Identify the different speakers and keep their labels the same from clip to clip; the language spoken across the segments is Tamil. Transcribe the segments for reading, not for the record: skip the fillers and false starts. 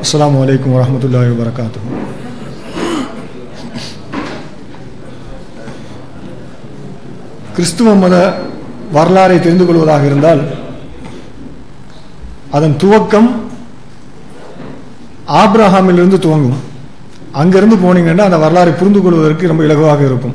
Speaker 1: அஸ்ஸலாமு அலைக்கும் வரஹ்மத்துல்லாஹி வபரகாத்துஹு. கிறிஸ்துவ மத வரலாறை தெரிந்து கொள்வதாக இருந்தால் அதன் துவக்கம் ஆபிரகாமிலிருந்து துவங்கும். அங்கிருந்து போனீங்கன்னா அந்த வரலாறை புரிந்து கொள்வதற்கு ரொம்ப இலகுவாக இருக்கும்.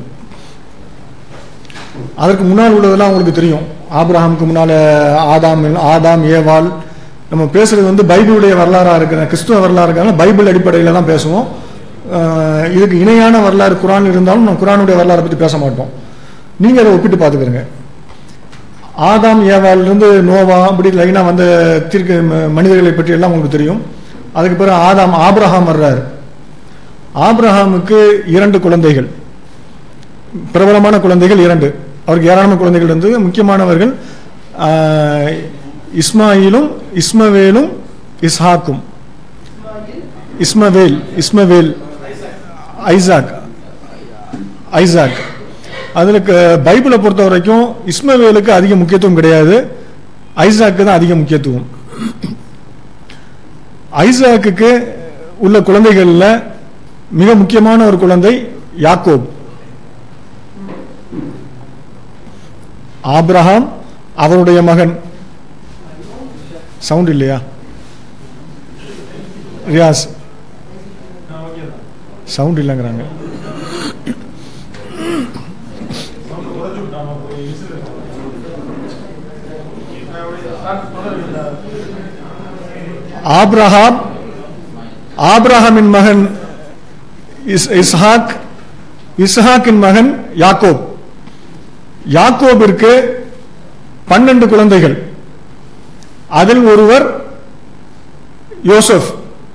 Speaker 1: அதற்கு முன்னால் உள்ளதெல்லாம் உங்களுக்கு தெரியும். ஆபிரகாமுக்கு முன்னால ஆதாம் ஏவாள். நம்ம பேசுறது பைபிளுடைய வரலாறாக இருக்கிற கிறிஸ்துவ வரலாறு இருக்கிற பைபிள் அடிப்படையில் தான் பேசுவோம். இதுக்கு இணையான வரலாறு குரான் இருந்தாலும் நம்ம குரானுடைய வரலாறை பற்றி பேச மாட்டோம். நீங்கள் அதை ஒப்பிட்டு பார்த்துக்கிறங்க. ஆதாம் ஏவாளிலிருந்து நோவா அப்படி லைனாக வந்த மனிதர்களை பற்றி எல்லாம் உங்களுக்கு தெரியும். அதுக்கு பிறகு ஆபிரகாம் வர்றாரு. ஆபிரகாமுக்கு 2 குழந்தைகள், பிரபலமான குழந்தைகள் 2. அவருக்கு ஏராளமான குழந்தைகள் இருந்தது. முக்கியமானவர்கள் இஸ்மாயிலும் இஸ்மவேலும் இஸ்ஹாக்கும். இஸ்மவேல் ஐசாக். அதில் பைபிளை பொறுத்த வரைக்கும் இஸ்மவேலுக்கு அதிக முக்கியத்துவம் கிடையாது, ஐசாக்கு தான் அதிக முக்கியத்துவம். ஐசாக்கு உள்ள குழந்தைகளில் மிக முக்கியமான ஒரு குழந்தை யாக்கோப். ஆபிரகாம், அவருடைய மகன், சவுண்ட் இல்லையா ரியாஸ்? சவுண்ட் இல்லைங்கிறாங்க. ஆபிரகாமின் மகன் இஸ்ஹாக், இஸ்ஹாக்கின் மகன் யாக்கோப். யாக்கோபிற்கு 12 குழந்தைகள். அதில் ஒருவர் யோசப்.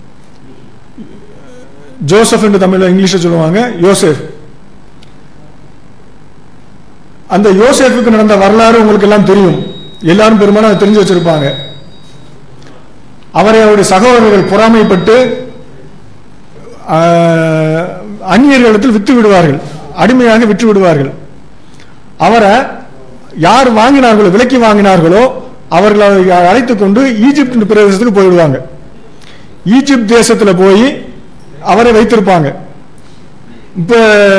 Speaker 1: ஜோசப் என்று தமிழ்ல இங்கிலீஷில் சொல்லுவாங்க, யோசேப். அந்த யோசேப்புக்கு நடந்த வரலாறு உங்களுக்கு எல்லாம் தெரியும். எல்லாரும் பெரும்பாலும் அதை தெரிஞ்சு வச்சிருப்பாங்க. அவரை அவருடைய சகோதரர்கள் பொறாமைப்பட்டு அந்நியர்களிடத்தில் விற்று விடுவார்கள், அடிமையாக விற்று விடுவார்கள். அவரை யார் வாங்கினார்களோ, விலைக்கு வாங்கினார்களோ, அவர்களை அழைத்துக் கொண்டு ஈஜிப்ட் பிரதேசத்துக்கு போயிடுவாங்க. ஈஜிப்ட் தேசத்தில் போய் அவரை வைத்திருப்பாங்க. இப்ப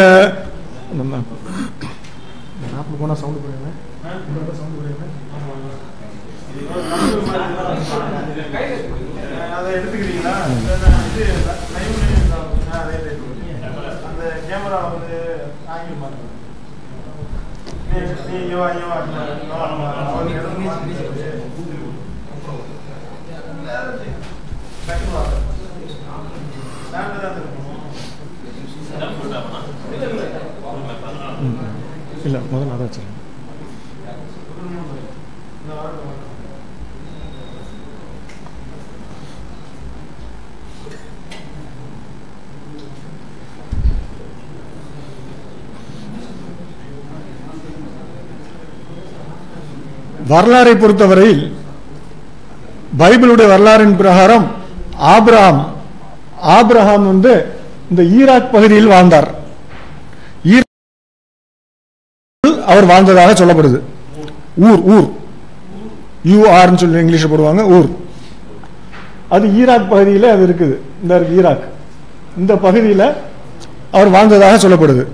Speaker 1: போனா சவுண்ட் எடுத்துக்கிறீங்களா? அந்த கேமரா இல்ல முதல்ல அதை வச்சு வரலாறை பொறுத்தவரையில் பைபிளுடைய வரலாறின் பிரகாரம் ஆபிரகாம் இந்த ஈராக் பகுதியில் வாழ்ந்தார். அவர் வாழ்ந்ததாக சொல்லப்படுது. ஊர் யூஆர் சொல்லி இங்கிலீஷ் போடுவாங்க, ஊர். அது ஈராக் பகுதியில் அது இருக்குது. இந்த ஈராக் இந்த பகுதியில் அவர் வாழ்ந்ததாக சொல்லப்படுது.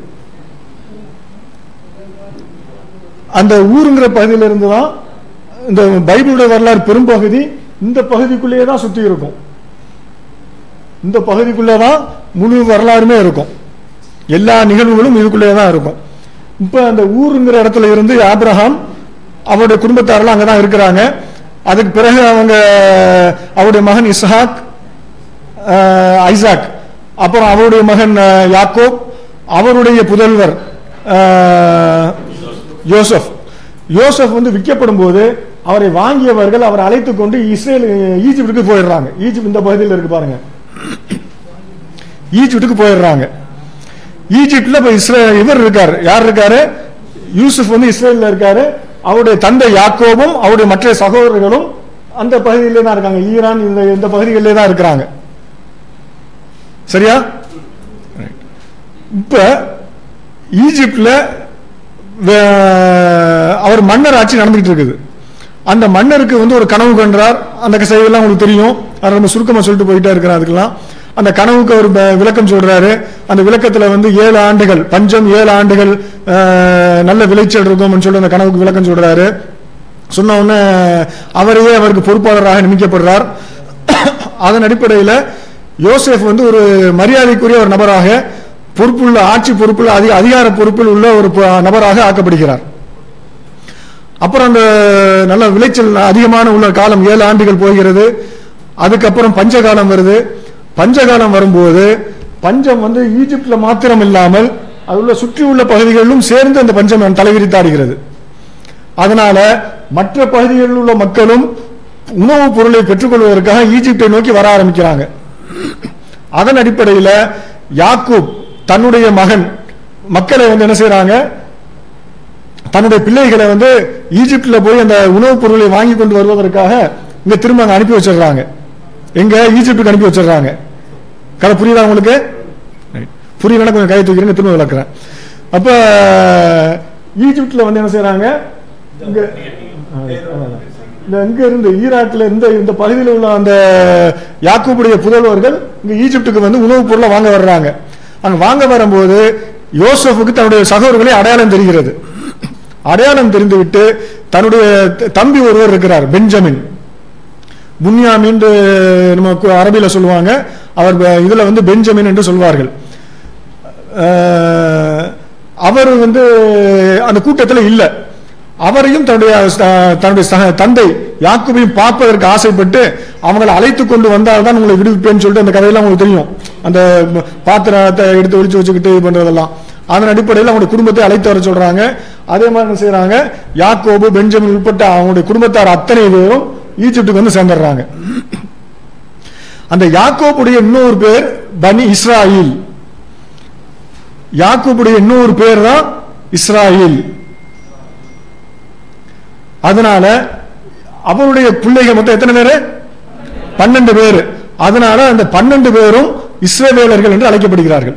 Speaker 1: அந்த ஊருங்கிற பகுதியிலிருந்து தான் இந்த பைபிளுடைய வரலாறு பெரும்பகுதி இந்த பகுதிக்குள்ளேயே தான் சுத்தி இருக்கும். இந்த பகுதிக்குள்ளேதான் முழு வரலாறுமே இருக்கும். எல்லா நிகழ்வுகளும் இதுக்குள்ளே தான் இருக்கும். இப்ப அந்த ஊருங்கிற இடத்துல இருந்து ஆபிரகாம் அவருடைய குடும்பத்தாரெல்லாம் அங்கதான் இருக்கிறாங்க. அதுக்கு பிறகு அவருடைய மகன் இஸ்ஹாக், ஐசாக், அப்புறம் அவருடைய மகன் யாக்கோப், அவருடைய புதல்வர் யோசப் விற்கப்படும் போது அவரை வாங்கியவர்கள் அவரை அழைத்துக் கொண்டு ஈஜிப்டுக்கு போயிடுறாங்க. ஈஜிப்ட் இந்த பகுதியில் இருக்கு பாருங்க, ஈஜிப்டுக்கு போயிடுறாங்க. ஈஜிப்ட்ல இவர் இருக்காரு. யார் இருக்காரு? யூசுப் இஸ்ரேல்ல இருக்காரு. அவருடைய தந்தை யாக்கோபும் அவருடைய மற்ற சகோதரர்களும் அந்த பகுதியிலே தான் இருக்காங்க. ஈரான் இந்த பகுதிகளிலே தான் இருக்கிறாங்க. சரியா? இப்ப ஈஜிப்ட்ல அவர் மன்னர் ஆட்சி நடந்துகிட்டு இருக்குது. அந்த மன்னருக்கு ஒரு கனவு கண்டார். அந்த செய்தியெல்லாம் உங்களுக்கு தெரியும். அதை நம்ம சுருக்கமாக சொல்லிட்டு போயிட்டே இருக்கிறோம். அதுக்கெல்லாம் அந்த கனவுக்கு அவர் விளக்கம் சொல்றாரு. அந்த விளக்கத்துல 7 ஆண்டுகள் பஞ்சம், 7 ஆண்டுகள் நல்ல விளைச்சல் இருக்கும்னு சொல்லி அந்த கனவுக்கு விளக்கம் சொல்றாரு. சொன்ன உடனே அவரையே அவருக்கு பொறுப்பாளராக நியமிக்கப்படுறார். அதன் அடிப்படையில் யோசேப் ஒரு மரியாதைக்குரிய ஒரு நபராக, பொறுப்புள்ள ஆட்சி பொறுப்புள்ள அதிகார பொறுப்பில் உள்ள ஒரு நபராக ஆக்கப்படுகிறார். அப்புறம் அந்த நல்ல விளைச்சல் அதிகமான உள்ள காலம் 7 ஆண்டுகள் போகிறது. அதுக்கப்புறம் பஞ்சகாலம் வருது. பஞ்சகாலம் வரும்போது பஞ்சம் ஈஜிப்ட்ல மாத்திரம் இல்லாமல் அதுள்ள சுற்றி உள்ள பகுதிகளிலும் சேர்ந்து அந்த பஞ்சம் தலைவிரித்தாடுகிறது. அதனால மற்ற பகுதிகளில் உள்ள மக்களும் உணவுப் பொருளை பெற்றுக்கொள்வதற்காக ஈஜிப்டை நோக்கி வர ஆரம்பிக்கிறாங்க. அதன் அடிப்படையில் யாக்கூப் தன்னுடைய மக்களை என்ன செய்யறாங்க, தன்னுடைய பிள்ளைகளை ஈஜிப்ட்ல போய் அந்த உணவுப் பொருளை வாங்கி கொண்டு வருவதற்காக இங்க திரும்ப அங்க அனுப்பி வச்சிடறாங்க. எங்க ஈஜிப்டுக்கு அனுப்பி வச்சிடறாங்க. கதை புரியுதா உங்களுக்கு? புரியலன்னா கொஞ்சம் கை தூக்கிறேன், திரும்ப விளக்குறேன். அப்ப ஈஜிப்ட்ல என்ன செய்யறாங்க, இங்க இருந்து ஈராக்ல இந்த பகுதியில் உள்ள அந்த யாக்கூபுடைய புதல்வர்கள் இங்க ஈஜிப்டுக்கு உணவுப் பொருளை வாங்க வர்றாங்க. அங்க வாங்க வரும்போது யோசேப்புக்கு தன்னுடைய சகோதரர்களை அடையாளம் தெரிகிறது. அடையாளம் தெரிந்துவிட்டு தன்னுடைய தம்பி ஒருவர் இருக்கிறார், பெஞ்சமின், புன்யாமின் நமக்கு அரபியில சொல்லுவாங்க. அவர் இதுல பெஞ்சமின் என்று சொல்வார்கள். அவர் அந்த கூட்டத்தில் இல்ல. அவரையும் தன்னுடைய தந்தை யாக்கூபையும் பார்ப்பதற்கு ஆசைப்பட்டு அவங்களை அழைத்து கொண்டு வந்தால்தான் உங்களை விடுவிப்பேன்னு சொல்லிட்டு அந்த கதையெல்லாம் உங்களுக்கு தெரியும். அந்த பாத்திரத்தை எடுத்து ஒழிச்சு வச்சுக்கிட்டு பண்றதெல்லாம். அதன் அடிப்படையில் அவங்களுடைய குடும்பத்தை அழைத்து வர சொல்றாங்க. அதே மாதிரி என்ன செய்யறாங்க, யாக்கோபு, பெஞ்சமின் உட்பட்ட அவங்களுடைய குடும்பத்தார் அத்தனை பேரும் ஈஜிப்டுக்கு சேர்ந்துடுறாங்க. அந்த யாக்கோபுடைய இன்னொரு பேர் பனி இஸ்ராயில். யாக்கோபுடைய இன்னொரு பேர் தான் இஸ்ராயில். அதனால அவருடைய பிள்ளைகள் மொத்தம் எத்தனை பேரு? 12 பேர். அதனால அந்த 12 பேரும் இஸ்ரவேலர்கள் என்று அழைக்கப்படுகிறார்கள்.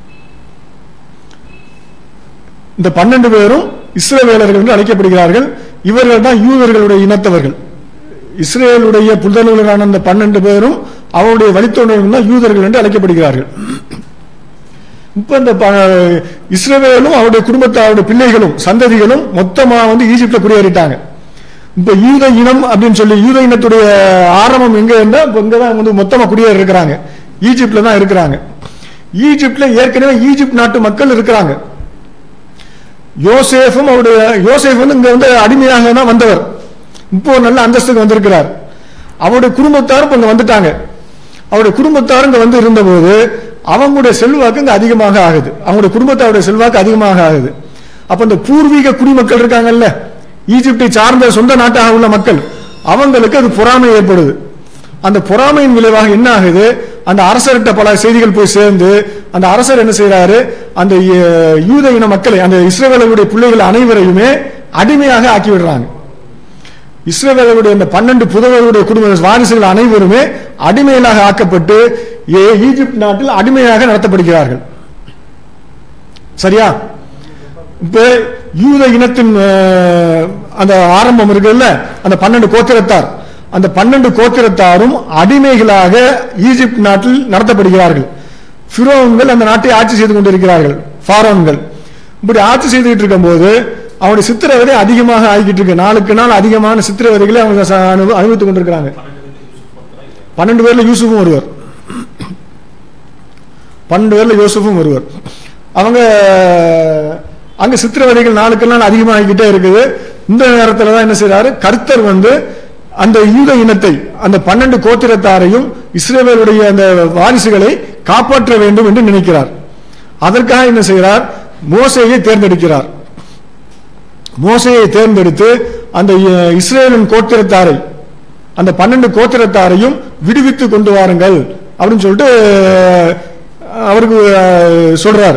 Speaker 1: இந்த 12 பேரும் இஸ்ரவேலர்கள் என்று அழைக்கப்படுகிறார்கள். இவர்கள் தான் யூதர்களுடைய இனத்தவர்கள். இஸ்ரேலுடைய புதல்வர்களான அந்த 12 பேரும் அவருடைய வழித்தோன்றர்கள் தான் யூதர்கள் என்று அழைக்கப்படுகிறார்கள். இப்ப இந்த இஸ்ரவேலும் அவருடைய குடும்பத்தாருடைய பிள்ளைகளும் சந்ததிகளும் மொத்தமா ஈஜிப்ட்ல குடியேறிட்டாங்க. இப்ப யூத இனம் அப்படின்னு சொல்லி யூத இனத்துடைய ஆரம்பம் எங்க இருந்தா இங்கதான் மொத்தமா குடியேறி இருக்கிறாங்க. ஈஜிப்ட்ல தான் இருக்கிறாங்க. ஈஜிப்ட்ல ஏற்கனவே ஈஜிப்ட் நாட்டு மக்கள் இருக்கிறாங்க. யோசேஃபும் யோசேஃப் இங்க அடிமையாக தான் வந்தவர். இப்போ நல்ல அந்தஸ்துக்கு வந்திருக்கிறார். அவருடைய குடும்பத்தாரும் இங்க வந்துட்டாங்க. அவருடைய குடும்பத்தாரும் இங்க இருந்த போது அவங்களுடைய செல்வாக்கு இங்க அதிகமாக ஆகுது. அவங்களுடைய குடும்பத்தாருடைய செல்வாக்கு அதிகமாக ஆகுது. அப்ப இந்த பூர்வீக குடிமக்கள் இருக்காங்கல்ல, ஈஜிப்டை சார்ந்த சொந்த நாட்டாக உள்ள மக்கள், அவங்களுக்கு அது பொறாமை ஏற்படுது. அந்த பொறாமையின் விளைவாக என்ன ஆகுது, அந்த அரசர்கிட்ட பல செய்திகள் போய் சேர்ந்து அந்த அரசர் என்ன செய்யறாரு, அந்த யூத இன மக்களை, அந்த இஸ்ரவேலருடைய பிள்ளைகள் அனைவரையுமே அடிமையாக ஆக்கி விடுறாங்க. இஸ்ரவேலருடைய அந்த 12 புதல்வர்களுடைய குடும்ப வாரிசுகள் அனைவருமே அடிமைகளாக ஆக்கப்பட்டு ஈஜிப்ட் நாட்டில் அடிமையாக நடத்தப்படுகிறார்கள். சரியா? இப்ப யூத இனத்தின் அந்த ஆரம்பம் இருக்குல்ல, அந்த 12 கோத்திரத்தார், அந்த 12 கோத்திரத்தாரும் அடிமைகளாக ஈஜிப்ட் நாட்டில் நடத்தப்படுகிறார்கள். ஃபிரோன்கள் அந்த நாட்டை ஆட்சி செய்து கொண்டிருக்கிறார்கள். ஃபாரோன்கள் இப்படி ஆட்சி செய்துட்டு இருக்கும் போது அவனுடைய சித்திரவதை அதிகமாக ஆகிட்டு இருக்கு. நாளுக்கு நாள் அதிகமான சித்திரவதைகளை அவங்க அனுபவித்துக் கொண்டிருக்கிறாங்க. 12 பேர்ல யூசுஃபும் ஒருவர். 12 பேர்ல யூசுஃபும் ஒருவர். அவங்க அங்க சித்திரவதைகள் நாளுக்கு நாள் அதிகமாகிக்கிட்டே இருக்குது. இந்த நேரத்தில் தான் என்ன செய்யறாரு, கர்த்தர் அந்த யூத இனத்தை, அந்த 12 கோத்திரத்தாரையும் இஸ்ரவேலுடைய அந்த வாரிசுகளை காப்பாற்ற வேண்டும் என்று நினைக்கிறார். அதற்காக என்ன செய்கிறார், மோசேயை தேர்ந்தெடுக்கிறார். மோசேயை தேர்ந்தெடுத்து அந்த இஸ்ரவேலின் கோத்திரத்தாரை, அந்த 12 கோத்திரத்தாரையும் விடுவித்து கொண்டு வாருங்கள் அப்படின்னு சொல்லிட்டு அவருக்கு சொல்றார்.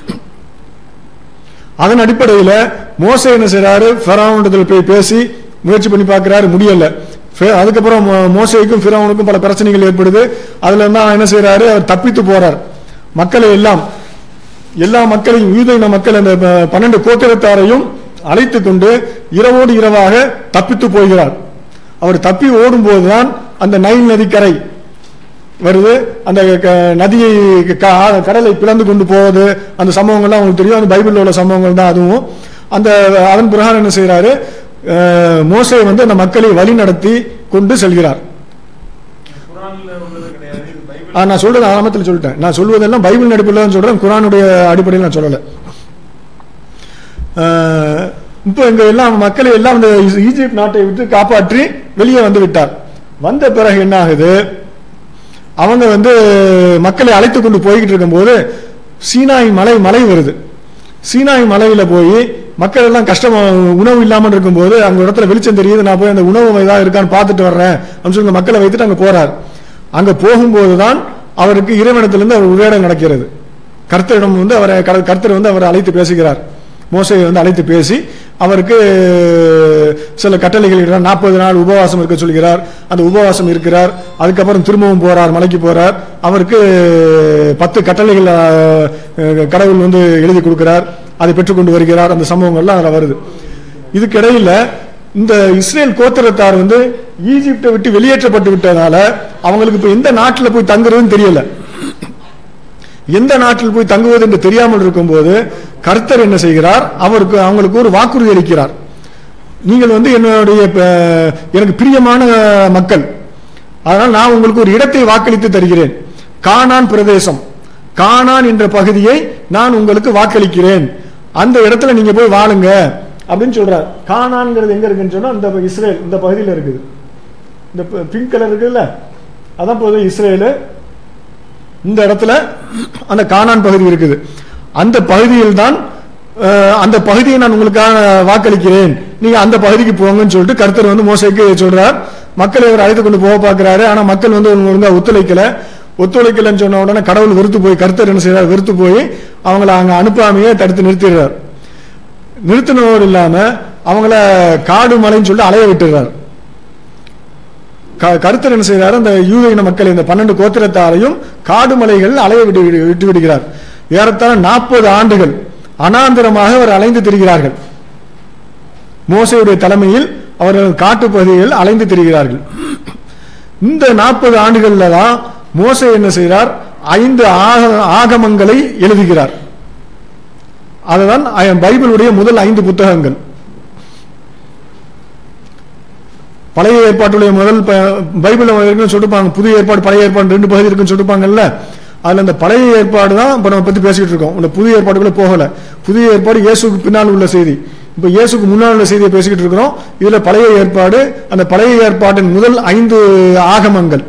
Speaker 1: அதன் அடிப்படையில் மோசே என்ன செய்யறாரு, ஃபிரௌனிடத்தில் போய் பேசி முயற்சி பண்ணி பார்க்கிறாரு, முடியல. அதுக்கப்புறம் மோசேக்கும் ஃபிரௌனுக்கும் பல பிரச்சனைகள் ஏற்படுது. அதுல தான் என்ன செய்யறாரு, அவர் தப்பித்து போறார். மக்களை எல்லா மக்களையும், யூத இன மக்கள் அந்த 12 கோத்திரத்தாரையும் அழைத்து கொண்டு இரவோடு இரவாக தப்பித்து போகிறார். அவர் தப்பி ஓடும்போதுதான் அந்த நைல் நதிக்கரை வருது. அந்த நதியை கடலை பிளந்து கொண்டு போவது, அந்த சம்பவங்கள்லாம் அவங்களுக்கு தெரியும். அந்த பைபிளில் உள்ள சம்பவங்கள் தான் அதுவும். அதன் பிரகாரம் என்ன செய்யறாரு, மோசே அந்த மக்களை வழி நடத்தி கொண்டு செல்கிறார். நான் சொல்றது ஆரம்பத்தில் சொல்லிட்டேன். நான் சொல்வதெல்லாம் பைபிள் அடிப்படையில் சொல்றேன், குர்ஆனுடைய அடிப்படையில் நான் சொல்லல. இப்போ இங்க எல்லாம் மக்களை எல்லாம் இந்த ஈஜிப்ட் நாட்டை விட்டு காப்பாற்றி வெளியே வந்து விட்டார். வந்த பிறகு என்ன ஆகுது, அவங்க மக்களை அழைத்து கொண்டு போய்கிட்டு இருக்கும்போது சீனாய் மலை வருது. சீனாய் மலையில போய் மக்கள் எல்லாம் கஷ்டமா உணவு இல்லாமல் இருக்கும்போது அங்க இடத்துல வெளிச்சம் தெரியுது, நான் போய் அந்த உணவு ஏதாவது இருக்கான்னு பார்த்துட்டு வர்றேன் அப்படின்னு சொல்லி மக்களை வைத்துட்டு அங்க போறார். அங்க போகும்போதுதான் அவருக்கு இறைவனிடத்திலிருந்து அவர் உரையாடல் நடக்கிறது. கர்த்தரிடம் கர்த்தர் அவரை அழைத்து பேசுகிறார். மோசேயை அழைத்து பேசி அவருக்கு சில கட்டளைகள் 40 நாள் உபவாசம் இருக்க சொல்கிறார். அந்த உபவாசம் இருக்கிறார். அதுக்கப்புறம் திரும்பவும் போறார், மலைக்கு போறார். அவருக்கு 10 கட்டளைகள் கடவுள் எழுதி கொடுக்கிறார். அதை பெற்றுக்கொண்டு வருகிறார். அந்த சம்பவங்கள்லாம் அதில் வருது. இதுக்கிடையில இந்த இஸ்ரேல் கோத்திரத்தார் ஈஜிப்டை விட்டு வெளியேற்றப்பட்டு விட்டதால அவங்களுக்கு இப்ப எந்த நாட்டில் போய் தங்குறதுன்னு தெரியல. எந்த நாட்டில் போய் தங்குவது என்று தெரியாமல் இருக்கும் போது கர்த்தர் என்ன செய்கிறார், அவங்களுக்கு ஒரு வாக்குறுதி அளிக்கிறார். நீங்கள் எனக்கு பிரியமான மக்கள், அதனால் நான் உங்களுக்கு ஒரு இடத்தை வாக்களித்து தருகிறேன். கானான் பிரதேசம், கானான் என்ற பகுதியை நான் உங்களுக்கு வாக்களிக்கிறேன். அந்த இடத்துல நீங்க போய் வாழுங்க அப்படின்னு சொல்றார். கானான்ங்கிறது எங்க இருக்குன்னு சொன்னா இந்த இஸ்ரேல் இந்த பகுதியில் இருக்குது. இந்த பிங்க் கலர் இருக்குல்ல, அதான் போது இஸ்ரேலு. இந்த இடத்துல அந்த கானான் பகுதி இருக்குது. அந்த பகுதியில் தான் அந்த பகுதியை நான் உங்களுக்காக வாக்களிக்கிறேன், நீங்க அந்த பகுதிக்கு போங்கன்னு சொல்லிட்டு கர்த்தர் மோசேக்கு சொல்றார். மக்களை அவர் அழைத்து கொண்டு போக பார்க்கிறாரு. ஆனா மக்கள் ஒழுங்கா ஒத்துழைக்கலன்னு சொன்ன உடனே கடவுள் வெறுத்து போய் கர்த்தர் என்ன செய்யறார், வெறுத்து போய் அவங்களை அங்க அனுப்பாமையே தடுத்து நிறுத்திடுறார். நிறுத்தினோடு இல்லாம அவங்கள காடு மலைன்னு சொல்லிட்டு அலைய விட்டுறார். கர்த்தர் என்ன செய்யறாரு, அந்த யூத இன மக்களை இந்த 12 கோத்திரத்தாரையும் காடு மலைகள் அலைய விட்டு விடுகிறார். ஏறத்தாழ 40 ஆண்டுகள் அனாந்தரமாக அவர் அலைந்து திரிகிறார்கள். மோசேயுடைய தலைமையில் அவர்கள் காட்டு பகுதியில் அலைந்து திரிகிறார்கள். இந்த 40 ஆண்டுகள்ல தான் மோசே என்ன செய்கிறார், 5 ஆகமங்களை எழுதுகிறார். அதுதான் பைபிளுடைய முதல் 5 புத்தகங்கள். பழைய ஏற்பாட்டுடைய முதல் பைபிள் சொல்லிருப்பாங்க, புதிய ஏற்பாடு பழைய ஏற்பாடு 2 பகுதி இருக்குன்னு சொல்லிருப்பாங்கல்ல. அதுல அந்த பழைய ஏற்பாடு தான் இப்ப நம்ம பத்தி பேசிட்டு இருக்கோம். புதிய ஏற்பாடுக்குள்ள போகல. புதிய ஏற்பாடு இயேசுக்கு பின்னால் உள்ள செய்தி. இப்ப இயேசுக்கு முன்னால் உள்ள செய்தியை பேசிக்கிட்டு இருக்கிறோம். இதுல பழைய ஏற்பாடு, அந்த பழைய ஏற்பாட்டின் முதல் 5 ஆகமங்கள்.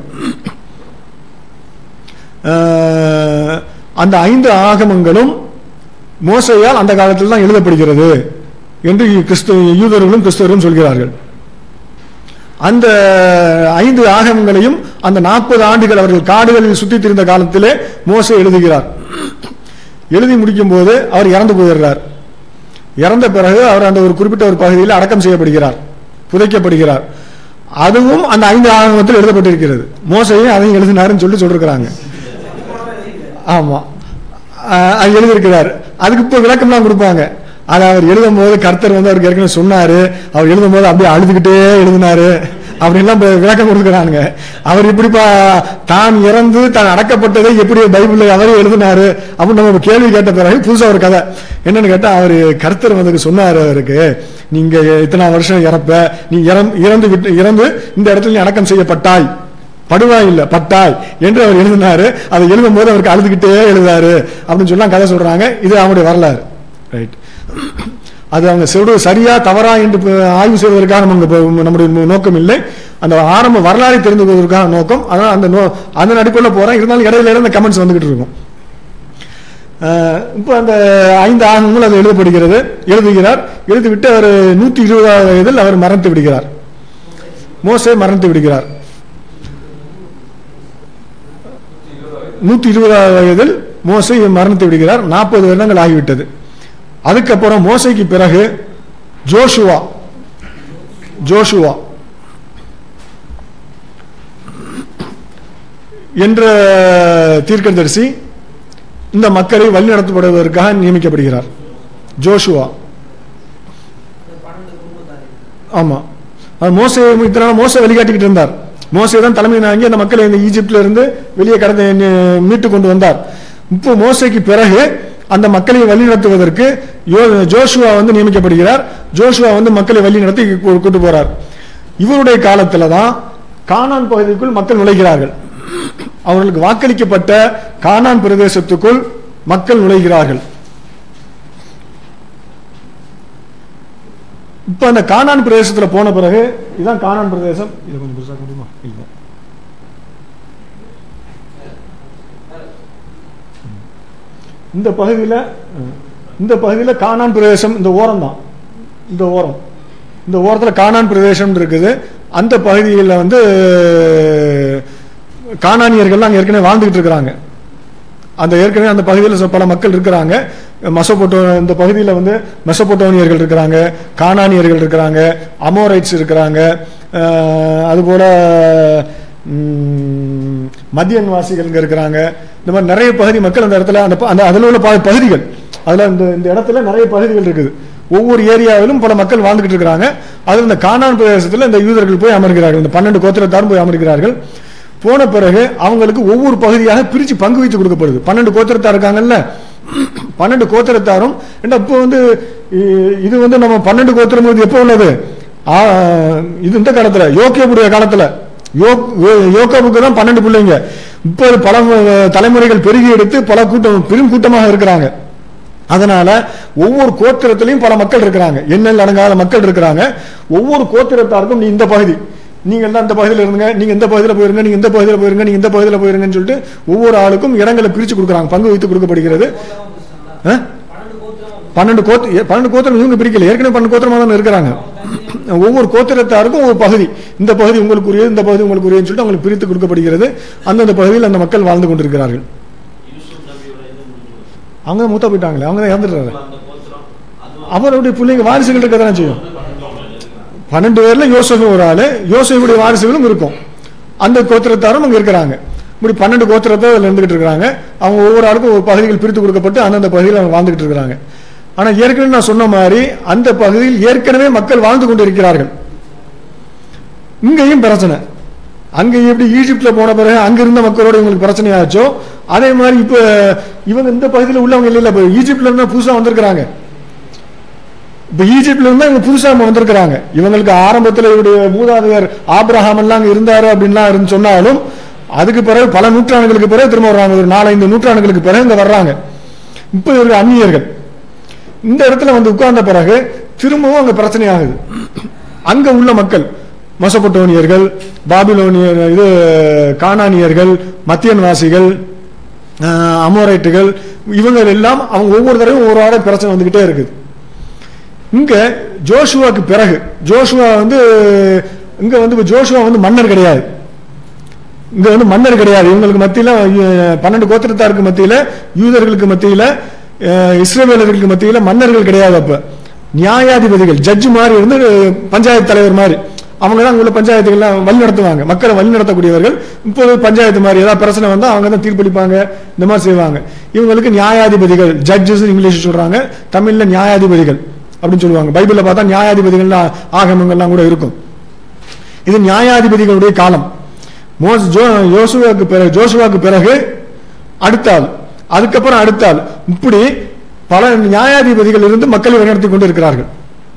Speaker 1: அந்த 5 ஆகமங்களும் மோசேயால் அந்த காலத்தில் தான் எழுதப்படுகிறது என்று யூதர்களும் கிறிஸ்தவர்களும் சொல்கிறார்கள். அந்த 5 ஆகமங்களையும் அந்த 40 ஆண்டுகள் அவர்கள் காடுகளில் சுற்றி திரிந்த காலத்திலே மோசே எழுதுகிறார். எழுதி முடிக்கும் போது அவர் இறந்து போயிடுறார். இறந்த பிறகு அவர் அந்த ஒரு குறிப்பிட்ட ஒரு பகுதியில் அடக்கம் செய்யப்படுகிறார், புதைக்கப்படுகிறார். அதுவும் அந்த 5 ஆகமத்தில் எழுதப்பட்டிருக்கிறது. மோசையும் அதையும் எழுதினாருன்னு சொல்லிருக்கிறாங்க. ஆமா, அது எழுதியிருக்கிறார். அதுக்கு இப்போ விளக்கம்லாம் கொடுப்பாங்க. அதை அவர் எழுதும் போது கர்த்தர் அவருக்கு ஏற்கனவே சொன்னாரு, அவர் எழுதும் போது அப்படியே அழுதுகிட்டே எழுதினாரு அப்படின்லாம் விளக்கம் கொடுக்குறாங்க. அவர் இப்படிப்பா தான் இறந்து தான் அடக்கப்பட்டதை எப்படி பைபிள் அவரே எழுதினாரு அப்படின்னு நம்ம கேள்வி கேட்ட பிறகு புதுசா ஒரு கதை என்னன்னு கேட்டா, அவரு கர்த்தர் சொன்னாரு, அவருக்கு நீங்க இத்தனை வருஷம் இறப்ப, நீ இறந்து இந்த இடத்துல நீ அடக்கம் செய்யப்பட்டாய், படுவாய் இல்ல பட்டாய் என்று அவர் எழுதினாரு. அதை எழுதும் போது அவருக்கு அழுதுகிட்டே எழுதாரு அப்படின்னு சொல்லலாம் கதை சொல்றாங்க. இது அவருடைய வரலாறு. ரைட். அது அவங்க சொல்றது சரியா தவறா என்று ஆய்வு செய்வதற்காக நம்முடைய நோக்கம் இல்லை. அந்த ஆரம்ப வரலாறை தெரிந்து கொள்வதற்கான நோக்கம். அதனால அந்த அடிப்படையில் போறேன். இருந்தாலும் இடையில இந்த கமெண்ட்ஸ் வந்துகிட்டு இருக்கும். இப்போ அந்த 5 ஆகங்கள் அது எழுதப்படுகிறது. எழுதுகிறார். எழுதிவிட்டு அவர் 120வது வயதில் அவர் மரணித்து விடுகிறார். மோசே மரணித்து விடுகிறார். 120வது வயதில் மோசே மரணித்து விடுகிறார். 40 வருடங்கள் ஆகிவிட்டது. அதுக்கப்புறம் மோசைக்கு பிறகு ஜோஷுவா என்ற தீர்க்கதரிசி இந்த மக்களை வழிநடத்தப்படுவதற்காக நியமிக்கப்படுகிறார். ஜோஷுவா. ஆமா, மோசே வழிகாட்டிக்கிட்டு இருந்தார். மோசே தான் தலைமை தாங்கி அந்த மக்களை இந்த ஈஜிப்ட்ல இருந்து வெளியே கடந்து மீட்டு கொண்டு வந்தார். இப்போ மோசேக்கு பிறகு அந்த மக்களை வழிநடத்துவதற்கு ஜோஷுவா வந்து நியமிக்கப்படுகிறார். ஜோஷுவா வந்து மக்களை வழி நடத்தி கூட்டு போறார். இவருடைய காலத்துல தான் கானான் பகுதிக்குள் மக்கள் நுழைகிறார்கள். அவர்களுக்கு வாக்களிக்கப்பட்ட கானான் பிரதேசத்துக்குள் மக்கள் நுழைகிறார்கள். இப்ப அந்த கானான் பிரதேசத்துல போன பிறகு இதுதான் கானான் பிரதேசம். இதை கொஞ்சம் புதுசாக முடியுமா? இல்லை, இந்த பகுதியில் கானான் பிரதேசம் இந்த ஓரம் தான். இந்த ஓரத்தில் கானான் பிரதேசம் இருக்குது. அந்த பகுதியில் வந்து கானானியர்கள் அங்கே ஏற்கனவே வாழ்ந்துகிட்டு இருக்கிறாங்க. ஏற்கனவே அந்த பகுதியில் பல மக்கள் இருக்கிறாங்க. இந்த பகுதியில் வந்து மெசபோட்டோனியர்கள் இருக்கிறாங்க, கானானியர்கள் இருக்கிறாங்க, அமோரைட்ஸ் இருக்கிறாங்க, அதுபோல மதியன் வாசிகள் இருக்கிறாங்க. இந்த மாதிரி நிறைய பகுதி மக்கள் அந்த இடத்துல அதில் உள்ள பகுதிகள், அதில் இந்த இடத்துல நிறைய பகுதிகள் இருக்குது. ஒவ்வொரு ஏரியாவிலும் பல மக்கள் வாழ்ந்துகிட்டு இருக்கிறாங்க. அதில் இந்த கானான் பிரதேசத்தில் இந்த யூதர்கள் போய் அமர்கிறார்கள். இந்த 12 கோத்திரத்தாரும் போய் அமர்கிறார்கள். போன பிறகு அவங்களுக்கு ஒவ்வொரு பகுதியாக பிரிச்சு பங்கு வைத்து கொடுக்கப்படுது. 12 கோத்திரத்தார் இருக்காங்கல்ல, 12 கோத்திரத்தாரும் இப்போ வந்து இது வந்து நம்ம 12 கோத்திரம் எப்போ உள்ளது? இது இந்த காலத்துல யோகேபுடைய காலத்துல யோகேபுக்கு தான் 12 பிள்ளைங்க. இப்போது பல தலைமுறைகள் பெருகி எடுத்து பல பெரும் கூட்டமாக இருக்கிறாங்க. அதனால ஒவ்வொரு கோத்திரத்திலையும் பல மக்கள் இருக்கிறாங்க, எண்ணல் அடங்காத மக்கள் இருக்கிறாங்க. ஒவ்வொரு கோத்திரத்தாருக்கும் நீ இந்த பகுதி, நீங்க எல்லாம் இந்த பகுதியில் இருங்க, நீங்க இந்த பகுதியில் போயிருங்க, நீங்க இந்த பகுதியில் போயிருங்க, நீங்க இந்த பகுதியில் போயிருங்கன்னு சொல்லிட்டு ஒவ்வொரு ஆளுக்கும் இடங்களை பிரிச்சு கொடுக்குறாங்க, பங்கு வைத்து கொடுக்கப்படுகிறது. 12 கோத்திரம் இவங்க பிரிக்கல, ஏற்கனவே 12 கோத்திரமா தான் இருக்கிறாங்க. ஒவ்வொரு கோத்திரத்தாருக்கும் ஒரு பகுதி, இந்த பகுதி உங்களுக்குரியது, இந்த பகுதி உங்களுக்குரியன்னு சொல்லிட்டு அவங்களுக்கு பிரித்து கொடுக்கப்படுகிறது. அந்தந்த பகுதியில் அந்த மக்கள் வாழ்ந்து கொண்டிருக்கிறார்கள். அவங்க மூத்தா போயிட்டாங்களே, அவங்க தான் இறந்துட்டாங்க. அவருடைய பிள்ளைங்க வாரிசுகள் இருக்க தானே செய்யும். 12 பேர்ல யோசேப்பு ஒரு ஆளு, யோசேப்புடைய வாரிசுகளும் இருக்கும். அந்த கோத்திரத்தாரும் அங்க இருக்கிறாங்க. இப்படி 12 கோத்திரத்தை இருந்துகிட்டு இருக்கிறாங்க. அவங்க ஒவ்வொரு ஆளுக்கும் ஒரு பகுதிகள் பிரித்து கொடுக்கப்பட்டு அந்தந்த பகுதியில் அவங்க வாழ்ந்துகிட்டு இருக்கிறாங்க. ஆனா ஏற்கனவே நான் சொன்ன மாதிரி அந்த பகுதியில் ஏற்கனவே மக்கள் வாழ்ந்து கொண்டு இருக்கிறார்கள். இங்கேயும் பிரச்சனை. அங்க எப்படி ஈஜிப்ட்ல போன பிறகு அங்க இருந்த மக்களோட இவங்களுக்கு பிரச்சனை ஆச்சோ, அதே மாதிரி இப்ப இவங்க இந்த பகுதியில் உள்ளவங்க இல்ல, ஈஜிப்ட்ல இருந்தா புதுசா வந்திருக்கிறாங்க. இப்ப ஈஜிப்ட்ல இருந்தா இவங்க புதுசா வந்திருக்கிறாங்க. இவங்களுக்கு ஆரம்பத்தில் இவருடைய மூதாதையர் ஆபிரகாம் எல்லாம் அங்க இருந்தாரு அப்படின்லாம் சொன்னாலும் அதுக்கு பிறகு பல நூற்றாண்டுகளுக்கு பிறகு திரும்ப வர்றாங்க. ஒரு 4-5 நூற்றாண்டுகளுக்கு பிறகு இங்க வர்றாங்க. இப்ப இவர்கள் அந்நியர்கள் இந்த இடத்துல வந்து உட்கார்ந்த பிறகு திரும்பவும் அங்க பிரச்சனை ஆகுது. அங்க உள்ள மக்கள் மெசபொட்டோனியர்கள், பாபிலோனியர், கானானியர்கள், மத்தியன்வாசிகள், அமோரைட்டுகள், இவங்க எல்லாம் அவங்க ஒவ்வொரு தடவையும் ஒவ்வொரு ஆட பிரச்சனை வந்துகிட்டே இருக்குது. இங்க ஜோஷுவாக்கு பிறகு ஜோஷுவா வந்து இங்க வந்து ஜோஷுவா வந்து மன்னர் கிடையாது. இங்க வந்து மன்னர் கிடையாது. இவங்களுக்கு மத்தியில 12 கோத்திரத்தாருக்கு மத்தியில, யூதர்களுக்கு மத்தியில, இஸ்ரவேலர்களுக்கு மத்தியில மன்னர்கள் கிடையாது. அப்ப நியாயாதிபதிகள், ஜட்ஜு மாதிரி இருந்து பஞ்சாயத்து தலைவர் மாதிரி அவங்க தான் உள்ள பஞ்சாயத்துகள்லாம் வழி நடத்துவாங்க, மக்களை வழி நடத்தக்கூடியவர்கள். இப்போது பஞ்சாயத்து மாதிரி ஏதாவது பிரச்சனை வந்தா அவங்க தான் தீர்ப்பளிப்பாங்க, இந்த மாதிரி செய்வாங்க. இவங்களுக்கு நியாயாதிபதிகள், ஜட்ஜஸ் இங்கிலீஷ் சொல்றாங்க, தமிழ்ல நியாயாதிபதிகள் அப்படின்னு சொல்லுவாங்க. பைபிள்ல பார்த்தா நியாயாதிபதிகள் ஆகமங்கள்லாம் கூட இருக்கும். இது நியாயாதிபதிகளுடைய காலம். ஜோசுவாக்கு பிறகு அடுத்தாள், அதுக்கப்புறம் அடுத்தாள், இப்படி பல நியாயாதிபதிகள் இருந்து மக்களை வழிநடத்தி கொண்டு இருக்கிறார்கள்.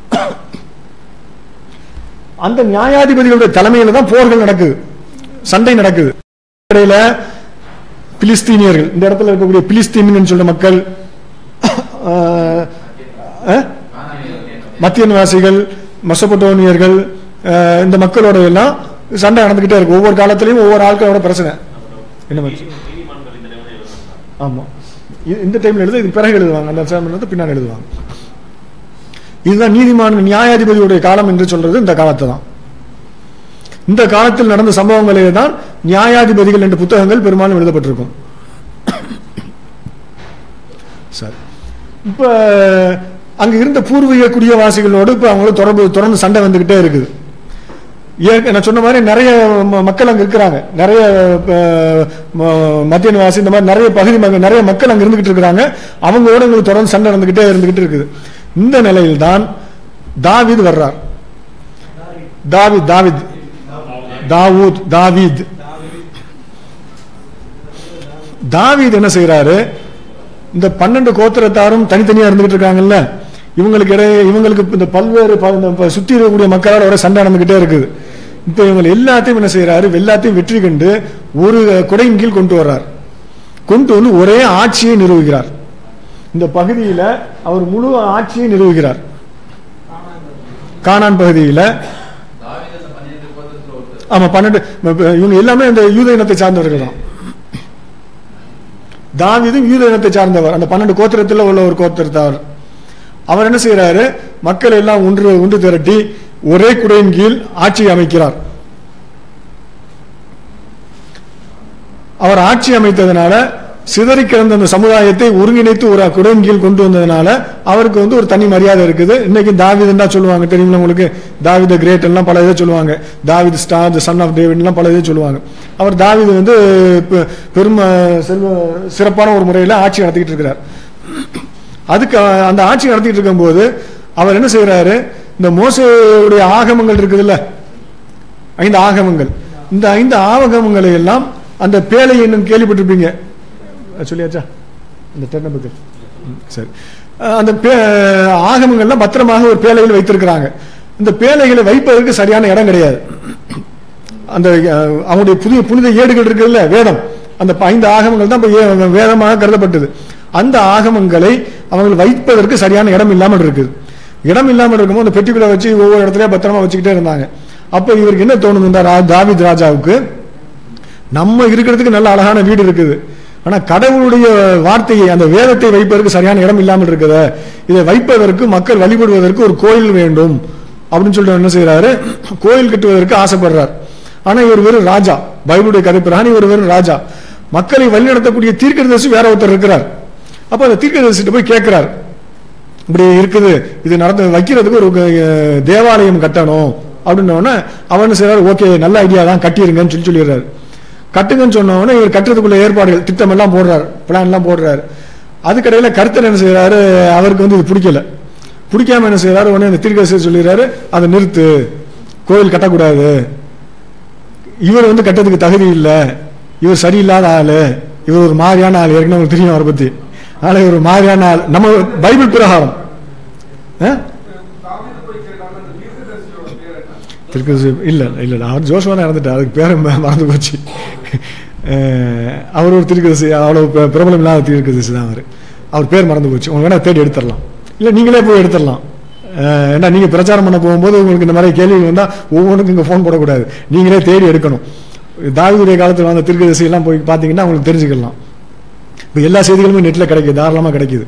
Speaker 1: அந்த நியாயாதிபதிகளுடைய தலைமையில தான் போர்கள் நடக்குது, சண்டை நடக்குது. இடையில பிலிஸ்தீனியர்கள், இந்த இடத்துல இருக்கக்கூடிய பிலிஸ்தீன் சொல்ற மக்கள், மத்தியன்வாசிகள், மெசபொட்டோனியர்கள், இந்த மக்களோட எல்லாம் சண்டை நடந்துகிட்டே இருக்கு. ஒவ்வொரு காலத்திலையும் ஒவ்வொரு ஆட்களோட பிரச்சனை. என்ன மாதிரி? ஆமா, இந்த டைம்ல எழுது, இது பிறகு எழுதுவாங்க, அந்த பின்னாடி எழுதுவாங்க. இதுதான் நீதிமான் நியாயாதிபதியுடைய காலம் என்று சொல்றது இந்த காலத்தை தான். இந்த காலத்தில் நடந்த சம்பவங்களே தான் நியாயாதிபதிகள் என்ற புத்தகங்கள் பெரும்பாலும் எழுதப்பட்டிருக்கும். சரி, இப்ப அங்க இருந்த பூர்வீக குடியவாசிகளோடு இப்ப அவங்களுக்கு தொடர்ந்து சண்டை வந்துகிட்டே இருக்குது. நான் சொன்ன மாதிரி நிறைய மக்கள் அங்க இருக்கிறாங்க, நிறைய மத்தியன்வாசி, இந்த மாதிரி நிறைய பகுதி நிறைய மக்கள் அங்க இருந்துகிட்டு இருக்கிறாங்க. அவங்களோட எங்களுக்கு தொடர்ந்து சண்டை இருந்துகிட்டு இருக்குது. இந்த நிலையில் தான் தாவீது வர்றார். தாவீது என்ன செய்யறாரு, இந்த 12 கோத்திரத்தாரும் தனித்தனியா இருந்துகிட்டு இருக்காங்கல்ல, இவங்களுக்கு இந்த பல்வேறு சுத்தி இருக்கக்கூடிய மக்களோட ஒரு சண்டை நடந்துகிட்டே இருக்குது. இப்ப இவங்க எல்லாத்தையும் என்ன செய்யறாரு, எல்லாத்தையும் வெற்றி கண்டு ஒரு குடையின் கீழ் கொண்டு வர்றார். கொண்டு வந்து ஒரே ஆட்சியை நிறுவுகிறார். இந்த பகுதியில அவர் முழு ஆட்சியை நிறுவுகிறார். கானான் பகுதியில ஆமா 12 இவங்க எல்லாமே அந்த யூத இனத்தை சார்ந்தவர்கள் தான். தாவீதும் யூத இனத்தை சார்ந்தவர், அந்த 12 கோத்திரத்தில் உள்ள ஒரு கோத்திரத்தார். அவர் என்ன செய்யறாரு, மக்கள் எல்லாம் ஒன்று திரட்டி ஒரே குடையின் கீழ் ஆட்சி அமைக்கிறார். அவர் ஆட்சி அமைத்ததனால சிதறி கிடந்த அந்த சமுதாயத்தை ஒருங்கிணைத்து ஒரு குடையின் கீழ் கொண்டு வந்ததுனால அவருக்கு ஒரு தனி மரியாதை இருக்குது. இன்னைக்கு தாவீதுன்னு தான் சொல்லுவாங்க, தெரியுங்களா உங்களுக்கு? தாவீது கிரேட் எல்லாம் பல இதை சொல்லுவாங்க, தாவீது star, the son of David எல்லாம் பல இதை சொல்லுவாங்க. அவர் தாவீது பெரும் சிறப்பான ஒரு முறையில் ஆட்சி நடத்திக்கிட்டு இருக்கிறார். அதுக்கு அந்த ஆட்சி நடத்திட்டு இருக்கும் போது அவர் என்ன செய்யறாரு, இந்த மோசேயுடைய ஆகமங்கள் இருக்குதுல்ல, 5 ஆகமங்கள், இந்த 5 ஆகமங்களை எல்லாம் அந்த பேழை என்னன்னு கேள்விப்பட்டிருப்பீங்க, சொல்லியாச்சா? இந்த டெர்னபுக்கு சரி, அந்த ஆகமங்கள்லாம் பத்திரமாக ஒரு பேழையில் வைத்திருக்கிறாங்க. இந்த பேழைகளை வைப்பதற்கு சரியான இடம் கிடையாது. அந்த அவங்களுடைய புனித ஏடுகள் இருக்குல்ல, வேதம், அந்த 5 ஆகமங்கள் தான் வேதமாக கருதப்பட்டது. அந்த ஆகமங்களை அவங்க வைப்பதற்கு சரியான இடம் இல்லாமல் இருக்குது. இடம் இல்லாமல் இருக்கும்போது அந்த பெட்டிக்குள்ள வச்சு ஒவ்வொரு இடத்துலயும் பத்திரமா வச்சுக்கிட்டே இருந்தாங்க. அப்ப இவருக்கு என்ன தோணுது, தாவீது ராஜாவுக்கு, நம்ம இருக்கிறதுக்கு நல்ல அழகான வீடு இருக்குது, ஆனா கடவுளுடைய வார்த்தையை, அந்த வேதத்தை வைப்பதற்கு சரியான இடம் இல்லாமல் இருக்குத, இதை வைப்பதற்கு மக்கள் வழிபடுவதற்கு ஒரு கோயில் வேண்டும் அப்படின்னு சொல்லிட்டு என்ன செய்யறாரு, கோயில் கட்டுவதற்கு ஆசைப்படுறார். ஆனா இவர் வெறும் ராஜா, பைபிளுடைய கதை பிரகாரம் இவர் வெறும் ராஜா. மக்களை வழிநடத்தக்கூடிய தீர்க்கதரிசி வேற ஒருத்தர் இருக்கிறார். அப்ப அந்த தீர்க்கதரிசிட்ட போய் கேட்கிறார், இப்படி இருக்குது, இது வைக்கிறதுக்கு ஒரு தேவாலயம் கட்டணும் அப்படின்னோடனே அவன் செய்யறாரு, ஓகே நல்ல ஐடியா தான், கட்டிருங்கன்னு சொல்லிடுறாரு. கட்டுங்கன்னு சொன்னோடனே இவர் கட்டுறதுக்குள்ள ஏற்பாடுகள், திட்டம் எல்லாம் போடுறாரு, பிளான் எல்லாம் போடுறாரு. அதுக்கடையில கர்த்தர் என்ன செய்யறாரு, அவருக்கு இது பிடிக்காம என்ன செய்யறாரு, உடனே அந்த தீர்க்கதரிசி சொல்லிடுறாரு, அதை நிறுத்து, கோயில் கட்டக்கூடாது, இவர் கட்டத்துக்கு தகுதி இல்லை, இவர் சரியில்லாத ஆளு, இவர் ஒரு மாதிரியான ஆள், ஏற்கனவே உங்களுக்கு தெரியும் அவரை பத்தி, ஆனா இவர் ஒரு மாதிரியான ஆள். நம்ம பைபிள் பிரகாரம் இல்ல இல்ல அவர் ஜோசுவா இறந்துட்டார், அதுக்கு பேர மறந்து போச்சு. அவர் ஒரு தீர்க்கதரிசி, அவ்வளவு பிரபலம் இல்லாத தீர்க்கதரிசி தான் அவர் பேர் மறந்து போச்சு. உங்களுக்கு வேணா தேடி எடுத்துடலாம், இல்ல நீங்களே போய் எடுத்துடலாம். ஏன்னா நீங்க பிரச்சாரம் பண்ண போகும்போது உங்களுக்கு இந்த மாதிரி கேள்வி வந்தா ஒவ்வொன்றுக்கும் இங்க போன் போடக்கூடாது, நீங்களே தேடி எடுக்கணும். தாவீதுடைய காலத்தில் வந்த தீர்க்கதரிசி எல்லாம் போய் பாத்தீங்கன்னா உங்களுக்கு தெரிஞ்சுக்கலாம். இப்ப எல்லா செய்திகளுமே நெட்ல கிடைக்குது, தாராளமா கிடைக்குது.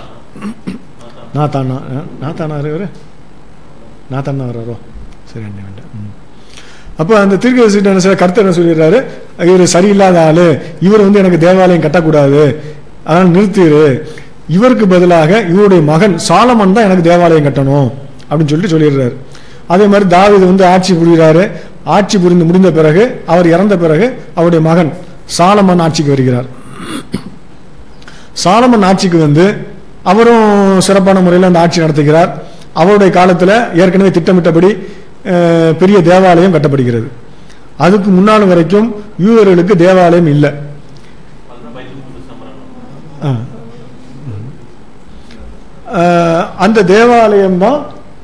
Speaker 1: நாத்தானா வர்றாரோ, சரி வேண்டாம். அப்ப அந்த தீர்க்கதரிசி கர்த்தர் என்ன சொல்லிடுறாரு, இவர் சரியில்லாத ஆளு, இவர் எனக்கு தேவாலயம் கட்டக்கூடாது, அதனால நிறுத்திடு, இவருக்கு பதிலாக இவருடைய மகன் சாலமன் தான் எனக்கு தேவாலயம் கட்டணும் அப்படின்னு சொல்லிடுறாரு. அதே மாதிரி தாவீது ஆட்சி புரிகிறாரு. ஆட்சி புரிந்து முடிந்த பிறகு, அவர் இறந்த பிறகு அவருடைய மகன் சாலமன் ஆட்சிக்கு வருகிறார். சாலமன் ஆட்சிக்கு அவரும் சிறப்பான முறையில் அந்த ஆட்சி நடத்துகிறார். அவருடைய காலத்தில் ஏற்கனவே திட்டமிட்டபடி பெரிய தேவாலயம் கட்டப்படுகிறது. அதுக்கு முன்னாள் வரைக்கும் யூதர்களுக்கு தேவாலயம் இல்லை. அந்த தேவாலயம் தான்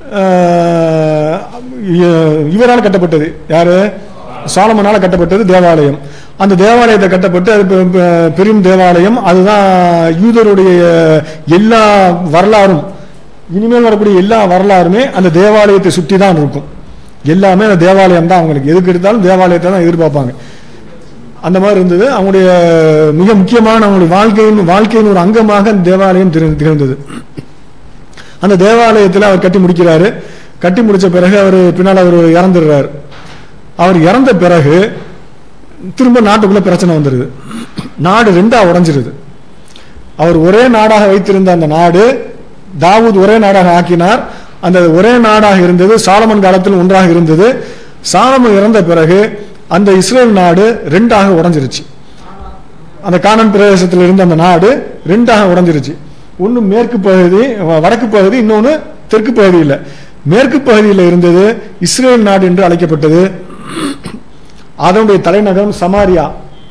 Speaker 1: இவரால் கட்டப்பட்டது. யாரு? சாலமனால கட்டப்பட்டது தேவாலயம். அந்த தேவாலயத்தை கட்டப்பட்டு அது பெரும் தேவாலயம். அதுதான் யூதருடைய எல்லா வரலாறும், இனிமேல் வரக்கூடிய எல்லா வரலாறுமே அந்த தேவாலயத்தை சுற்றி தான் இருக்கும். எல்லாமே அந்த தேவாலயம் தான். அவங்களுக்கு எதுக்கு எடுத்தாலும் தேவாலயத்தை தான் எதிர்பார்ப்பாங்க. அந்த மாதிரி இருந்தது. அவங்களுடைய மிக முக்கியமான அவங்களுடைய வாழ்க்கையின் ஒரு அங்கமாக அந்த தேவாலயம் திகழ்ந்தது. அந்த தேவாலயத்தில் அவர் கட்டி முடிக்கிறாரு. கட்டி முடிச்ச பிறகு அவர் பின்னால் அவர் இறந்துடுறாரு. அவர் இறந்த பிறகு திரும்ப நாட்டுக்குள்ள பிரச்சனை வந்துருது. நாடு ரெண்டா உடைஞ்சிருது. அவர் ஒரே நாடாக வைத்திருந்த அந்த நாடு தாவூத் ஒரே நாடாக ஆக்கினார். அந்த ஒரே நாடாக இருந்தது சாலமன் காலத்தில் ஒன்றாக இருந்தது. சாலமன் இறந்த பிறகு அந்த இஸ்ரேல் நாடு ரெண்டாக உடைஞ்சிருச்சு. அந்த கானான் பிரதேசத்தில் இருந்த அந்த நாடு ரெண்டாக உடைஞ்சிருச்சு. ஒன்னு மேற்கு பகுதி, வடக்கு பகுதி, இன்னொன்னு தெற்கு பகுதி. இல்லை, மேற்கு பகுதியில் இருந்தது இஸ்ரேல் நாடு என்று அழைக்கப்பட்டது. அதனுடைய தலைநகரம் சமாரியா.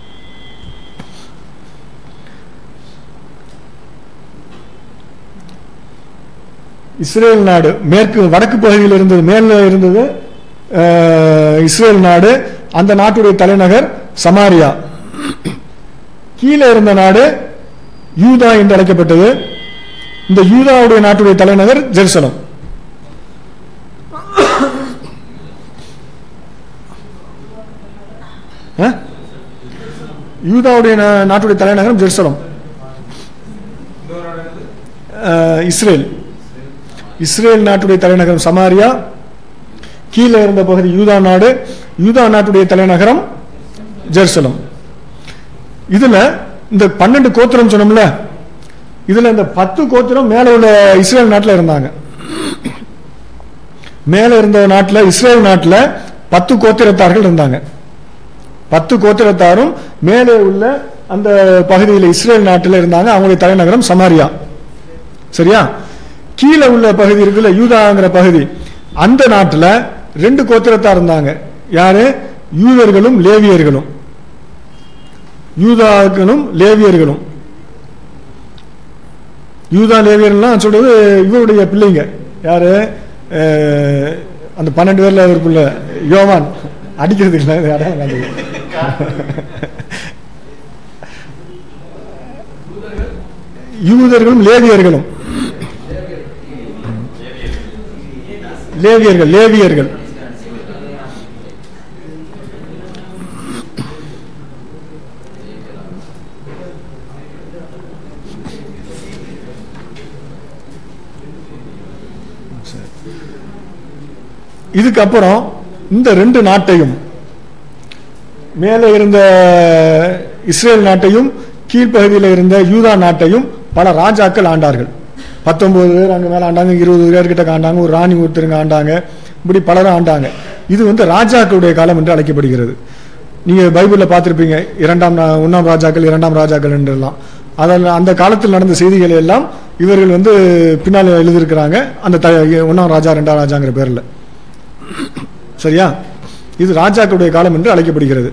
Speaker 1: இஸ்ரேல் நாடு வடக்கு பகுதியில் இருந்தது, மேல இருந்தது இஸ்ரேல் நாடு. அந்த நாட்டுடைய தலைநகர் சமாரியா. கீழே இருந்த நாடு யூதா என்று அழைக்கப்பட்டது. இந்த யூதாவுடைய நாட்டுடைய தலைநகர் ஜெருசலம். யூதாவுடைய நாட்டுடைய தலைநகரம் ஜெருசலம். இஸ்ரேல் நாட்டுடைய தலைநகரம் சமாரியா. கீழே இருந்த பகுதி யூதா நாடு. யூதா நாட்டுடைய தலைநகரம் ஜெருசலம். இதுல இந்த 12 கோத்திரம் சொன்னோம்ல, இதுல இந்த 10 கோத்திரம் மேல உள்ள இஸ்ரேல் நாட்டில் இருந்தாங்க. மேல இருந்த நாட்டில் இஸ்ரேல் நாட்டில் 10 கோத்திரத்தார்கள் இருந்தாங்க. 10 கோத்திரத்தாரும் மேலே உள்ள அந்த பகுதியில் இஸ்ரேல் நாட்டில் இருந்தாங்க. அவங்களுடைய தலைநகரம் சமாரியா. சரியா? கீழே உள்ள பகுதி இருக்குல்ல, யூதாங்கிற பகுதி, அந்த நாட்டில் 2 கோத்திரத்தார் இருந்தாங்க. யாரு? யூதர்களும் லேவியர்களும். யூதாக்களும் லேவியர்களும். யூதா லேவியர்கள்லாம் சொல்றது இவருடைய பிள்ளைங்க. யாரு? அந்த 12 பேர்ல ஒரு பிள்ளை யோவான். அடிக்கிறது இல்லை, யூதர்களும் லேவியர்களும். லேவியர்கள் இதுக்கப்புறம் இந்த 2 நாட்டையும், மேலே இருந்த இஸ்ரேல் நாட்டையும் கீழ்ப்பகுதியில் இருந்த யூதா நாட்டையும் பல ராஜாக்கள் ஆண்டார்கள். 19 பேர் அங்கே மேலே ஆண்டாங்க, 20 பேர்கிட்ட ஆண்டாங்க, ஒரு ராணி ஒருத்தருங்க ஆண்டாங்க, இப்படி பலரும் ஆண்டாங்க. இது ராஜாக்களுடைய காலம் என்று அழைக்கப்படுகிறது. நீங்க பைபிளில் பார்த்திருப்பீங்க, 1ஆம் ராஜாக்கள் 2ஆம் ராஜாக்கள் என்றெல்லாம். அதில் அந்த காலத்தில் நடந்த செய்திகளை எல்லாம் இவர்கள் பின்னால் எழுதியிருக்கிறாங்க, அந்த 1ஆம் ராஜா 2ஆம் ராஜாங்கிற பேர்ல. சரியா? இது ராஜாக்களுடைய காலம் என்று அழைக்கப்படுகிறது.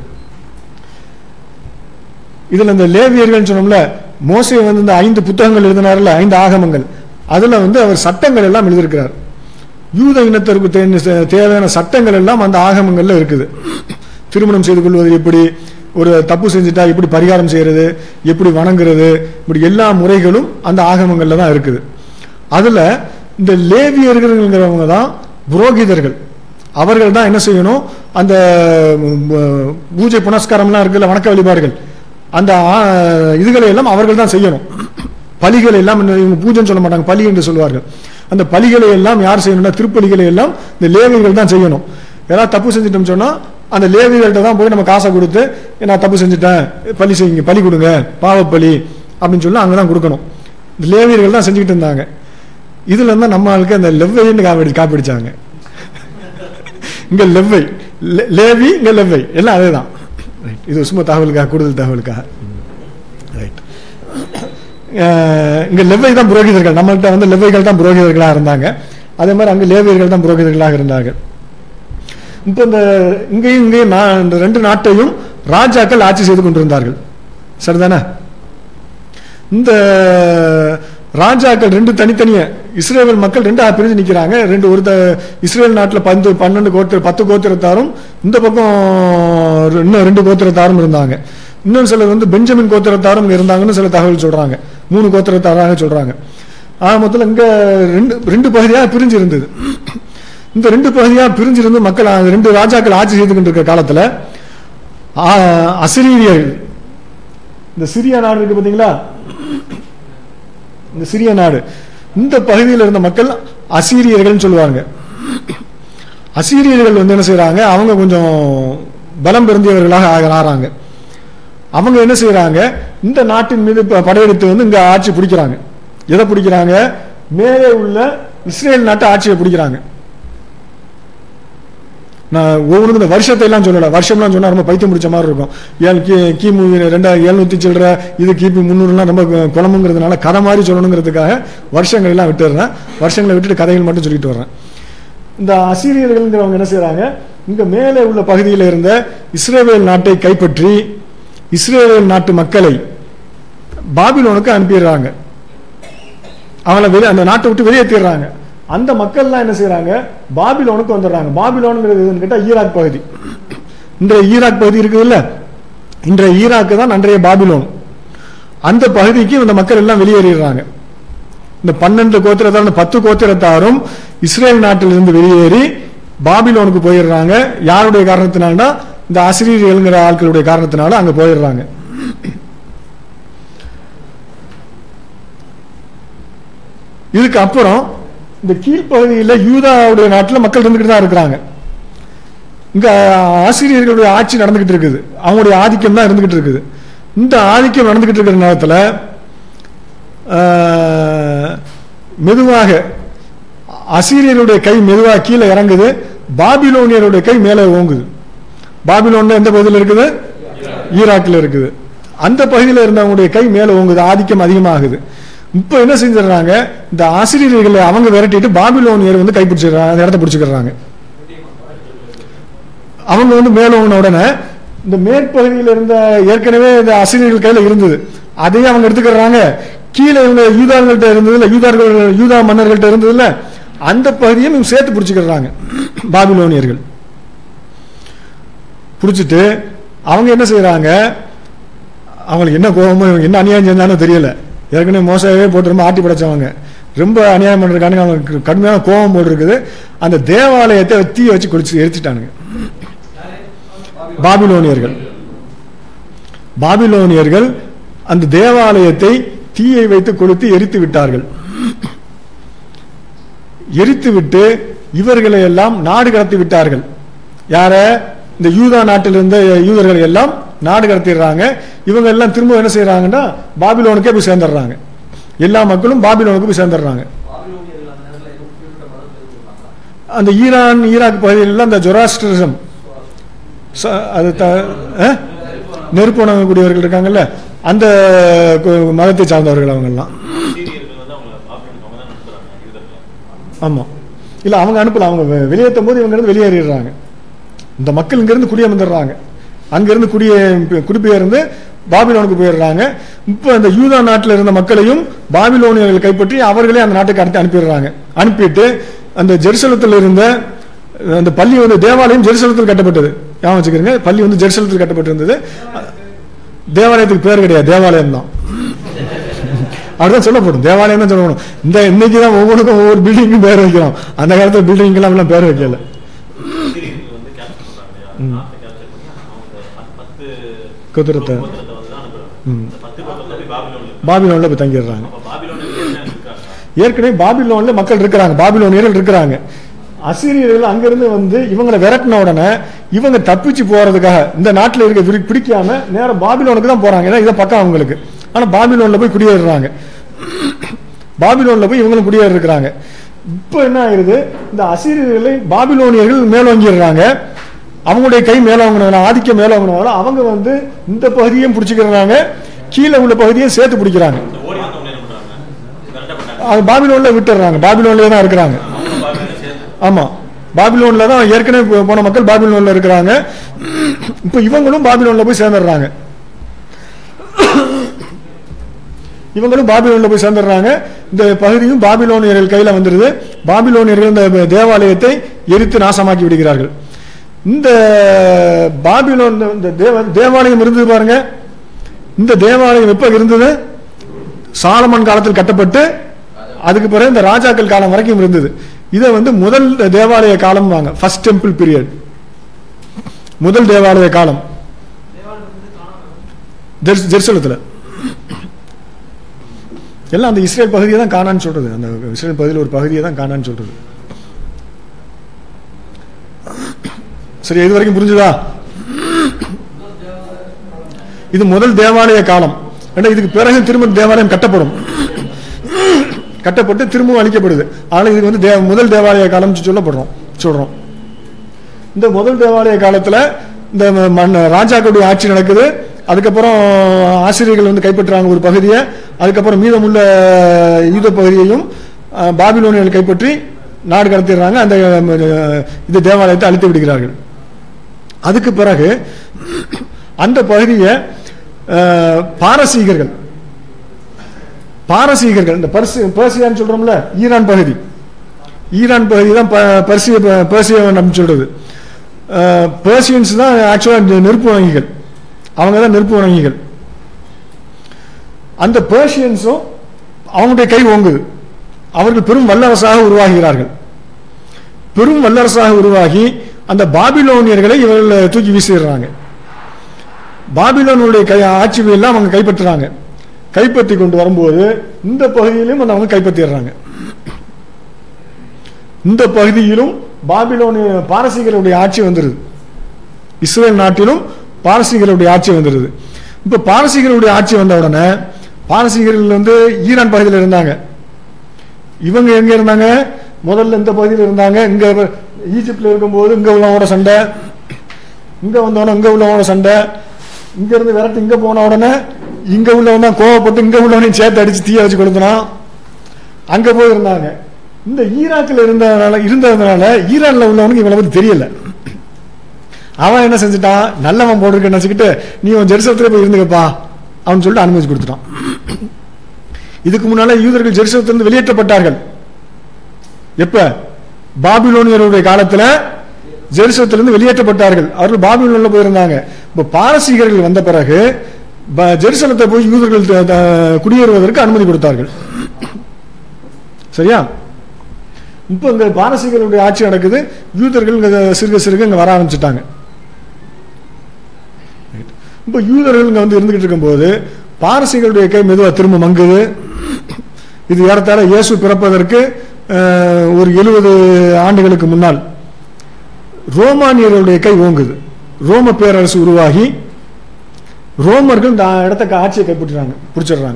Speaker 1: இதுல இந்த லேவியர்கள் சொன்னோம்ல, மோசே இந்த 5 புத்தகங்கள் எழுதினார்ல, 5 ஆகமங்கள், அதுல அவர் சட்டங்கள் எல்லாம் எழுதியிருக்கிறார். யூத இனத்திற்கு தேவையான சட்டங்கள் எல்லாம் அந்த ஆகமங்கள்ல இருக்குது. திருமணம் செய்து கொள்வது எப்படி, ஒரு தப்பு செஞ்சுட்டா எப்படி பரிகாரம் செய்யறது, எப்படி வணங்குறது, இப்படி எல்லா முறைகளும் அந்த ஆகமங்கள்ல தான் இருக்குது. அதுல இந்த லேவியர்கள்ங்கிறவங்க தான் புரோகிதர்கள். அவர்கள் தான் என்ன செய்யணும், அந்த பூஜை புனஸ்காரம்லாம் இருக்குல்ல, வணக்க வழிபாடுகள், அந்த இதுகளை எல்லாம் அவர்கள் தான் செய்யணும். பலிகளை எல்லாம் இவங்க பூஜைன்னு சொல்ல மாட்டாங்க, பலி என்று சொல்வார்கள். அந்த பலிகளை எல்லாம் யார் செய்யணும்னா, திருப்பலிகளை எல்லாம் இந்த லேவியர்கள் தான் செய்யணும். ஏதாவது தப்பு செஞ்சுட்டோம் சொன்னா அந்த லேவியர்கள்ட்ட தான் போய் நம்ம காசை கொடுத்து, நான் தப்பு செஞ்சுட்டேன், பலி செய்யுங்க, பலி கொடுங்க, பாவப்பலி அப்படின்னு சொல்லி அங்கதான் கொடுக்கணும். இந்த லேவியர்கள் தான் செஞ்சுக்கிட்டு இருந்தாங்க. இதுல இருந்தா நம்ம ஆளுக்கு அந்த லெவ்வைன்னு காப்பிடிச்சாங்க. இங்க லெவ்வை, லேவி, இங்க லெவ்வை, எல்லாம் அதேதான். இது சும்மா தகவலுக்காக, கூடுதல் தகவலுக்காக. இங்க லெவ்வை தான் புரோகிதர்கள், நம்மள்கிட்ட லெவ்வைகள் தான் புரோகிதர்களாக இருந்தாங்க. அதே மாதிரி அங்க லேவியர்கள் தான் புரோகிதர்களாக இருந்தார்கள். இப்ப இங்கேயும் இந்த 2 நாட்டையும் ராஜாக்கள் ஆட்சி செய்து கொண்டிருந்தார்கள். சரிதானே? இந்த ராஜாக்கள் 2 தனித்தனிய இஸ்ரேல் மக்கள் 2 பிரிஞ்சு நிக்கிறாங்க. இஸ்ரேல் நாட்டில் 10 கோத்திரத்தாரும், இந்த பக்கம் இன்னும் 2 கோத்திரத்தாரும் இருந்தாங்க. இன்னும் சிலர் பெஞ்சமின் கோத்திரத்தாரும் இருந்தாங்கன்னு சில தகவல் சொல்றாங்க. 3 கோத்திரத்தாராக சொல்றாங்க. மொத்தம் இங்க 2 பகுதியாக பிரிஞ்சு இருந்தது. இந்த 2 பகுதியாக பிரிஞ்சிருந்து மக்கள் 2 ராஜாக்கள் ஆட்சி செய்து கொண்டிருக்கிற காலத்துல அசிரியர்கள், இந்த சிரியா நாடு இருக்கு பாத்தீங்களா, இந்த சிறிய நாடு, இந்த பகுதியில் இருந்த மக்கள் அசீரியர்கள் சொல்லுவாங்க. அசீரியர்கள் என்ன செய்யறாங்க, அவங்க கொஞ்சம் பலம் பெருந்தியவர்களாக ஆறாங்க. அவங்க என்ன செய்யறாங்க, இந்த நாட்டின் மீது படையெடுத்து இங்க ஆட்சி பிடிக்கிறாங்க. எதை பிடிக்கிறாங்க? மேலே உள்ள இஸ்ரேல் நாட்டு ஆட்சியை பிடிக்கிறாங்க. நான் ஒவ்வொரு இந்த வருஷத்தை எல்லாம் சொல்லல, வருஷம்லாம் சொன்னா ரொம்ப பைத்தியம் பிடிச்ச மாதிரி இருக்கும். கிமு 2700 சில்லற, இது கிபி 300 ரொம்ப குழம்புங்கிறதுனால கதை மாதிரி சொல்லணுங்கிறதுக்காக வருஷங்கள் எல்லாம் விட்டுறேன். வருஷங்களை விட்டுட்டு கதைகள் மட்டும் சொல்லிட்டு வர்றேன். இந்த அசீரியர்கள்ங்கிறவங்க என்ன செய்யறாங்க, இங்க மேலே உள்ள பகுதியில் இருந்த இஸ்ரேல் நாட்டை கைப்பற்றி இஸ்ரேல் நாட்டு மக்களை பாபிலோனுக்கு அனுப்பிடுறாங்க. அவங்கள அந்த நாட்டை விட்டு வெளியேற்றிடுறாங்க. அந்த மக்கள்லாம் என்ன செய்யறாங்க, பாபிலோனுக்கு வந்துடுறாங்க. பாபிலோனுங்கிறது கேட்டா ஈராக் பகுதி. இன்றைய ஈராக் பகுதி இருக்குது இல்ல, இன்றைய ஈராக்கு தான் அன்றைய பாபிலோன். அந்த பகுதிக்கு இந்த மக்கள் எல்லாம் வெளியேறிடுறாங்க. இந்த 12 கோத்திரத்தாரும் 10 கோத்திரத்தாரும் இஸ்ரேல் நாட்டிலிருந்து வெளியேறி பாபிலோனுக்கு போயிடுறாங்க. யாருடைய காரணத்தினால்னா இந்த அசீரியர்கள்ங்கிற ஆட்களுடைய காரணத்தினால அங்க போயிடுறாங்க. இதுக்கு அப்புறம் இந்த கீழ்ப்பகுதியில் யூதாவுடைய நாட்டில் மக்கள் இருந்துகிட்டு தான் இருக்கிறாங்க. இங்க ஆசிரியர்களுடைய ஆட்சி நடந்துகிட்டு இருக்குது, அவங்களுடைய ஆதிக்கம் தான் இருந்துகிட்டு இருக்குது. இந்த ஆதிக்கம் நடந்துகிட்டு இருக்கிற நேரத்தில் மெதுவாக அசீரியருடைய கை மெதுவாக கீழே இறங்குது, பாபிலோனியருடைய கை மேலே ஓங்குது. பாபிலோன் எந்த பகுதியில் இருக்குது, ஈராக்கில் இருக்குது. அந்த பகுதியில் இருந்தவங்களுடைய கை மேலே ஓங்குது, ஆதிக்கம் அதிகமாகுது. இப்ப என்ன செஞ்சிடறாங்க, இந்த ஆசிரியர்களை அவங்க விரட்டிட்டு பாபிலோனியர் வந்து கைப்பிடிச்சிடுறாங்க, அந்த இடத்த பிடிச்சிக்கிறாங்க. அவங்க வந்து மேலோங்கின உடனே இந்த மேற்பகுதியில் இருந்த ஏற்கனவே இந்த ஆசிரியர்கள் கையில இருந்தது, அதையே அவங்க எடுத்துக்கிறாங்க. கீழே இவங்க யூதார்கள்ட்ட இருந்ததுல, யூதா மன்னர்கள்ட்ட இருந்ததுல, அந்த பகுதியும் இவங்க சேர்த்து பிடிச்சிக்கிறாங்க பாபிலோனியர்கள். பிடிச்சிட்டு அவங்க என்ன செய்யறாங்க, அவங்களுக்கு என்ன கோபமோ என்ன அநியாயம் செஞ்சாலும் தெரியல, ஏற்கனவே மோசவே போட்டு ரொம்ப ஆட்டி படைச்சவங்க, ரொம்ப அநியாயம் பண்றதுக்கான அவங்களுக்கு கடுமையான கோபம் போட்டு இருக்குது. அந்த தேவாலயத்தை தீய வச்சு குடிச்சு எரிச்சிட்டானுங்க பாபிலோனியர்கள். பாபிலோனியர்கள் அந்த தேவாலயத்தை தீயை வைத்து கொளுத்தி எரித்து விட்டார்கள். எரித்து விட்டு இவர்களை எல்லாம் நாடு கடத்தி விட்டார்கள். யார, இந்த யூதா நாட்டில் இருந்த யூதர்களை எல்லாம் நாடு கடத்திடுறாங்க. இவங்க எல்லாம் திரும்ப என்ன செய்யறாங்கன்னா பாபிலோனுக்கே போய் சேர்ந்துடுறாங்க. எல்லா மக்களும் பாபிலோனுக்கு போய் சேர்ந்துடுறாங்க. அந்த ஈரான் ஈராக் பகுதியில் அந்த ஜொராஸ்ட்ரிசம், அது நெருப்பு வணங்கக்கூடியவர்கள் இருக்காங்கல்ல, அந்த மதத்தை சார்ந்தவர்கள் அவங்க எல்லாம். ஆமா, இல்ல அவங்க அனுப்பல, அவங்க வெளியேற்றும் போது இவங்க இருந்து வெளியேறிடுறாங்க. இந்த மக்கள் இங்க இருந்து குடியமர்ந்துடுறாங்க, அங்கிருந்து குடிபெயர்ந்து பாபிலோனுக்கு போயிடுறாங்க. இப்ப அந்த யூதா நாட்டில் இருந்த மக்களையும் பாபிலோனியர்கள் கைப்பற்றி அவர்களே அந்த நாட்டுக்கு அனுப்பிடுறாங்க. அனுப்பிட்டு அந்த ஜெருசலத்தில் இருந்த அந்த பள்ளி வந்து தேவாலயம் ஜெருசலத்தில் கட்டப்பட்டது. ஞாபகம் வச்சுக்கிறீங்க, பள்ளி வந்து ஜெருசலத்தில் கட்டப்பட்டிருந்தது. தேவாலயத்துக்கு பேர் கிடையாது, தேவாலயம் தான். அப்படிதான் சொல்லப்படும், தேவாலயம் தான் சொல்லணும். இந்த இன்னைக்குதான் ஒவ்வொருக்கும் ஒவ்வொரு பில்டிங்கும் பேர் வைக்கிறோம், அந்த காலத்துல பில்டிங் எல்லாம் பேர் வைக்கல. பாபிலோன்ல போய் தங்கிடுறாங்க. ஏற்கனவே பாபிலோன்ல மக்கள் இருக்கிறாங்க, பாபிலோனியர்கள் இருக்கிறாங்க. அசீரியர்கள் அங்கிருந்து வந்து இவங்களை விரட்டின உடனே இவங்க தப்பிச்சு போறதுக்காக இந்த நாட்டில் இருக்க பிடிக்காம நேரம் பாபிலோனுக்கு தான் போறாங்க. ஏன்னா இதை பக்கம் அவங்களுக்கு. ஆனா பாபிலோன்ல போய் குடியேறாங்க, பாபிலோன்ல போய் இவங்களும் குடியேறி இருக்கிறாங்க. இப்ப என்ன ஆயிருது, இந்த அசீரியர்களை பாபிலோனியர்கள் மேலோங்கிடுறாங்க. அவங்களுடைய கை மேலோங்கினால, ஆதிக்கம் மேலோங்கினால அவங்க வந்து இந்த பகுதியும் பிடிச்சிக்கிறாங்க, கீழே உள்ள பகுதியும் சேர்த்து பிடிக்கிறாங்க. பாபிலோன்ல விட்டுறாங்க, பாபிலோன்லயே தான் இருக்கிறாங்க. ஆமா, பாபிலோன்ல தான் ஏற்கனவே போன மக்கள் பாபிலோன்ல இருக்கிறாங்க. இப்ப இவங்களும் பாபிலோன்ல போய் சேர்ந்துடுறாங்க, இவங்களும் பாபிலோன்ல போய் சேர்ந்துடுறாங்க. இந்த பகுதியும் பாபிலோனியர்கள் கையில வந்துருது. பாபிலோனியர்கள் இந்த தேவாலயத்தை எரித்து நாசமாக்கி விடுகிறார்கள். இந்த பாபிலோன் இந்த தேவாலயம் இருந்தது பாருங்க, இந்த தேவாலயம் எப்ப இருந்தது, சாலமன் காலத்தில் கட்டப்பட்டு அதுக்கு பிறகு இந்த ராஜாக்கள் காலம் வரைக்கும் இருந்தது. இதை வந்து முதல் தேவாலய காலம் வாங்க, ஃபர்ஸ்ட் டெம்பிள் பீரியட், முதல் தேவாலய காலம் ஜெருசலத்துல. எல்லாம் அந்த இஸ்ரேல் பகுதியை தான் கானான்னு சொல்றது, அந்த இஸ்ரேல் பகுதியில் ஒரு பகுதியை தான் கானான்னு சொல்றது. சரி, இது வரைக்கும் புரிஞ்சுதா? இது முதல் தேவாலய காலம். இதுக்கு பிறகு திரும்ப தேவாலயம் கட்டப்படும், கட்டப்பட்டு திரும்பவும் அழிக்கப்படுது. ஆனால் இதுக்கு வந்து முதல் தேவாலய காலம் சொல்றோம். இந்த முதல் தேவாலய காலத்துல இந்த ராஜாக்களுடைய ஆட்சி நடக்குது. அதுக்கப்புறம் ஆசிரியர்கள் வந்து கைப்பற்றுறாங்க ஒரு பகுதியை. அதுக்கப்புறம் மீதமுள்ள யூத பகுதியையும் பாபிலோனியர்கள் கைப்பற்றி நாடு கடத்திடுறாங்க. அந்த இது தேவாலயத்தை அழித்து விடுகிறார்கள். அதுக்கு பிறகு அந்த பகுதியை பாரசீகர்கள் இந்த பெர்சியான்னு சொல்றோம்ல, ஈரான் பகுதி தான் பெர்சியா சொல்றது. பெர்சியன்ஸ் தான் ஆக்சுவலா நெருப்பு வங்கிகள், அவங்க தான் நெருப்பு வங்கிகள். அந்த பெர்சியன்ஸும் அவங்களுடைய கை ஓங்குது. அவர்கள் பெரும் வல்லரசாக உருவாகிறார்கள். பெரும் வல்லரசாக உருவாகி அந்த பாபிலோனியர்களை இவர்கள் தூக்கி வீசிடுறாங்க. பாபிலோனுடைய ஆட்சி எல்லாம் அவங்க கைப்பற்றுறாங்க. கைப்பற்றி கொண்டு வரும்போது இந்த பகுதியிலும் அவங்க கைப்பற்றிடுறாங்க. இந்த பகுதியிலும் பாபிலோனிய பாரசீகருடைய ஆட்சி வந்துருது. இஸ்ரேல் நாட்டிலும் பாரசீகருடைய ஆட்சி வந்துருது. இப்ப பாரசீகருடைய ஆட்சி வந்த உடனே பாரசீகர்கள் ஈரான் பகுதியில் இருந்தாங்க. இவங்க எங்க இருந்தாங்க? முதல்ல இந்த பகுதியில் இருந்தாங்க. இங்க ஈஜிப்ட்ல இருக்கும்போது இங்க உள்ளவங்களோட சண்டை, இங்க வந்தோடனே இங்க உள்ளவங்களோட சண்டை, இங்க இருந்து விரட்டு இங்க போன உடனே இங்க உள்ளவன் தான் கோவப்பட்டு இங்க உள்ளவனையும் சேர்த்து அடிச்சு தீய வச்சு கொடுத்தான். அங்க போய் இருந்தாங்க. இந்த ஈராக்கில் இருந்ததுனால ஈரான்ல உள்ளவனுக்கு இவனை பத்தி தெரியல. அவன் என்ன செஞ்சுட்டான், நல்லவன் போட்டிருக்க நினைச்சுக்கிட்டு நீ ஜெருசலத்துல போய் இருந்துக்கப்பா அவன் சொல்லிட்டு அனுமதி கொடுத்துட்டான். இதுக்கு முன்னால யூதர்கள் ஜெருசலத்திலிருந்து வெளியேற்றப்பட்டார்கள். எப்ப? பாபிலோனியருடைய காலத்துல ஜெருசலத்திலிருந்து வெளியேற்றப்பட்டார்கள். அவர்கள் பாபிலோன்ல போயிருந்தாங்க. இப்ப பாரசீகர்கள் வந்த பிறகு ஜெருசலத்தை போய் யூதர்கள் குடியேறுவதற்கு அனுமதி கொடுத்தார்கள். சரியா? இப்ப இங்க பாரசீகர்களுடைய ஆட்சி நடக்குது. யூதர்கள் சிறுக சிறுக இங்க வர ஆரம்பிச்சுட்டாங்க. இப்ப யூதர்கள் இங்க இருந்துகிட்டு இருக்கும் போது பாரசீகருடைய கை மெதுவா திரும்ப மங்குது. இது ஏறத்தாழ இயேசு பிறப்பதற்கு ஒரு 70 ஆண்டுகளுக்கு முன்னால் ரோமானியர்களுடைய கை ஓங்குது. ரோம பேரரசு உருவாகி ரோமர்கள் இந்த இடத்த ஆட்சியை பிடிச்சிடுறாங்க.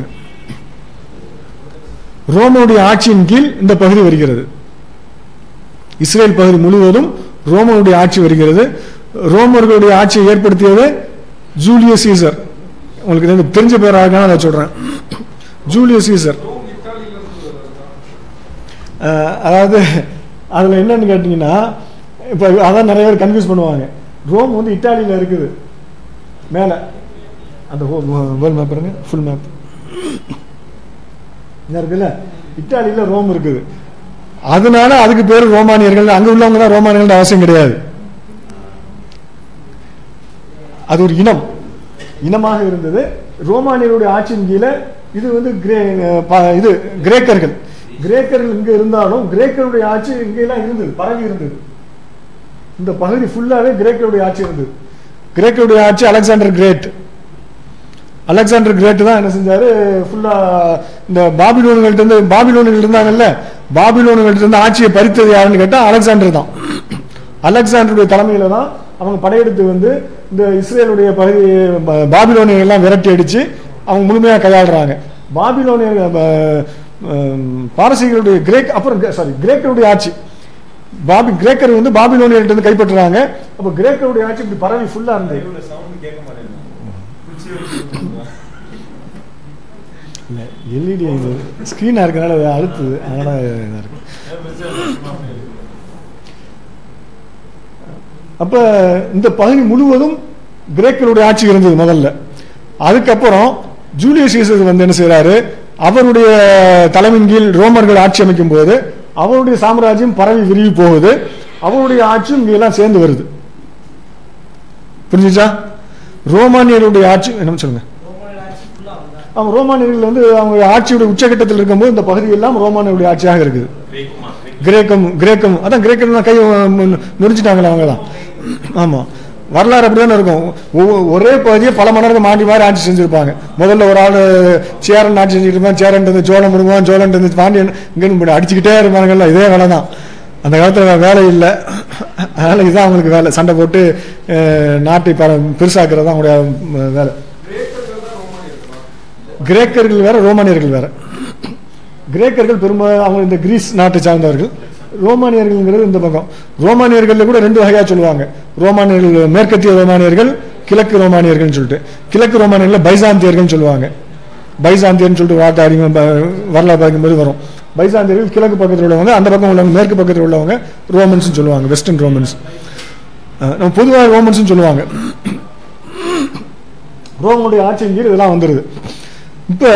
Speaker 1: ரோமனுடைய ஆட்சியின் கீழ் இந்த பகுதி வருகிறது. இஸ்ரேல் பகுதி முழுவதும் ரோமனுடைய ஆட்சி வருகிறது. ரோமர்களுடைய ஆட்சியை ஏற்படுத்தியது ஜூலியஸ் சீசர். உங்களுக்கு தெரிஞ்ச பேராக நான் சொல்றேன். Julius Caesar. அதாவது அதுல என்னன்னு கேட்டீங்கன்னா, இப்ப அதான் நிறைய பேர் கன்ஃபியூஸ் பண்ணுவாங்க. ரோம் இட்டாலியில இருக்குது. மேல அந்த வேர்ல்ட் மேப் பாருங்க, ஃபுல் மேப் இருக்குல்ல, இட்டாலியில ரோம் இருக்குது. அதனால அதுக்கு பேரு ரோமானியர்கள். அங்க உள்ளவங்க தான் ரோமானியர்கள் அவசியம் கிடையாது. அது ஒரு இனமாக இருந்தது. ரோமானியருடைய ஆட்சியின் கீழே இது கிரேக்கர்கள் இங்க இருந்தாலும் கிரேக்கருடைய ஆட்சி இங்கெல்லாம் இருந்தது, பரவி இருந்தது. இந்த பகுதி ஃபுல்லாவே கிரேக்கருடைய ஆட்சி இருந்தது. கிரேக்கருடைய ஆட்சி அலெக்சாண்டர் கிரேட் தான் என்ன செஞ்சாரு, ஃபுல்லா இந்த பாபிலோனியர்கள் இருந்தாங்கல்ல, பாபிலோனியர்கள் இருந்து ஆட்சியை பறித்தது யாருன்னு கேட்டா அலெக்சாண்டர் தான். அலெக்சாண்டருடைய தலைமையில தான் அவங்க படையெடுத்து இந்த இஸ்ரேலுடைய பகுதி பாபிலோனியர்கள் எல்லாம் விரட்டி அடிச்சு அவங்க முழுமையா கையாளுறாங்க. பாரசீகருடைய கிரேக்கருடைய ஆட்சி, கிரேக்கர் பாபிலோனியர்கிட்ட கைப்பற்றுறாங்க. அப்ப கிரேக்கருடைய ஆட்சி இப்படி பரவி ஃபுல்லா இருந்தது. எல்இடி ஸ்கிரீனா இருக்கனால அழுத்துது, அதனால இதா இருக்கு. அப்ப இந்த பகுதி முழுவதும் கிரேக்கருடைய ஆட்சி இருந்தது முதல்ல. அதுக்கப்புறம் ஜூலியஸ் சீசர் என்ன செய்யறாரு, அவருடைய தலைமையின் கீழ் ரோமர்கள் ஆட்சி அமைக்கும் போது அவருடைய சாம்ராஜ்யம் பரவி விரிவி போகுது. அவருடைய ஆட்சியும் இங்க எல்லாம் சேர்ந்து வருது. புரிஞ்சுச்சா? ரோமானியருடைய ஆட்சி என்ன சொல்லுங்க. ரோமானியர்கள் அவங்க ஆட்சியுடைய உச்சகட்டத்தில் இருக்கும்போது இந்த பகுதி எல்லாம் ரோமானியருடைய ஆட்சியாக இருக்குது. கிரேக்கம் அதான் கிரேக்கம் கை நுரிஞ்சிட்டாங்களே அவங்க தான். ஆமா, வரலாறு அப்படிதானே இருக்கும். ஒரே பகுதியை பல மன்னர்கள் மாறி மாறி ஆட்சி செஞ்சிருப்பாங்க. முதல்ல ஒரு ஆள் சேரன் ஆட்சி செஞ்சுட்டு இருப்பான், சேரன் சோழன் முடுவான், சோழன் பாண்டியன் இங்கன்னு அடிச்சுக்கிட்டே இருப்பாங்கல்ல. இதே வேலை தான். அந்த காலத்துல வேலை இல்லை, அதனால இதுதான் அவங்களுக்கு வேலை. சண்டை போட்டு நாட்டை பெருசாக்குறது தான் அவங்களுடைய வேலை. கிரேக்கர்கள் வேற, ரோமானியர்கள் வேற. கிரேக்கர்கள் பெரும்பாலும் அவங்க இந்த கிரீஸ் நாட்டை சார்ந்தவர்கள். ரோமானியர்கள் இந்த பக்கம். ரோமானியர்கள் கூட 2 வகையா சொல்லுவாங்க. ரோமானியர்கள் மேற்கத்திய ரோமானியர்கள், கிழக்கு ரோமானியர்கள் சொல்லிட்டு. கிழக்கு ரோமானியர்கள் பைசாந்தியர்கள் சொல்லுவாங்க. பைசாந்தியர்னு சொல்லிட்டு வார்த்தை வரலாறு பார்க்கும்போது வரும். பைசாந்தியர்கள் கிழக்கு பக்கத்தில் உள்ளவங்க, அந்த பக்கம் உள்ளவங்க மேற்கு பக்கத்தில் உள்ளவங்க ரோமன்ஸ் சொல்லுவாங்க, வெஸ்டர்ன் ரோமன்ஸ். நம்ம பொதுவாக ரோமன்ஸ் சொல்லுவாங்க. ரோமனுடைய ஆட்சியின் கீழ் இதெல்லாம் வந்துடுது. இப்போ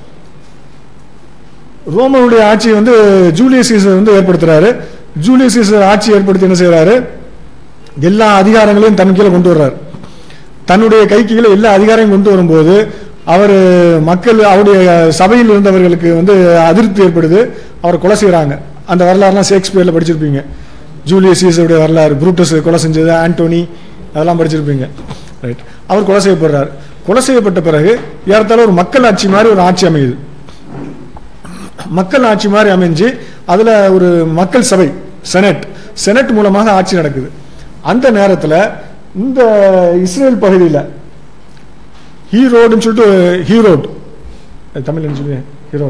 Speaker 1: ரோமனுடைய ஆட்சியை வந்து ஜூலியஸ் சீசர் வந்து ஏற்படுத்துறாரு. ஜூலியஸ் சீசர் ஆட்சி ஏற்படுத்தி என்ன செய்யறாரு, எல்லா அதிகாரங்களையும் தன் கீழே கொண்டு வர்றாரு. தன்னுடைய கைக்கு கீழே எல்லா அதிகாரங்களும் கொண்டு வரும்போது அவர் மக்கள், அவருடைய சபையில் இருந்தவர்களுக்கு வந்து அதிருப்தி ஏற்படுது. அவரை கொலை செய்யறாங்க. அந்த வரலாறுலாம் ஷேக்ஸ்பியர்ல படிச்சிருப்பீங்க. ஜூலியஸ் சீசருடைய வரலாறு, புரூட்டஸ் கொலை செஞ்சது, ஆண்டோனி, அதெல்லாம் படிச்சிருப்பீங்க. ரைட். அவர் கொலை செய்யப்படுறார். கொலை செய்யப்பட்ட பிறகு ஏறத்தாழ ஒரு மக்கள் ஆட்சி மாதிரி ஒரு ஆட்சி அமையுது. மக்கள் ஆட்சி மாதிரி அமைஞ்சு அதுல ஒரு மக்கள் சபை, செனட் மூலமாக ஆட்சி நடக்குது. அந்த நேரத்தில் இந்த இஸ்ரேல் பகுதியில் ஹீரோடுன்னு சொல்லிட்டு, ஹீரோட் தமிழ் சொல்லி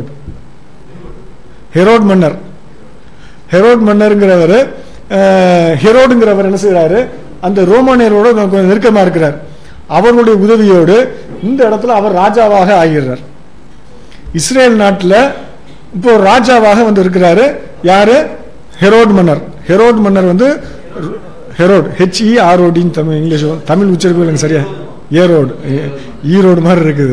Speaker 1: ஹெரோட் மன்னர், ஹெரோட் மன்னருங்கிறவர், ஹெரோடுங்கிறவர் என்ன செய்யறாரு, அந்த ரோமானியரோட கொஞ்சம் நெருக்கமா இருக்கிறார். அவர்களுடைய உதவியோடு இந்த இடத்துல அவர் ராஜாவாக ஆகிறார். இஸ்ரேல் நாட்டில் இப்போ ராஜாவாக வந்து இருக்கிறாரு. யாரு? ஹெரோட் மன்னர். ஹெரோட் மன்னர் வந்து Herod, HEROD Tamil, English Tamil உச்சரிப்பு எனக்கு சரியா, ஏரோடு, ஈரோடு மாதிரி இருக்குது.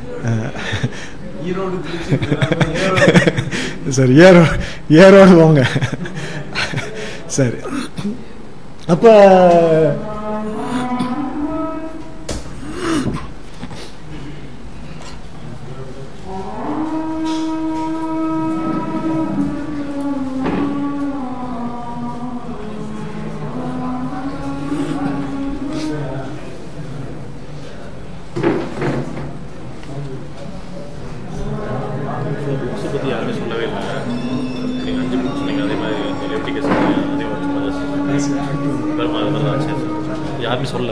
Speaker 1: சரி, ஏரோடு போங்க. சரி, அப்ப
Speaker 2: யாருமே சொல்லல.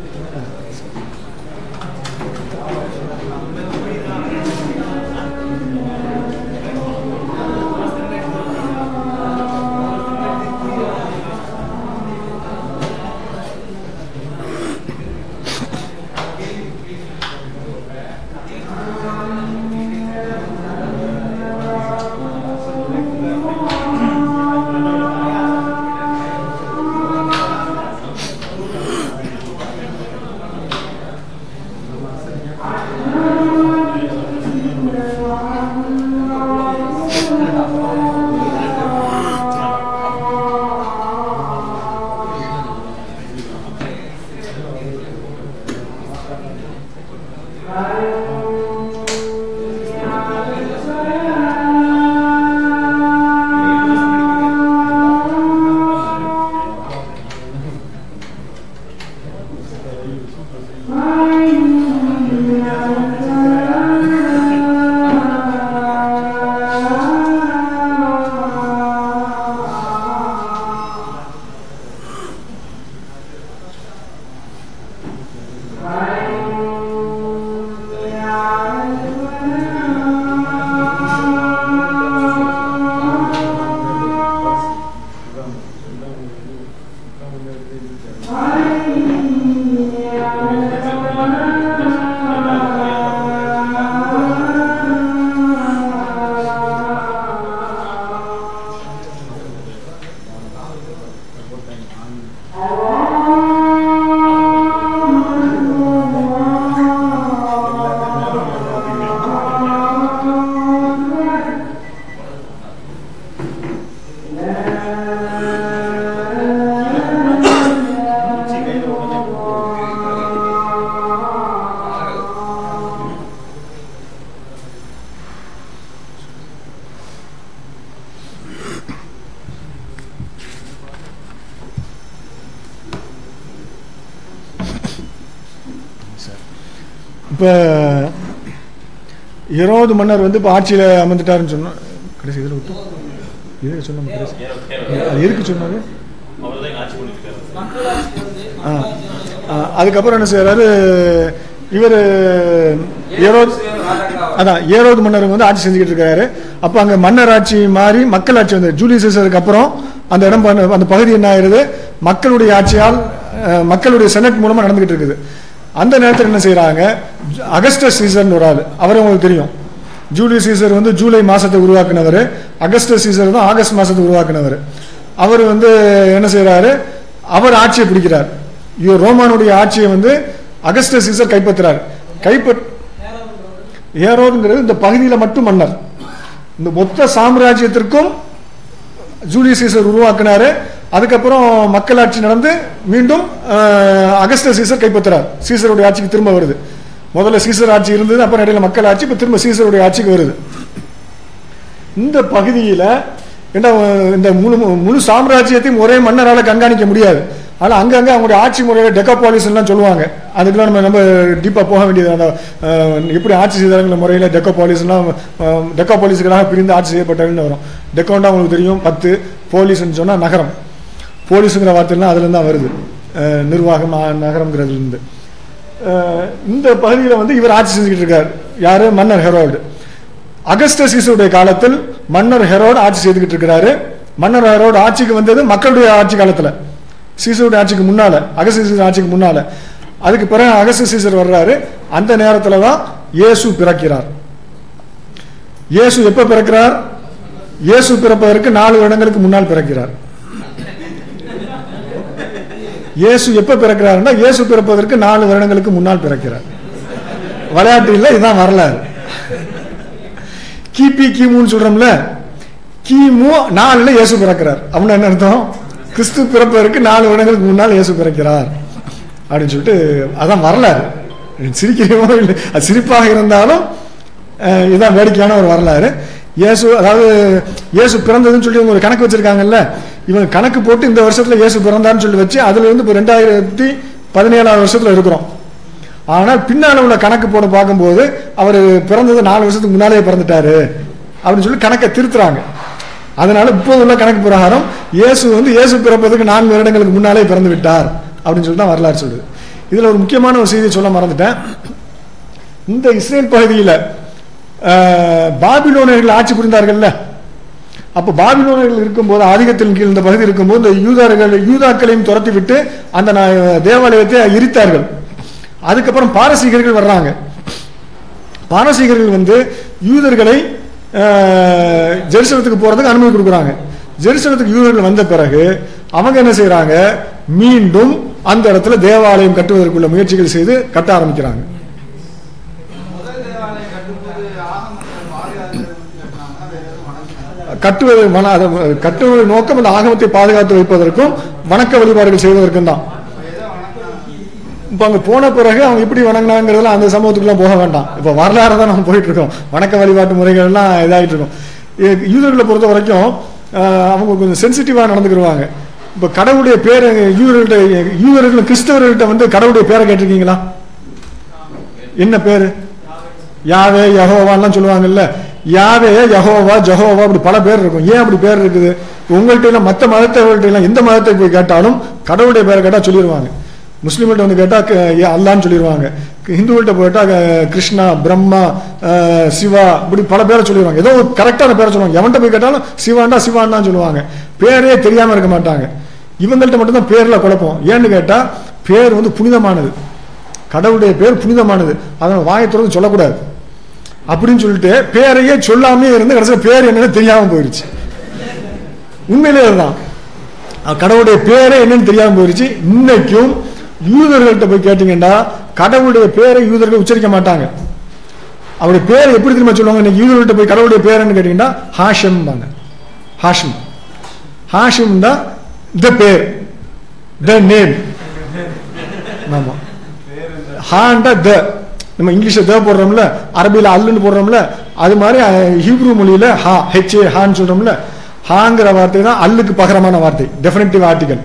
Speaker 2: இப்போ ஹெரோது மன்னர் வந்து இப்போ ஆட்சியில் அமர்ந்துட்டாருன்னு சொன்னோம். கடைசி இதில் விட்டு இதில் சொன்னோம், கடைசி அது இருக்கு சொன்னாரு. அதுக்கப்புறம் என்ன செய்யறாரு இவர், ஏரோது மன்னர் வந்து ஆட்சி செஞ்சுக்கிட்டு இருக்காரு. அப்போ அங்கே மன்னர் ஆட்சி மாறி மக்கள் ஆட்சி வந்து ஜூலியஸ் சீசருக்கு அப்புறம் அந்த இடம், அந்த பகுதி என்ன ஆயிருது, மக்களுடைய ஆட்சியால், மக்களுடைய செனட் மூலமாக நடந்துகிட்டு இருக்குது. அந்த நேரத்தில் என்ன செய்யறாங்க, அகஸ்டஸ் சீசர்னு ஒரு ஆள், அவரை உங்களுக்கு தெரியும். ஜூலியஸ் சீசர் வந்து ஜூலை மாசத்தை உருவாக்குனவர், அகஸ்டஸ் சீசர் தான் ஆகஸ்ட் மாசத்தை உருவாக்குனவர். அவர் வந்து என்ன செய்யறாரு, அவர் ஆட்சியை பிடிக்கிறார். ரோமானுடைய ஆட்சியை வந்து அகஸ்டஸ் சீசர் கைப்பற்றுறார். ஏரோதுங்கிறது இந்த பகுதியில மட்டும் மன்னர். இந்த மொத்த சாம்ராஜ்யத்திற்கும் ஜூலியஸ் சீசர் உருவாக்குனாரு. அதுக்கப்புறம் மக்களாட்சி நடந்து மீண்டும் அகஸ்டஸ் சீசர் கைப்பற்றுறார். சீசருடைய ஆட்சிக்கு திரும்ப வருது. முதல்ல சீசர் ஆட்சி இருந்தது, அப்புறம் இடையில மக்கள் ஆட்சி, இப்ப திரும்ப சீசருடைய ஆட்சிக்கு வருது. இந்த பகுதியில இந்த முழு சாம்ராஜ்யத்தையும் ஒரே மன்னரால கண்காணிக்க முடியாது. ஆனா அங்கங்க அவங்களுடைய ஆட்சி முறையில டெக்கோபாலிஸ் எல்லாம் சொல்லுவாங்க. அதுக்கெல்லாம் நம்ம டீப்பா போக வேண்டியது. அந்த எப்படி ஆட்சி செய்தாங்கிற முறையில டெக்கோபாலிஸ் எல்லாம் டெக்கோபாலிஸ்களாக பிரிந்து ஆட்சி செய்யப்பட்டவர்கள் வரும். டெக்கோண்டா உங்களுக்கு தெரியும் 10, போலீஸ்ன்னு சொன்னா நகரம். போலீஸுங்கிற வார்த்தைலாம் அதுல தான் வருது, நிர்வாகம் நகரம்ங்கிறதுல இருந்து. இந்த பகுதியில வந்து இவர் ஆட்சி செஞ்சுக்கிட்டு இருக்காரு. யாரு? மன்னர் ஹெரோடு. அகஸ்டஸ் சீசருடைய காலத்தில் மன்னர் ஹெரோடு ஆட்சி செய்துகிட்டு இருக்கிறாரு. மன்னர் ஹெரோடு ஆட்சிக்கு வந்தது மக்களுடைய ஆட்சி காலத்துல, சீசருடைய ஆட்சிக்கு முன்னால, அகஸ்டஸ் சீசர் ஆட்சிக்கு முன்னால. அதுக்கு பிறகு அகஸ்டஸ் சீசர் வர்றாரு. அந்த நேரத்துல தான் இயேசு பிறக்கிறார். இயேசு எப்ப பிறக்கிறார்? இயேசு பிறப்பதற்கு 4 வருடங்களுக்கு முன்னால் பிறக்கிறார். இயேசு எப்ப பிறக்கிறார்னா இயேசு பிறப்பதற்கு 4 வருடங்களுக்கு முன்னால் பிறக்கிறார். விளையாட்டு இல்லை, இதுதான் வரலாறு. கிபி கிமுன்னு சொல்றோம்ல, கிமு 4ல இயேசு பிறக்கிறார். அப்படின்னா என்ன அர்த்தம்? கிறிஸ்து பிறப்பதற்கு 4 வருடங்களுக்கு முன்னால் இயேசு பிறக்கிறார் அப்படின்னு சொல்லிட்டு அதான் வரலாறு. சிரிக்கிறோமோ இல்லை, அது சிரிப்பாக இருந்தாலும் இதுதான் வேடிக்கையான ஒரு வரலாறு. இயேசு, அதாவது இயேசு பிறந்ததுன்னு சொல்லி ஒரு கணக்கு வச்சிருக்காங்கல்ல, இவங்க கணக்கு போட்டு இந்த வருஷத்துல இயேசு பிறந்தான்னு சொல்லி வச்சு அதுல இருந்து இப்போ 2017 வருஷத்துல இருக்கிறோம். ஆனால் பின்னால உள்ள கணக்கு போட பார்க்கும்போது அவர் பிறந்தது 4 வருஷத்துக்கு முன்னாலே பிறந்துட்டாரு அப்படின்னு சொல்லி கணக்கை திருத்துறாங்க. அதனால இப்போது உள்ள கணக்கு பிரகாரம் இயேசு வந்து இயேசு பிறப்பதற்கு 4 வருடங்களுக்கு முன்னாலே பிறந்து விட்டார் அப்படின்னு சொல்லி தான் வரலாறு சொல்லுது. இதுல ஒரு முக்கியமான ஒரு செய்தியை சொல்ல மறந்துட்டேன். இந்த இஸ்ரேல் பகுதியில் பாபிலோனியர்கள் ஆட்சி புரிந்தார்கள்ல, அப்ப பாபிலோனியர்கள் இருக்கும்போது, ஆதிக்கத்தின் கீழ் இந்த பகுதி இருக்கும்போது இந்த யூதாக்களையும் துரத்தி விட்டு அந்த தேவாலயத்தை எரித்தார்கள். அதுக்கப்புறம் பாரசீகர்கள் வர்றாங்க. பாரசீகர்கள் வந்து யூதர்களை ஜெருசலத்துக்கு போறதுக்கு அனுமதி கொடுக்குறாங்க. ஜெருசலத்துக்கு யூதர்கள் வந்த பிறகு அவங்க என்ன செய்யறாங்க, மீண்டும் அந்த இடத்துல தேவாலயம் கட்டுவதற்குள்ள முயற்சிகள் செய்து கட்ட ஆரம்பிக்கிறாங்க. கட்டுவது நோக்கம் அந்த ஆகமத்தை பாதுகாத்து வைப்பதற்கும் வணக்க வழிபாடுகள் செய்வதற்கும் தான். இப்ப அங்க போன பிறகு அவங்க எப்படி வணங்கினாங்கிறதுல அந்த சமூகத்துக்குலாம் போக வேண்டாம். இப்ப வரலாறு தான் நம்ம போயிட்டு இருக்கோம். வணக்க வழிபாட்டு முறைகள் எல்லாம் இதாகிட்டு இருக்கும். யூதர்களை பொறுத்த வரைக்கும் அவங்க கொஞ்சம் சென்சிட்டிவா நடந்துக்கிடுவாங்க. இப்ப கடவுளுடைய பேரை யூதர்கள் கிறிஸ்தவர்கள்ட்ட வந்து கடவுளுடைய பேரை கேட்டிருக்கீங்களா? என்ன பேரு? யாவே, யெகோவான்னு சொல்லுவாங்கல்ல. யாவே, யெகோவா, ஜெகோவா, அப்படி பல பேர் இருக்கும். ஏன் அப்படி பேர் இருக்குது? உங்கள்கிட்ட எல்லாம் மற்ற மதத்தவர்கள்ட்ட எல்லாம் எந்த மதத்தை போய் கேட்டாலும் கடவுளுடைய பேரை கேட்டா சொல்லிடுவாங்க. முஸ்லீம்கிட்ட வந்து கேட்டா அல்லான்னு சொல்லிடுவாங்க. ஹிந்துவிட்ட போயிட்டா கிருஷ்ணா, பிரம்மா, சிவா, இப்படி பல பேரை சொல்லிடுவாங்க. ஏதோ ஒரு கரெக்டான பேரை சொல்லுவாங்க. எவன்கிட்ட போய் கேட்டாலும் சிவாண்டா சிவான்னு சொல்லுவாங்க. பேரே தெரியாம இருக்க மாட்டாங்க. இவங்கள்ட்ட மட்டும்தான் பேர்ல குழப்பம். ஏன்னு கேட்டா பேர் வந்து புனிதமானது, கடவுளுடைய பேர் புனிதமானது, அதனால வாயை திறந்து சொல்லக்கூடாது அப்படின்னு சொல்லிட்டு பேரையே சொல்லாமே இருந்து கடைசியில் பேர் என்னன்னு தெரியாம போயிருச்சு. உண்மையிலே அதுதான், கடவுளுடைய பேரே என்னன்னு தெரியாம போயிருச்சு. இன்னைக்கும் யூதர்கள்ட்ட போய் கேட்டீங்கன்னா கடவுளுடைய பேரை யூதர்கள் உச்சரிக்க மாட்டாங்க. அவருடைய பேர் எப்படி தெரியுமா சொல்லுவாங்க? இன்னைக்கு யூதர்கள்ட்ட போய் கடவுளுடைய பேருன்னு கேட்டீங்கன்னா ஹாஷிம் பாங்க. ஹாஷிம், ஹாஷிம் தான் த பேர், த நேம். ஆமா, ஹாண்டா த, நம்ம இங்கிலீஷ்ல த போடுறோம்ல, அரபியில அல்லுன்னு போடுறோம்ல, அது மாதிரி ஹீப்ரு மொழியில ஹா, ஹெச்ஏ, ஹான்னு சொல்றோம்ல. ஹாங்கிற வார்த்தை தான் அல்லுக்கு பகரமான வார்த்தை, டெஃபினிட்டிவ் ஆர்டிகல்.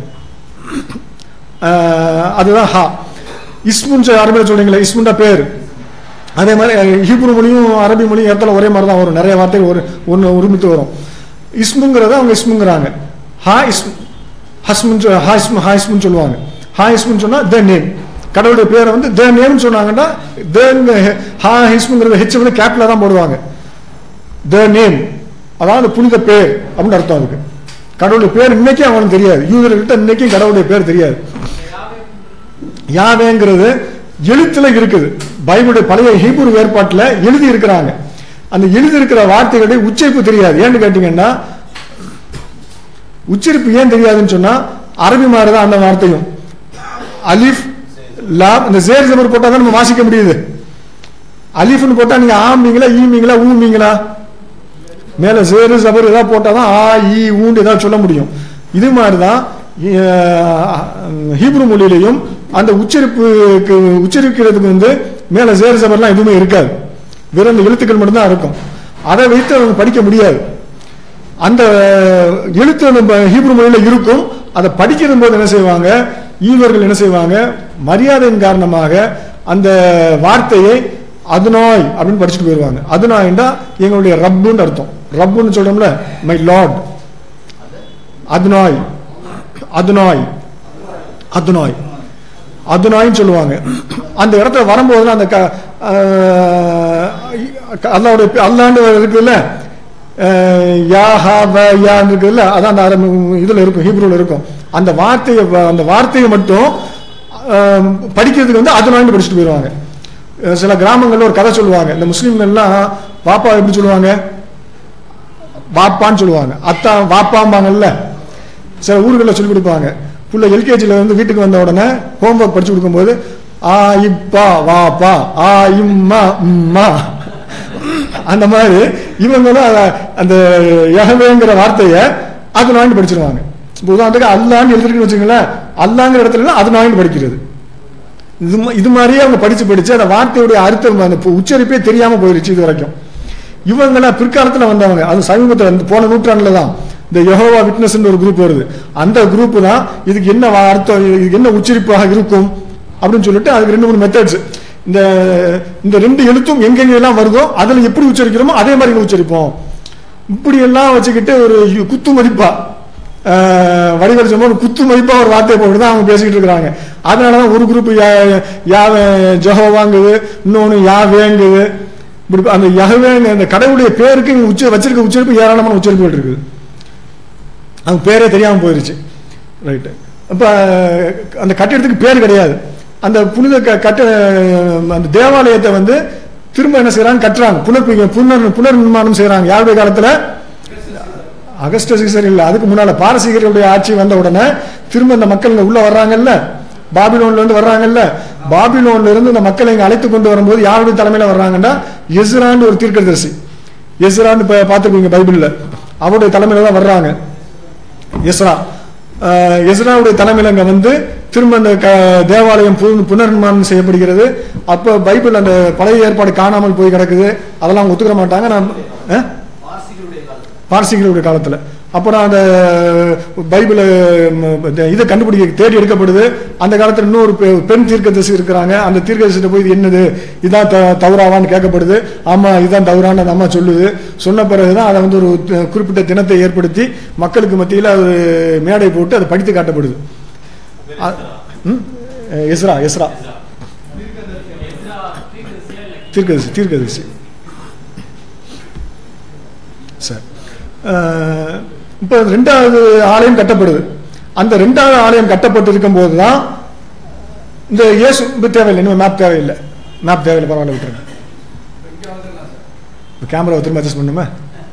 Speaker 2: அதுதான் ஹா. இஸ்முன் அரபியில் சொல்றீங்களா, இஸ்முண்டா பேர். அதே மாதிரி ஹீப்ரு மொழியும் அரபி மொழியும் இடத்துல ஒரே மாதிரி தான் வரும். நிறைய வார்த்தைகள் ஒன்று ஒருமித்து வரும். இஸ்முங்கிறத அவங்க இஸ்முங்கிறாங்க. ஹா இஸ்மு, ஹஸ்முன், ஹா இஸ்முன்னு சொல்லுவாங்க. ஹா இஸ்முன்னு சொன்னா த நேம். கடவுளுடைய பேரை வந்து த நேம் சொன்னாங்கன்னா ஹா இஸ்முங்கிறத ஹெச் வந்து கேப்ல தான் போடுவாங்க. த நேம், அதாவது புனித பேர் அப்படின்னு அர்த்தம். அதுக்கு கடவுளுடைய பேர் இன்னைக்கு அவனுக்கு தெரியாது. யூதர்கிட்ட இன்னைக்கும் கடவுளுடைய பேர் தெரியாது. யாவேங்கிறது எழுத்துல இருக்குது. பைபிளுடைய பழைய ஹீப்ரு ஏற்பாட்டில் எழுதி இருக்கிறாங்க.
Speaker 1: அந்த எழுதியிருக்கிற வார்த்தைகளுடைய உச்சரிப்பு தெரியாது. ஏன்னு கேட்டீங்கன்னா, உச்சரிப்பு ஏன் தெரியாதுன்னு சொன்னா அரபி மாதிரிதான் அந்த வார்த்தையும். அலிஃப் லாம் இந்த சேர் ஜபர் போட்டா தான் நம்ம வாசிக்க முடியுது. அலிஃப்னு போட்டா நீங்க ஆம்பீங்களா ஈமீங்களா ஊமீங்களா? மேல சேரு ஜபர் ஏதாவது போட்டாதான் ஆ ஈ ஊண்டு ஏதாவது சொல்ல முடியும். இது மாதிரிதான் ஹீப்ரு மொழியிலையும் அந்த உச்சரிக்கிறதுக்கு வந்து மேல சேர் ஜபர்லாம் எதுவுமே இருக்காது. வெறும் அந்த எழுத்துக்கள் மட்டும்தான் இருக்கும். அதை வைத்து அவங்க படிக்க முடியாது. அந்த எழுத்து நம்ம ஹீப்ரு மொழியில இருக்கும். அதை படிக்கிற போது என்ன செய்வாங்க, ஈவர்கள் என்ன செய்வாங்க, மரியாதையின் காரணமாக அந்த வார்த்தையை அதுனாய் அப்படின்னு படிச்சுட்டு போயிருவாங்க. அதுனாய்ண்டா எங்களுடைய ரப்புன்னு அர்த்தம். ரப்புன்னு சொல்றோம்ல, மை லார்ட். அதுனாய் அதுனாய் அதுனாய் அதுனாய்ன்னு சொல்லுவாங்க. அந்த இடத்துல வரும்போது அந்த அல்லாவுடைய அல்லாண்டு இருக்குல்ல, இருக்குல்ல, அதான் அந்த இதுல இருக்கும், ஹீப்ரூல இருக்கும். அந்த வார்த்தையை மட்டும் படிக்கிறதுக்கு வந்து அதுனாய்னு படிச்சுட்டு போயிடுவாங்க. சில கிராமங்கள்ல ஒரு கதை சொல்லுவாங்க. இந்த முஸ்லீம்கள்லாம் வாப்பா எப்படி சொல்லுவாங்க, வாப்பான்னு சொல்லுவாங்க. அத்தான் வாப்பாம்பாங்கல்ல. சில ஊர்களில் சொல்லி கொடுப்பாங்க. புள்ள எல்கேஜில வந்து வீட்டுக்கு வந்த உடனே ஹோம்ஒர்க் படிச்சு கொடுக்கும்போது ஆ இப்பா வாப்பா ஆ இம்மா உம்மா அந்த மாதிரி இவங்களும் அந்த யஹ்வேங்கிற வார்த்தையை அதுனாய்னு படிச்சிருவாங்க. இப்போ உதாரணத்துக்கு அல்லான்னு எழுதிருக்குன்னு வச்சுங்களேன், அல்லாங்கிற இடத்துல அதுனாய்னு படிக்கிறது. இது மாதிரியே அவங்க படிச்சு அந்த வார்த்தையுடைய அர்த்தம் அந்த உச்சரிப்பே தெரியாம போயிருச்சு இது வரைக்கும். இவங்கெல்லாம் பிற்காலத்துல வந்தவங்க. அது சமீபத்தில் போன நூற்றாண்டுல தான் இந்த யெகோவா விட்னஸ் ஒரு குரூப் வருது. அந்த குரூப் தான் இதுக்கு என்ன அர்த்தம், இதுக்கு என்ன உச்சரிப்பாக இருக்கும் அப்படின்னு சொல்லிட்டு அதுக்கு 2-3 மெத்தட்ஸ். இந்த 2 எழுத்தும் எங்கெங்கெல்லாம் வருதோ அதுல எப்படி உச்சரிக்கிறோமோ அதே மாதிரி உச்சரிப்போம். இப்படி எல்லாம் வச்சுக்கிட்டு ஒரு குத்து மதிப்பா வடிவரிசமா ஒரு குத்து மதிப்பா ஒரு வார்த்தையை போட்டுதான் அவங்க பேசிக்கிட்டு இருக்கிறாங்க. அதனாலதான் ஒரு குரூப் ஜெகோவாங்குது, இன்னொன்னு யாவேங்குது. இப்படி அந்த யஹ்வேங்க அந்த கடவுளுடைய பேருக்கு வச்சிருக்க உச்சரிப்பு ஏராளமான உச்சரிப்புகள் இருக்குது. அவங்க பேரே தெரியாம போயிருச்சு. ரைட்டு. அப்ப அந்த கட்டிடத்துக்கு பேர் கிடையாது. அந்த புனித அந்த தேவாலயத்தை வந்து திரும்ப என்ன செய்யறாங்க, கட்டுறாங்க, புனர் நிர்மாணம் செய்யறாங்க. யாருடைய காலத்துல? அகஸ்டஸ் சீசர் இல்ல, அதுக்கு முன்னால பாரசீகர்களுடைய ஆட்சி வந்த உடனே திரும்ப இந்த மக்கள் உள்ள வர்றாங்கல்ல, பாபிலோன்ல இருந்து வர்றாங்கல்ல. பாபிலோன்ல இருந்து இந்த மக்களை இங்க அழைத்து கொண்டு வரும்போது யாருடைய தலைமையில வர்றாங்கன்னா, எஸ்ரான்னு ஒரு தீர்க்கதரிசி. எஸ்ரான்னு பார்த்திருப்பீங்க பைபிள்ல. அவருடைய தலைமையில தான் வர்றாங்க. எஸ்ராவுடைய தலைமையில அங்க வந்து திரும்ப அந்த தேவாலயம் புனர் நிர்மாணம் செய்யப்படுகிறது. அப்ப பைபிள் அந்த பழைய ஏற்பாடு காணாமல் போய் கிடக்குது. அதெல்லாம் ஒத்துக்கிற மாட்டாங்க. நான் பார்சிகளுடைய காலத்துல அப்புறம் அந்த பைபிளை இதை தேடி எடுக்கப்படுது. அந்த காலத்துல இன்னொரு பெண் தீர்க்கதரிசி இருக்கிறாங்க. அந்த தீர்க்கதரிசிட்ட போய் என்னது, இதான் தவறாவான்னு கேட்கப்படுது. ஆமா இதுதான் தவறான்னு அந்த அம்மா சொல்லுது. சொன்ன பிறகுதான் அதை வந்து ஒரு குறிப்பிட்ட தினத்தை ஏற்படுத்தி மக்களுக்கு மத்தியில் அது மேடை போட்டு அதை படித்து காட்டப்படுது. எஸ்ரா தீர்க்கதரிசி சார். இப்ப 2வது ஆலயம் கட்டப்படுது. அந்த 2வது ஆலயம் கட்டப்பட்டு இருக்கும் போதுதான் இந்த இயேசு தேவையில்லை, இன்னும் மேப் தேவையில்லை, பரவாயில்ல விட்டுருங்க. கேமரா திரும்ப அட்ஜஸ்ட் பண்ணுமே.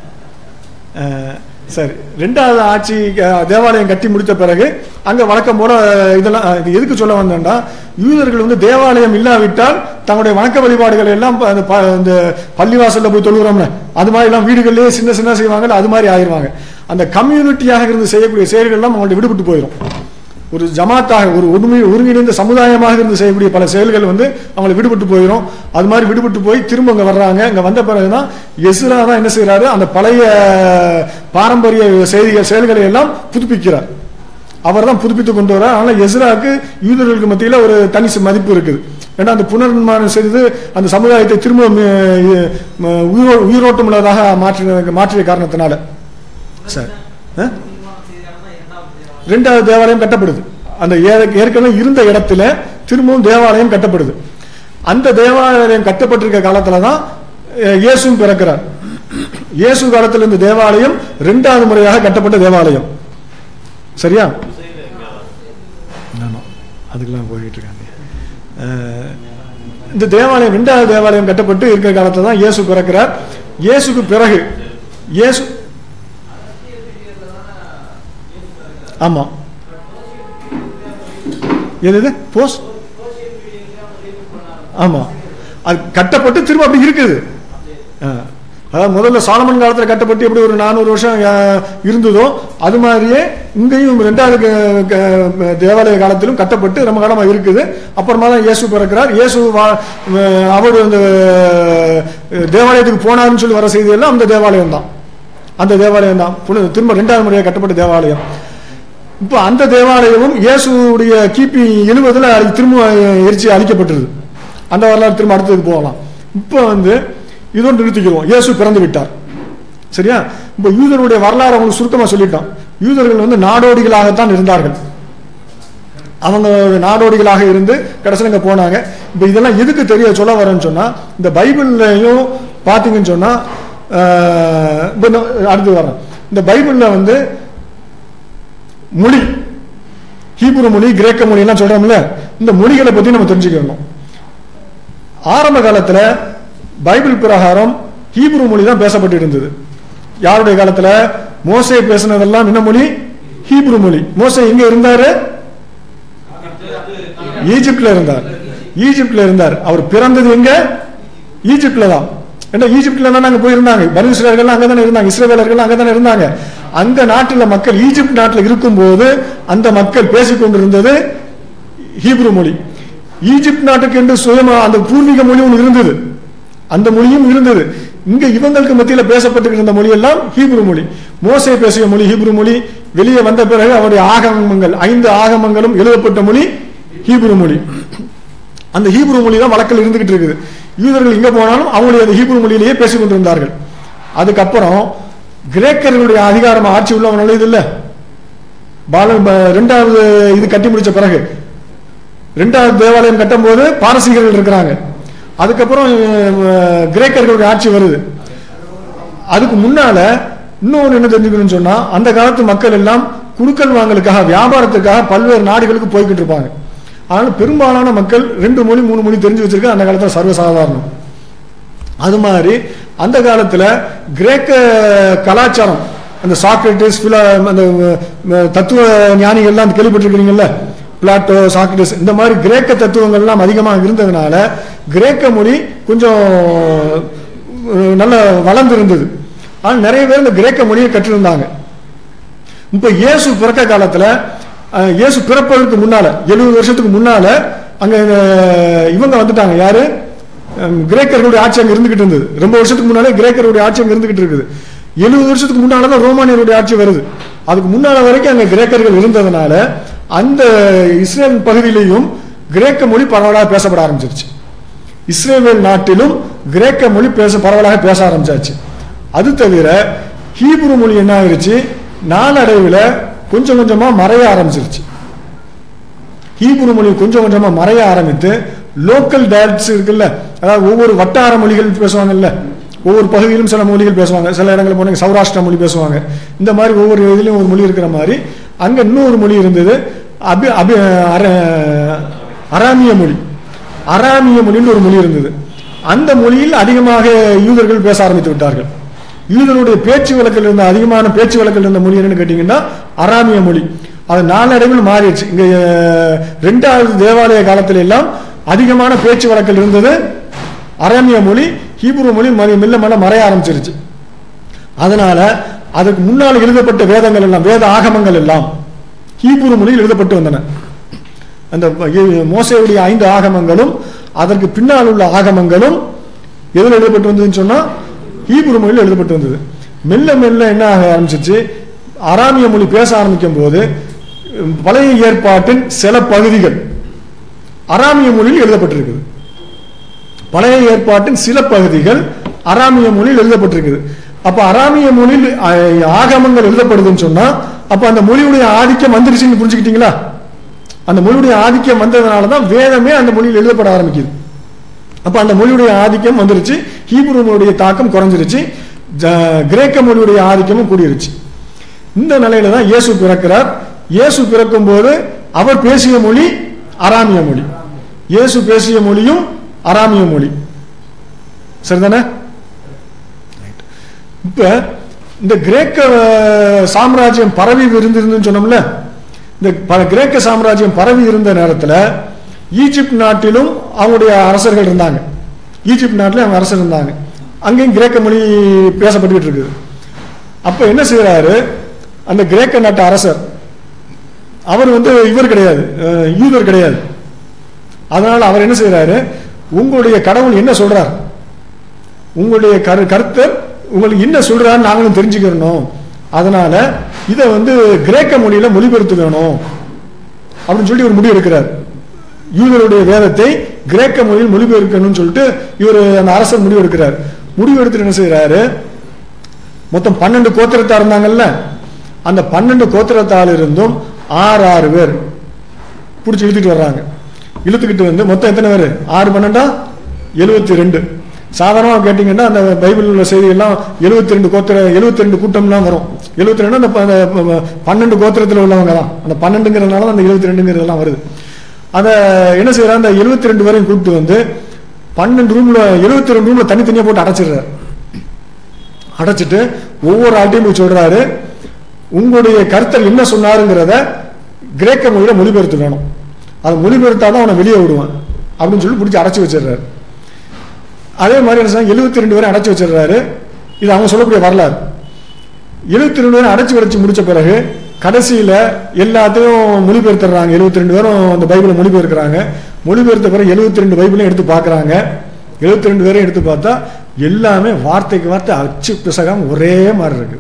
Speaker 1: சரி, 2வது ஆட்சி தேவாலயம் கட்டி முடித்த பிறகு அங்க வழக்கம் போல இதெல்லாம் எதுக்கு சொல்ல வந்தேன்டா, யூதர்கள் வந்து தேவாலயம் இல்லாவிட்டால் தங்களுடைய வணக்க வழிபாடுகள் எல்லாம் இந்த பள்ளிவாசல்ல போய் தொழுகிறோம்ல, அது மாதிரி எல்லாம் வீடுகளிலேயே சின்ன சின்ன செய்வாங்க, அது மாதிரி ஆயிடுவாங்க. அந்த கம்யூனிட்டியாக இருந்து செய்யக்கூடிய செயல்கள் எல்லாம் அவங்கள்ட்ட விடுபட்டு போயிடும். ஒரு ஜமாத்தாக ஒரு ஒருங்கிணைந்த சமுதாயமாக இருந்து செய்யக்கூடிய பல செயல்கள் வந்து அவங்களை விடுபட்டு போயிடும். அது மாதிரி விடுபட்டு போய் திரும்ப அங்க வர்றாங்க. இங்க வந்த பிறகுதான் எஸ்ரா தான் என்ன செய்யறாரு, அந்த பழைய பாரம்பரிய செயல்களை எல்லாம் புதுப்பிக்கிறார். அவர் தான் புதுப்பித்து கொண்டு வர்றார். அதனால எஸ்ராவுக்கு யூதர்களுக்கு மத்தியில ஒரு தனி மதிப்பு இருக்குது. ஏன்னா அந்த புனர் நிர்மாணம் செய்து அந்த சமுதாயத்தை திரும்ப உயிரோட்டம் உள்ளதாக மாற்றிய காரணத்தினால சார் 2வது தேவாலயம் கட்டப்படுது. அந்த ஏற்கனவே இருந்த இடத்துல திரும்பவும் தேவாலயம் கட்டப்படுது. அந்த தேவாலயம் கட்டப்பட்டிருக்க காலத்துலதான் இயேசுவும் பிறக்கிறார். இயேசு காலத்தில் இந்த தேவாலயம் 2வது முறையாக கட்டப்பட்ட தேவாலயம். சரியா? அதுக்கெல்லாம் போயிட்டு இருக்காங்க. இந்த தேவாலயம் 2வது தேவாலயம் கட்டப்பட்டு இருக்கிற காலத்துல தான் இயேசு பிறக்கிறார். இயேசுக்கு பிறகு இயேசு ஆமா எது போஸ்ட் ஆமா அது கட்டப்பட்டு திரும்ப அப்படி இருக்குது. அதாவது முதல்ல சாலமன் காலத்தில் கட்டப்பட்டு எப்படி ஒரு 400 வருஷம் இருந்ததோ அது மாதிரியே இங்கேயும் 2வது தேவாலய காலத்திலும் கட்டப்பட்டு ரொம்ப காலமாக இருக்குது. அப்புறமா தான் இயேசு பிறக்கிறார். இயேசு அவர் அந்த தேவாலயத்துக்கு போனார்னு சொல்லி வர செய்தியெல்லாம் அந்த தேவாலயம் தான், அந்த தேவாலயம் தான் திரும்ப 2வது முறையாக கட்டப்பட்ட தேவாலயம். இப்போ அந்த தேவாலயமும் இயேசுடைய கிபி 70 திரும்ப எரிச்சி அழிக்கப்பட்டது. அந்த வரலாறு திரும்ப அடுத்ததுக்கு போகலாம். இப்போ இதோடு நிறுத்திக்கிறோம். இயேசு பிறந்து விட்டார். சரியா? இப்போ யூதருடைய வரலாறு அவங்களுக்கு சுருக்கமாக சொல்லிட்டோம். யூதர்கள் நாடோடிகளாகத்தான் இருந்தார்கள். அவங்க நாடோடிகளாக இருந்து கடைசியில் இங்கே போனாங்க. இப்போ இதெல்லாம் எதுக்கு தெரிய சொல்ல வரேன்னு சொன்னா, இந்த பைபிள்லையும் பார்த்தீங்கன்னு சொன்னா அடுத்து வரேன். இந்த பைபிள்ல மொழி, ஹீப்ரு மொழி, கிரேக்க மொழி எல்லாம் சொல்றோம்ல, இந்த மொழிகளை பத்தி நம்ம தெரிஞ்சுக்கணும். ஆரம்ப காலத்துல பைபிள் பிரகாரம் ஹீப்ரு மொழி தான் பேசப்பட்டு இருந்தது. யாருடைய காலத்துல? மோசே பேசினதெல்லாம் என்ன மொழி? ஹீப்ரு மொழி. மோசே எங்க இருந்தாரு? ஈஜிப்ட்ல இருந்தார். ஈஜிப்ட்ல இருந்தார். அவர் பிறந்தது எங்க? ஈஜிப்ட்ல தான். ஏன்னா ஈஜிப்ட்ல தான் அங்க போயிருந்தாங்க. பனி இஸ்ரவேலர்கள் அங்கதானே இருந்தாங்க, இஸ்ரவேலர்கள் அங்கதானே இருந்தாங்க. அந்த நாட்டுல மக்கள் ஈஜிப்ட் நாட்டில் இருக்கும் போது அந்த மக்கள் பேசிக்கொண்டிருந்தது ஹீப்ரு மொழி. ஈஜிப்ட் நாட்டுக்கு என்று சுயமா அந்த பூர்வீக மொழி ஒன்று இருந்தது, அந்த மொழியும் இருந்தது. இங்க இவங்களுக்கு மத்தியில் பேசப்பட்டு இருந்த மொழி எல்லாம் ஹீப்ரு மொழி. மோசே பேசிய மொழி ஹீப்ரு மொழி. வெளியே வந்த பிறகு அவருடைய ஆகமங்கள் 5 ஆகமங்களும் எழுதப்பட்ட மொழி ஹீப்ரு மொழி. அந்த ஹீப்ரு மொழி தான் வழக்கில் இருந்துகிட்டு இருக்குது. யூதர்கள் எங்க போனாலும் அவங்களுடைய அந்த ஹீப்ரு மொழியிலேயே பேசிக் கொண்டிருந்தார்கள். அதுக்கப்புறம் கிரேக்கர்களுடைய அதிகாரம் ஆட்சி உள்ளவங்க இது இல்ல, 2வது இது கட்டி முடிச்ச பிறகு 2வது தேவாலயம் கட்டும் போது பாரசீகர்கள் இருக்கிறாங்க. அதுக்கப்புறம் கிரேக்கர்களுடைய ஆட்சி வருது. அதுக்கு முன்னால இன்னொன்று என்ன தெரிஞ்சுக்கணும்னு சொன்னா, அந்த காலத்து மக்கள் எல்லாம் குடுக்கல் வாங்கலுக்காக வியாபாரத்துக்காக பல்வேறு நாடுகளுக்கு போய்கிட்டு இருப்பாங்க. அதனால பெரும்பாலான மக்கள் 2 மொழி 3 மொழி தெரிஞ்சு வச்சிருக்க அந்த காலத்துல சர்வசாதாரணம். அது மாதிரி அந்த காலத்துல கிரேக்க கலாச்சாரம், அந்த சாக்ரட்டிஸ், அந்த தத்துவ ஞானிகள் எல்லாம் கேள்விப்பட்டிருக்கிறீங்கல்ல, பிளாட்டோ, சாக்ரட்டிஸ், இந்த மாதிரி கிரேக்க தத்துவங்கள் எல்லாம் அதிகமாக இருந்ததுனால கிரேக்க மொழி கொஞ்சம் நல்ல வளர்ந்து இருந்தது. ஆனால் நிறைய பேர் இந்த கிரேக்க மொழியை கற்றிருந்தாங்க. இப்ப இயேசு பிறக்க காலத்துல, இயேசு பிறப்பதற்கு முன்னால 70 வருஷத்துக்கு முன்னால அங்க இவங்க வந்துட்டாங்க. யாரு? கிரேக்கர்களுடைய ஆட்சி அங்க இருந்துகிட்டு இருந்தது. ரொம்ப வருஷத்துக்கு முன்னாலே கிரேக்கருடைய ஆட்சி அங்க இருந்துகிட்டு இருக்குது. 70 வருஷத்துக்கு முன்னாலதான் ரோமானியருடைய ஆட்சி வருது. அதுக்கு முன்னால வரைக்கும் அங்க கிரேக்கர்கள் இருந்ததுனால அந்த இஸ்ரேல் பகுதியிலையும் கிரேக்க மொழி பரவலாக பேசப்பட ஆரம்பிச்சிருச்சு. இஸ்ரேல் நாட்டிலும் கிரேக்க மொழி பரவலாக பேச ஆரம்பிச்சாச்சு. அது தவிர ஹீப்ரு மொழி என்ன ஆயிடுச்சு, நாளடைவில் கொஞ்சம் கொஞ்சமா மறைய ஆரம்பிச்சிருச்சு. ஹீப்ரு மொழி கொஞ்சம் கொஞ்சமா மறைய ஆரம்பித்து லோக்கல் டயலக்ட்ஸ் இருக்குல்ல, அதாவது ஒவ்வொரு வட்டார மொழிகள் பேசுவாங்கல்ல, ஒவ்வொரு பகுதியிலும் சில மொழிகள் பேசுவாங்க. சில இடங்களில் போன சௌராஷ்டிரா மொழி பேசுவாங்க. இந்த மாதிரி ஒவ்வொரு இதுலையும் ஒரு மொழி இருக்கிற மாதிரி அங்க இன்னொரு மொழி இருந்தது, அராமிய மொழி. அராமிய மொழின்னு ஒரு மொழி இருந்தது. அந்த மொழியில் அதிகமாக யூதர்கள் பேச ஆரம்பித்து விட்டார்கள். யூதருடைய பேச்சு வழக்கில் இருந்த அதிகமான பேச்சு வழக்கில் இருந்த மொழி என்னன்னு கேட்டீங்கன்னா அராமிய மொழி. அது நாளடைவில் மாறிடுச்சு. இங்க 2வது தேவாலய காலத்தில எல்லாம் அதிகமான பேச்சு வழக்கில் இருந்தது அராமிய மொழி. ஹீப்ரு மொழி மெல்ல மெல்ல மறைய ஆரம்பிச்சிருச்சு. அதனால அதுக்கு முன்னால் எழுதப்பட்ட வேதங்கள் எல்லாம், வேத ஆகமங்கள் எல்லாம் ஹீப்ரு மொழியில் எழுதப்பட்டு வந்தன. அந்த மோசேயுடைய 5 ஆகமங்களும் அதற்கு பின்னால் உள்ள ஆகமங்களும் எதில் எழுதப்பட்டு வந்ததுன்னு சொன்னா ஹீப்ரு மொழியில் எழுதப்பட்டு வந்தது. மெல்ல மெல்ல என்ன ஆக ஆரம்பிச்சிச்சு, அராமிய மொழி பேச ஆரம்பிக்கும் போது பழைய ஏற்பாட்டின் சில பகுதிகள் அராமிய மொழியில் எழுதப்பட்டிருக்குது. பழைய ஏற்பாட்டின் சில பகுதிகள் அராமிய மொழியில் எழுதப்பட்டிருக்குது. அப்ப அராமிய மொழியில் ஆகமங்கள் எழுதப்படுதுன்னு சொன்னா அப்ப அந்த மொழியுடைய ஆதிக்கம் வந்துருச்சுன்னு புரிஞ்சுக்கிட்டீங்களா? அந்த மொழியுடைய ஆதிக்கம் வந்ததுனாலதான் வேதமே அந்த மொழியில் எழுதப்பட ஆரம்பிக்குது. அப்ப அந்த மொழியுடைய ஆதிக்கம் வந்துருச்சு, ஹீப்ரு மொழியுடைய தாக்கம் குறைஞ்சிருச்சு, கிரேக்க மொழியுடைய ஆதிக்கமும் கூடிருச்சு. இந்த நிலையில தான் இயேசு பிறக்கிறார். இயேசு பிறக்கும் போது அவர் பேசிய மொழி அராமிய மொழி. இயேசு பேசிய மொழியும் அராமிய மொழி. சரிதானே? இப்ப இந்த கிரேக்க சாம்ராஜ்யம் பரவி இருந்திருந்துன்னு சொன்னோம்ல, இந்த கிரேக்க சாம்ராஜ்யம் பரவி இருந்த நேரத்தில் ஈஜிப்ட் நாட்டிலும் அவங்களுடைய அரசர்கள் இருந்தாங்க. ஈஜிப்ட் நாட்டிலும் அவங்க அரசர் இருந்தாங்க. அங்கேயும் கிரேக்க மொழி பேசப்பட்டுக்கிட்டு இருக்குது. அப்ப என்ன செய்யறாரு அந்த கிரேக்க நாட்டு அரசர், அவர் இவர் கிடையாது, யூதர் கிடையாது. அதனால அவர் என்ன செய்யறாரு, உங்களுடைய கடவுள் என்ன சொல்றார், உங்களுடைய கர்த்தர் உங்களுக்கு என்ன சொல்றாரு நாங்களும் தெரிஞ்சுக்கிறோம், அதனால இதை கிரேக்க மொழியில மொழிபெயர்த்து வேணும் அப்படின்னு சொல்லி ஒரு முடிவு எடுக்கிறார். யூதருடைய வேதத்தை கிரேக்க மொழியில் மொழிபெயர்க்கணும்னு சொல்லிட்டு இவர் அந்த அரசர் முடிவு எடுக்கிறார். முடிவு எடுத்துட்டு என்ன செய்யறாரு, மொத்தம் 12 கோத்திரத்தார் இருந்தாங்கல்ல, அந்த 12 கோத்திரத்தால் இருந்தும் 6 பேர் பிடிச்சி இழுத்துட்டு வர்றாங்க. இழுத்துக்கிட்டு மொத்தம் எத்தனை பேர், 6 12 72. சாதாரணமாக கேட்டீங்கன்னா அந்த பைபிள் உள்ள செய்திகள்லாம் 72 கோத்திர 72 கூட்டம்லாம் வரும். 72 அந்த 12 கோத்திரத்தில் உள்ளவங்க தான். அந்த 12ங்கிறதுனால அந்த 72ங்கிறதெல்லாம் வருது. அதை என்ன செய்யறாரு, அந்த 72 வரையும் கூப்பிட்டு 12 ரூம்ல 72 ரூம்ல தனித்தனியா போட்டு அடைச்சிடுறாரு. அடைச்சிட்டு ஒவ்வொரு ஆட்டையும் போய் சொல்றாரு, உங்களுடைய கர்த்தர் என்ன சொன்னாருங்கிறத கிரேக்க மொழியில மொழிபெயர்த்து வேணும், அதை மொழிபெயர்த்தாதான் அவனை வெளியே விடுவான் அப்படின்னு சொல்லி பிடிச்சி அடைச்சி வச்சிடுறாரு. அதே மாதிரி என்ன 72 பேரை அடைச்சி வச்சிடுறாரு. இது அவங்க சொல்லக்கூடிய வரலாறு. 72 பேரை அடைச்சி வச்சு முடிச்ச பிறகு கடைசியில எல்லாத்தையும் மொழிபெயர்த்துறாங்க. 72 பேரும் அந்த பைபிளை மொழிபெயர்க்கிறாங்க. மொழிபெயர்த்த பிறகு 72 பைபிளையும் எடுத்து பார்க்கறாங்க. 72 பேரையும் எடுத்து பார்த்தா எல்லாமே வார்த்தைக்கு வார்த்தை அச்சு பிசகாம ஒரே மாதிரி இருக்கு.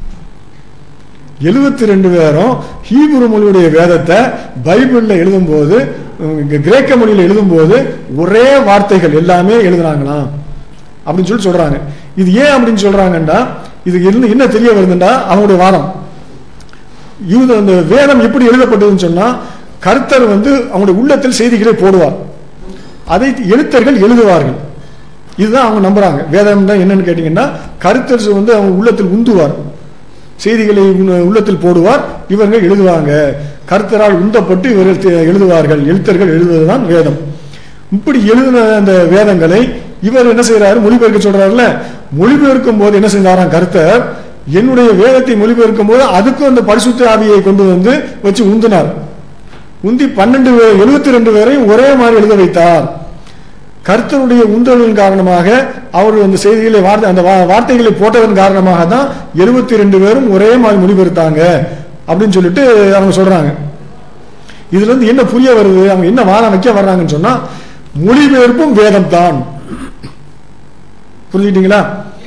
Speaker 1: 72 பேரும் ஹீப்ரு மொழியுடைய வேதத்தை பைபிள்ல எழுதும் போது, கிரேக்க மொழியில எழுதும் போது ஒரே வார்த்தைகள் எல்லாமே எழுதுனாங்களாம் அப்படின்னு சொல்லி சொல்றாங்க. இது ஏன் அப்படின்னு சொல்றாங்கன்னா, இது என்ன தெரிய வருதுன்னா அவங்களுடைய வாதம், அந்த வேதம் எப்படி எழுதப்பட்டதுன்னு சொன்னா, கர்த்தர் அவங்களுடைய உள்ளத்தில் செய்திகளை போடுவார், அதை எழுத்தர்கள் எழுதுவார்கள். இதுதான் அவங்க நம்புறாங்க. வேதம் தான் என்னன்னு கேட்டீங்கன்னா, கர்த்தர் அவங்க உள்ளத்தில் உந்துவார், செய்திகளை உள்ளத்தில் போடுவார், இவர்கள் எழுதுவாங்க, கர்த்தரால் உந்தப்பட்டு இவர்கள் எழுதுவார்கள், எழுத்தர்கள் எழுதுவதுதான் வேதம். இப்படி எழுதின அந்த வேதங்களை இவர் என்ன செய்யறாரு, மொழிபெயர்க்க சொல்றாருல. மொழிபெயர்க்கும் போது என்ன செய்தாராம் கர்த்தர், என்னுடைய வேதத்தை மொழிபெயர்க்கும் போது அதுக்கும் அந்த பரிசுத்த ஆவியை கொண்டு வச்சு உந்தினார். உந்தி 72 பேரையும் ஒரே மாதிரி எழுத வைத்தார். கர்த்தருடைய உந்தலின் காரணமாக அவர் அந்த செய்திகளை அந்த வார்த்தைகளை போட்டதன் காரணமாக தான் 72 பேரும் ஒரே மாதிரி மொழிபெயர்த்தாங்க அப்படின்னு சொல்லிட்டு அவங்க சொல்றாங்க. இதுல என்ன புரிய வருது, அவங்க என்ன வாதம் வைக்க வர்றாங்கன்னு சொன்னா, மொழிபெயர்ப்பும் வேதம் தான். புரிஞ்சுக்கிட்டீங்களா?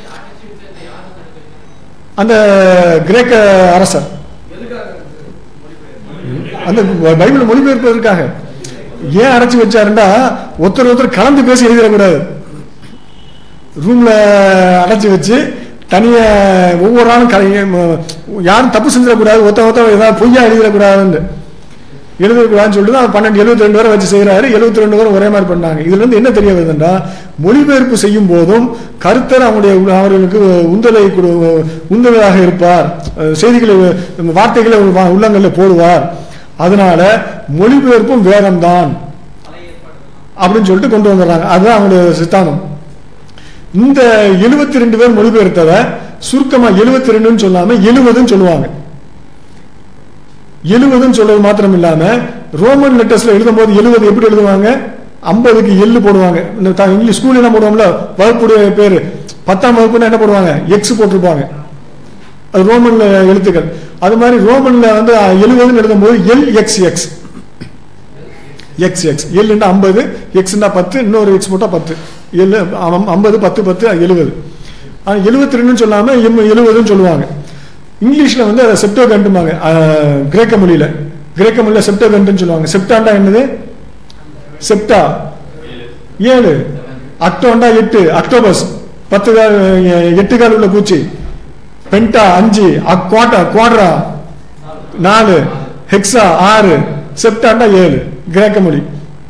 Speaker 1: அந்த கிரேக்க அரசர் அந்த பைபிள் மொழிபெயர்ப்பதற்காக ஏன் அடைச்சி வச்சாருன்னா, ஒருத்தர் கலந்து பேசி எழுதிடக்கூடாது. ரூம்ல அடைச்சி வச்சு தனியா ஒவ்வொரு ஆளும் யாரும் தப்பு செஞ்சிடக்கூடாது, ஒருத்தர் ஏதாவது பொய்யா எழுதிடக்கூடாதுன்னு எழுதக்கூடாதுன்னு சொல்லிட்டு தான் 72 பேரை வச்சு செய்யறாரு. 72 பேரும் ஒரே மாதிரி பண்ணாங்க. இதுல இருந்து என்ன தெரிய வருதுன்னா, மொழிபெயர்ப்பு செய்யும் போதும் கர்த்தர் அவர்களுக்கு உந்தலாக இருப்பார், செய்திகளை வார்த்தைகளை உள்ளங்களில் போடுவார், அதனால மொழிபெயர்ப்பும் வேதம் தான் அப்படின்னு சொல்லிட்டு கொண்டு வந்துடுறாங்க. அதுதான் அவங்களுடைய சித்தாந்தம். இந்த 72 பேர் மொழிபெயர்த்தத சுருக்கமா 72 சொல்லாம 70 சொல்லுவாங்க. 70 சொல்றது மாத்திரம் இல்லாம ரோமன் லெட்டர்ஸ்ல எழுதும் போது 70 எப்படி எழுதுவாங்க, 50க்கு எள்ளு போடுவாங்க. இங்கிலீஷ் ஸ்கூல் என்ன போடுவோம்ல, வகுப்புடைய பேரு 10ஆம் வகுப்புன்னா என்ன போடுவாங்க, எக்ஸ் போட்டிருப்பாங்க, அது ரோமன்ல எழுத்துக்கள். அது மாதிரி ரோமன்ல 70 எழுதும் போது L X X X X எல்லுன்னா 50, எக்ஸ்னா 10, இன்னொரு எக்ஸ் போட்டா 10, எல் 50 10 10 70. 72 சொல்லாம 70 சொல்லுவாங்க. இங்கிலீஷ்ல அதை செப்டோகண்ட்பாங்க. கிரேக்க மொழியில செப்டோகண்ட்னு சொல்லுவாங்க. செப்டாண்டா என்னது, செப்டா 7, அக்டோண்டா 8, அக்டோபஸ் 10 கால் 8 கால் உள்ள பூச்சி, பென்டா 5, குவாட்ரா 4, ஹெக்ஸா 6, செப்டாண்டா 7. கிரேக்க மொழி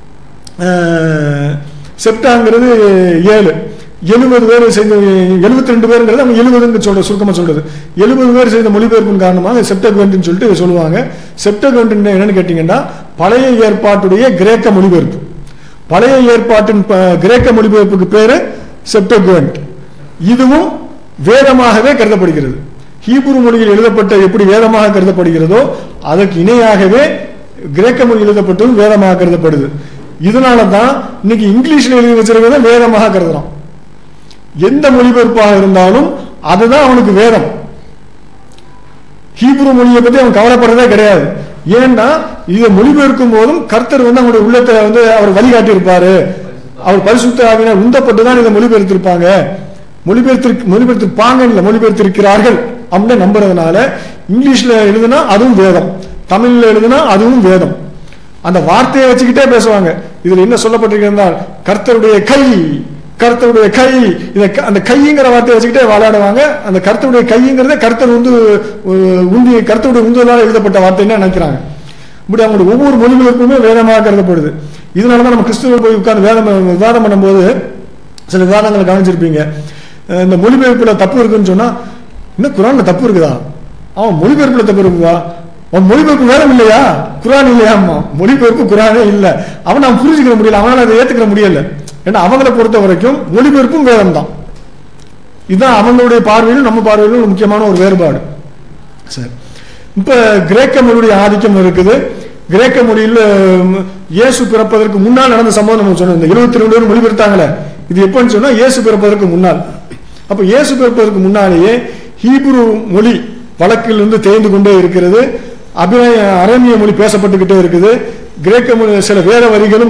Speaker 1: செப்டாங்கிறது 7. 70 பேர் செய்த 72 பேருங்கிறது அவங்க 70 சொல்ற சுருக்கமா சொல்றது. 70 பேர் செய்த மொழிபெயர்ப்பின் காரணமாக செப்டகோன்ட்னு சொல்லிட்டு சொல்லுவாங்க. செப்டகோன்ட் என்னன்னு கேட்டீங்கன்னா, பழைய ஏற்பாட்டுடைய கிரேக்க மொழிபெயர்ப்பு. பழைய ஏற்பாட்டின் கிரேக்க மொழிபெயர்ப்புக்கு பேரு செப்டகோன்ட். இதுவும்
Speaker 2: வேதமாகவே கருதப்படுகிறது. ஹீப்ரு மொழியில் எழுதப்பட்ட எப்படி வேதமாக கருதப்படுகிறதோ அதற்கு இணையாகவே கிரேக்க மொழி எழுதப்பட்டதும் வேதமாக கருதப்படுது. இதனால தான் இன்னைக்கு இங்கிலீஷ்ல எழுதி வச்சிருக்கிறத வேதமாக கருதுறான். எந்த மொழிபெயர்ப்பாக இருந்தாலும் அதுதான் அவனுக்கு வேதம். ஹீப்ரு மொழியை பத்தி அவன் கவலைப்படுறதே கிடையாது. ஏன்னா இதை மொழிபெயர்க்கும் போதும் கர்த்தர் அவங்களுடைய உள்ளத்தை அவர் வழிகாட்டி இருப்பாரு. அவர் பரிசுத்த ஆவியினால் உந்தப்பட்டுதான் இதை மொழிபெயர்த்திருப்பாங்க, மொழிபெயர்த்திருப்பாங்க இல்ல மொழிபெயர்த்திருக்கிறார்கள் அப்படின்னு நம்புறதுனால இங்கிலீஷ்ல எழுதுனா அதுவும் வேதம், தமிழ்ல எழுதுனா அதுவும் வேதம். அந்த வார்த்தையை வச்சுக்கிட்டே பேசுவாங்க. இதுல என்ன சொல்லப்பட்டிருக்கிறால் கர்த்தருடைய கை, கர்த்தருடைய கை, அந்த கைங்கிற வார்த்தையை வச்சுக்கிட்டே விளையாடுவாங்க. அந்த கர்த்தருடைய கைங்கிறத கர்த்தர் கர்த்தருடைய உந்துதலால் எழுதப்பட்ட வார்த்தைன்னு நினைக்கிறாங்க. இப்படி அவங்களுடைய ஒவ்வொரு மொழிகளுக்குமே வேதமாக கருதப்படுது. இதனாலதான் நம்ம கிறிஸ்துவ போய் உட்கார்ந்து விவாதம் பண்ணும்போது சில விவாதங்களை கவனிச்சிருப்பீங்க. இந்த மொழிபெயர்ப்புல தப்பு இருக்குன்னு சொன்னா இன்னும் குரான்ல தப்பு இருக்குதா, அவன் மொழிபெயர்ப்புல தப்பு இருக்குதா, அவன் மொழிபெயர்ப்பு வேதம் இல்லையா, குரான் இல்லையா, மொழிபெயர்ப்பு குரானே இல்லை, அவன் நான் புரிஞ்சுக்கிற முடியல, அவனால அதை ஏத்துக்கிற முடியல. ஏன்னா அவங்களை பொறுத்த வரைக்கும் மொழிபெயர்ப்பும் வேதம் தான். இதுதான் அவங்களுடைய பார்வையிலும் நம்ம பார்வையிலும் முக்கியமான ஒரு வேறுபாடு. சரி, இப்ப கிரேக்க மொழியுடைய ஆதிக்கம் இருக்குது. கிரேக்க மொழியில் இயேசு பிறப்பதற்கு முன்னால் நடந்த சம்பவம் நம்ம சொன்னோம். இந்த 22 மொழிபெயர்த்தாங்களே, இது எப்பன்னு சொன்னா இயேசு பிறப்பதற்கு முன்னால். அப்ப இயேசு பிறப்பதற்கு முன்னாலேயே ஹீப்ரு மொழி வழக்கிலிருந்து தேய்ந்து கொண்டே இருக்கிறது. அரேமிய மொழி பேசப்பட்டுக்கிட்டே இருக்குது. கிரேக்க மொழி சில வேத வரிகளும்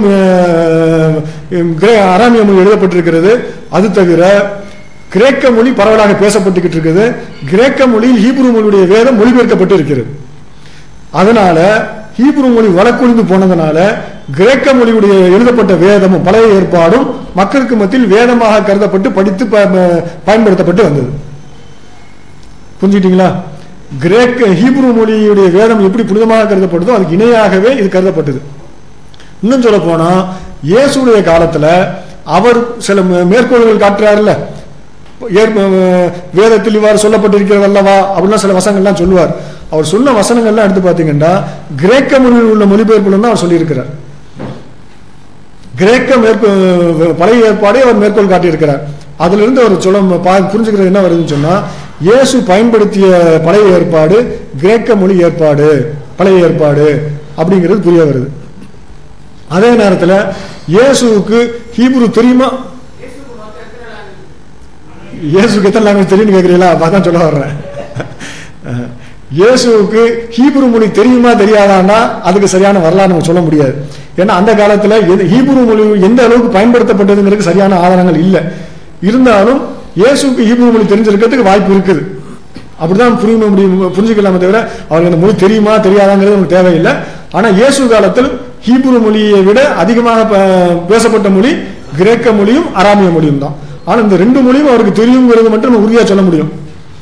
Speaker 2: அராமிய மொழி எழுதப்பட்டிருக்கிறது. அது தவிர கிரேக்க மொழி பரவலாக பேசப்பட்டுக்கிட்டு இருக்குது. கிரேக்க மொழியில் ஹீப்ரு மொழியுடைய வேதம் மொழிபெயர்க்கப்பட்டு இருக்கிறது. அதனால ஹீப்ரு மொழி வழக்கொழிந்து போனதுனால கிரேக்க மொழியுடைய எழுதப்பட்ட வேதமும் பழைய ஏற்பாடும் மக்களுக்கு மத்தியில் வேதமாக கருதப்பட்டு படித்து பயன்படுத்தப்பட்டு வந்தது. புரிஞ்சுக்கிட்டீங்களா? ஹீப்ரு மொழியுடைய வேதம் எப்படி புனிதமாக கருதப்படுதோ அதுக்கு இணையாகவே இது கருதப்பட்டது. இன்னும் சொல்ல போனா இயேசுடைய காலத்துல அவர் சில மேற்கோள்கள் காட்டுறாருல்ல, வேதத்தில் இவ்வாறு சொல்லப்பட்டிருக்கிறது அல்லவா அப்படின்னா சில வசனங்கள்லாம் சொல்லுவார். அவர் சொன்ன வசனங்கள்லாம் எடுத்து பார்த்தீங்கன்னா கிரேக்க மொழியில் உள்ள மொழிபெயர்ப்புல தான் அவர் சொல்லியிருக்கிறார். கிரேக்க பழைய ஏற்பாடே அவர் மேற்கோள் காட்டியிருக்கிறார். அதுல இருந்து அவர் புரிஞ்சுக்கிறது என்ன வருதுன்னு சொன்னா இயேசு பயன்படுத்திய பழைய ஏற்பாடு கிரேக்க மொழி ஏற்பாடு, பழைய ஏற்பாடு அப்படிங்கிறது புரிய வருது. அதே நேரத்தில் இயேசுவுக்கு ஹீப்ரு தெரியுமா? இயேசுக்கு எத்தனை லாங்குவேஜ் தெரியும்னு கேட்குறீங்களா? அதான் சொல்ல வர்றேன். இயேசுவுக்கு ஹீப்ரு மொழி தெரியுமா தெரியாதான்னா அதுக்கு சரியான வரலாறு நம்ம சொல்ல முடியாது. ஏன்னா அந்த காலத்துல ஹீப்ரு மொழி எந்த அளவுக்கு பயன்படுத்தப்பட்டதுங்கிறதுக்கு சரியான ஆதாரங்கள் இல்லை. இருந்தாலும் இயேசுக்கு ஹீப்ரு மொழி தெரிஞ்சிருக்கிறதுக்கு வாய்ப்பு இருக்குது. அப்படிதான் புரிஞ்சுக்கலாமே தவிர அவருக்கு அந்த மொழி தெரியுமா தெரியாதாங்கிறது நமக்கு தேவையில்லை. ஆனா இயேசு காலத்தில் ஹீப்ரு மொழியை விட அதிகமாக பேசப்பட்ட மொழி கிரேக்க மொழியும் அராமிய மொழியும் தான். ஆனா இந்த ரெண்டு மொழியும் அவருக்கு தெரியுங்கிறது மட்டும் நம்ம உறுதியா சொல்ல முடியும்.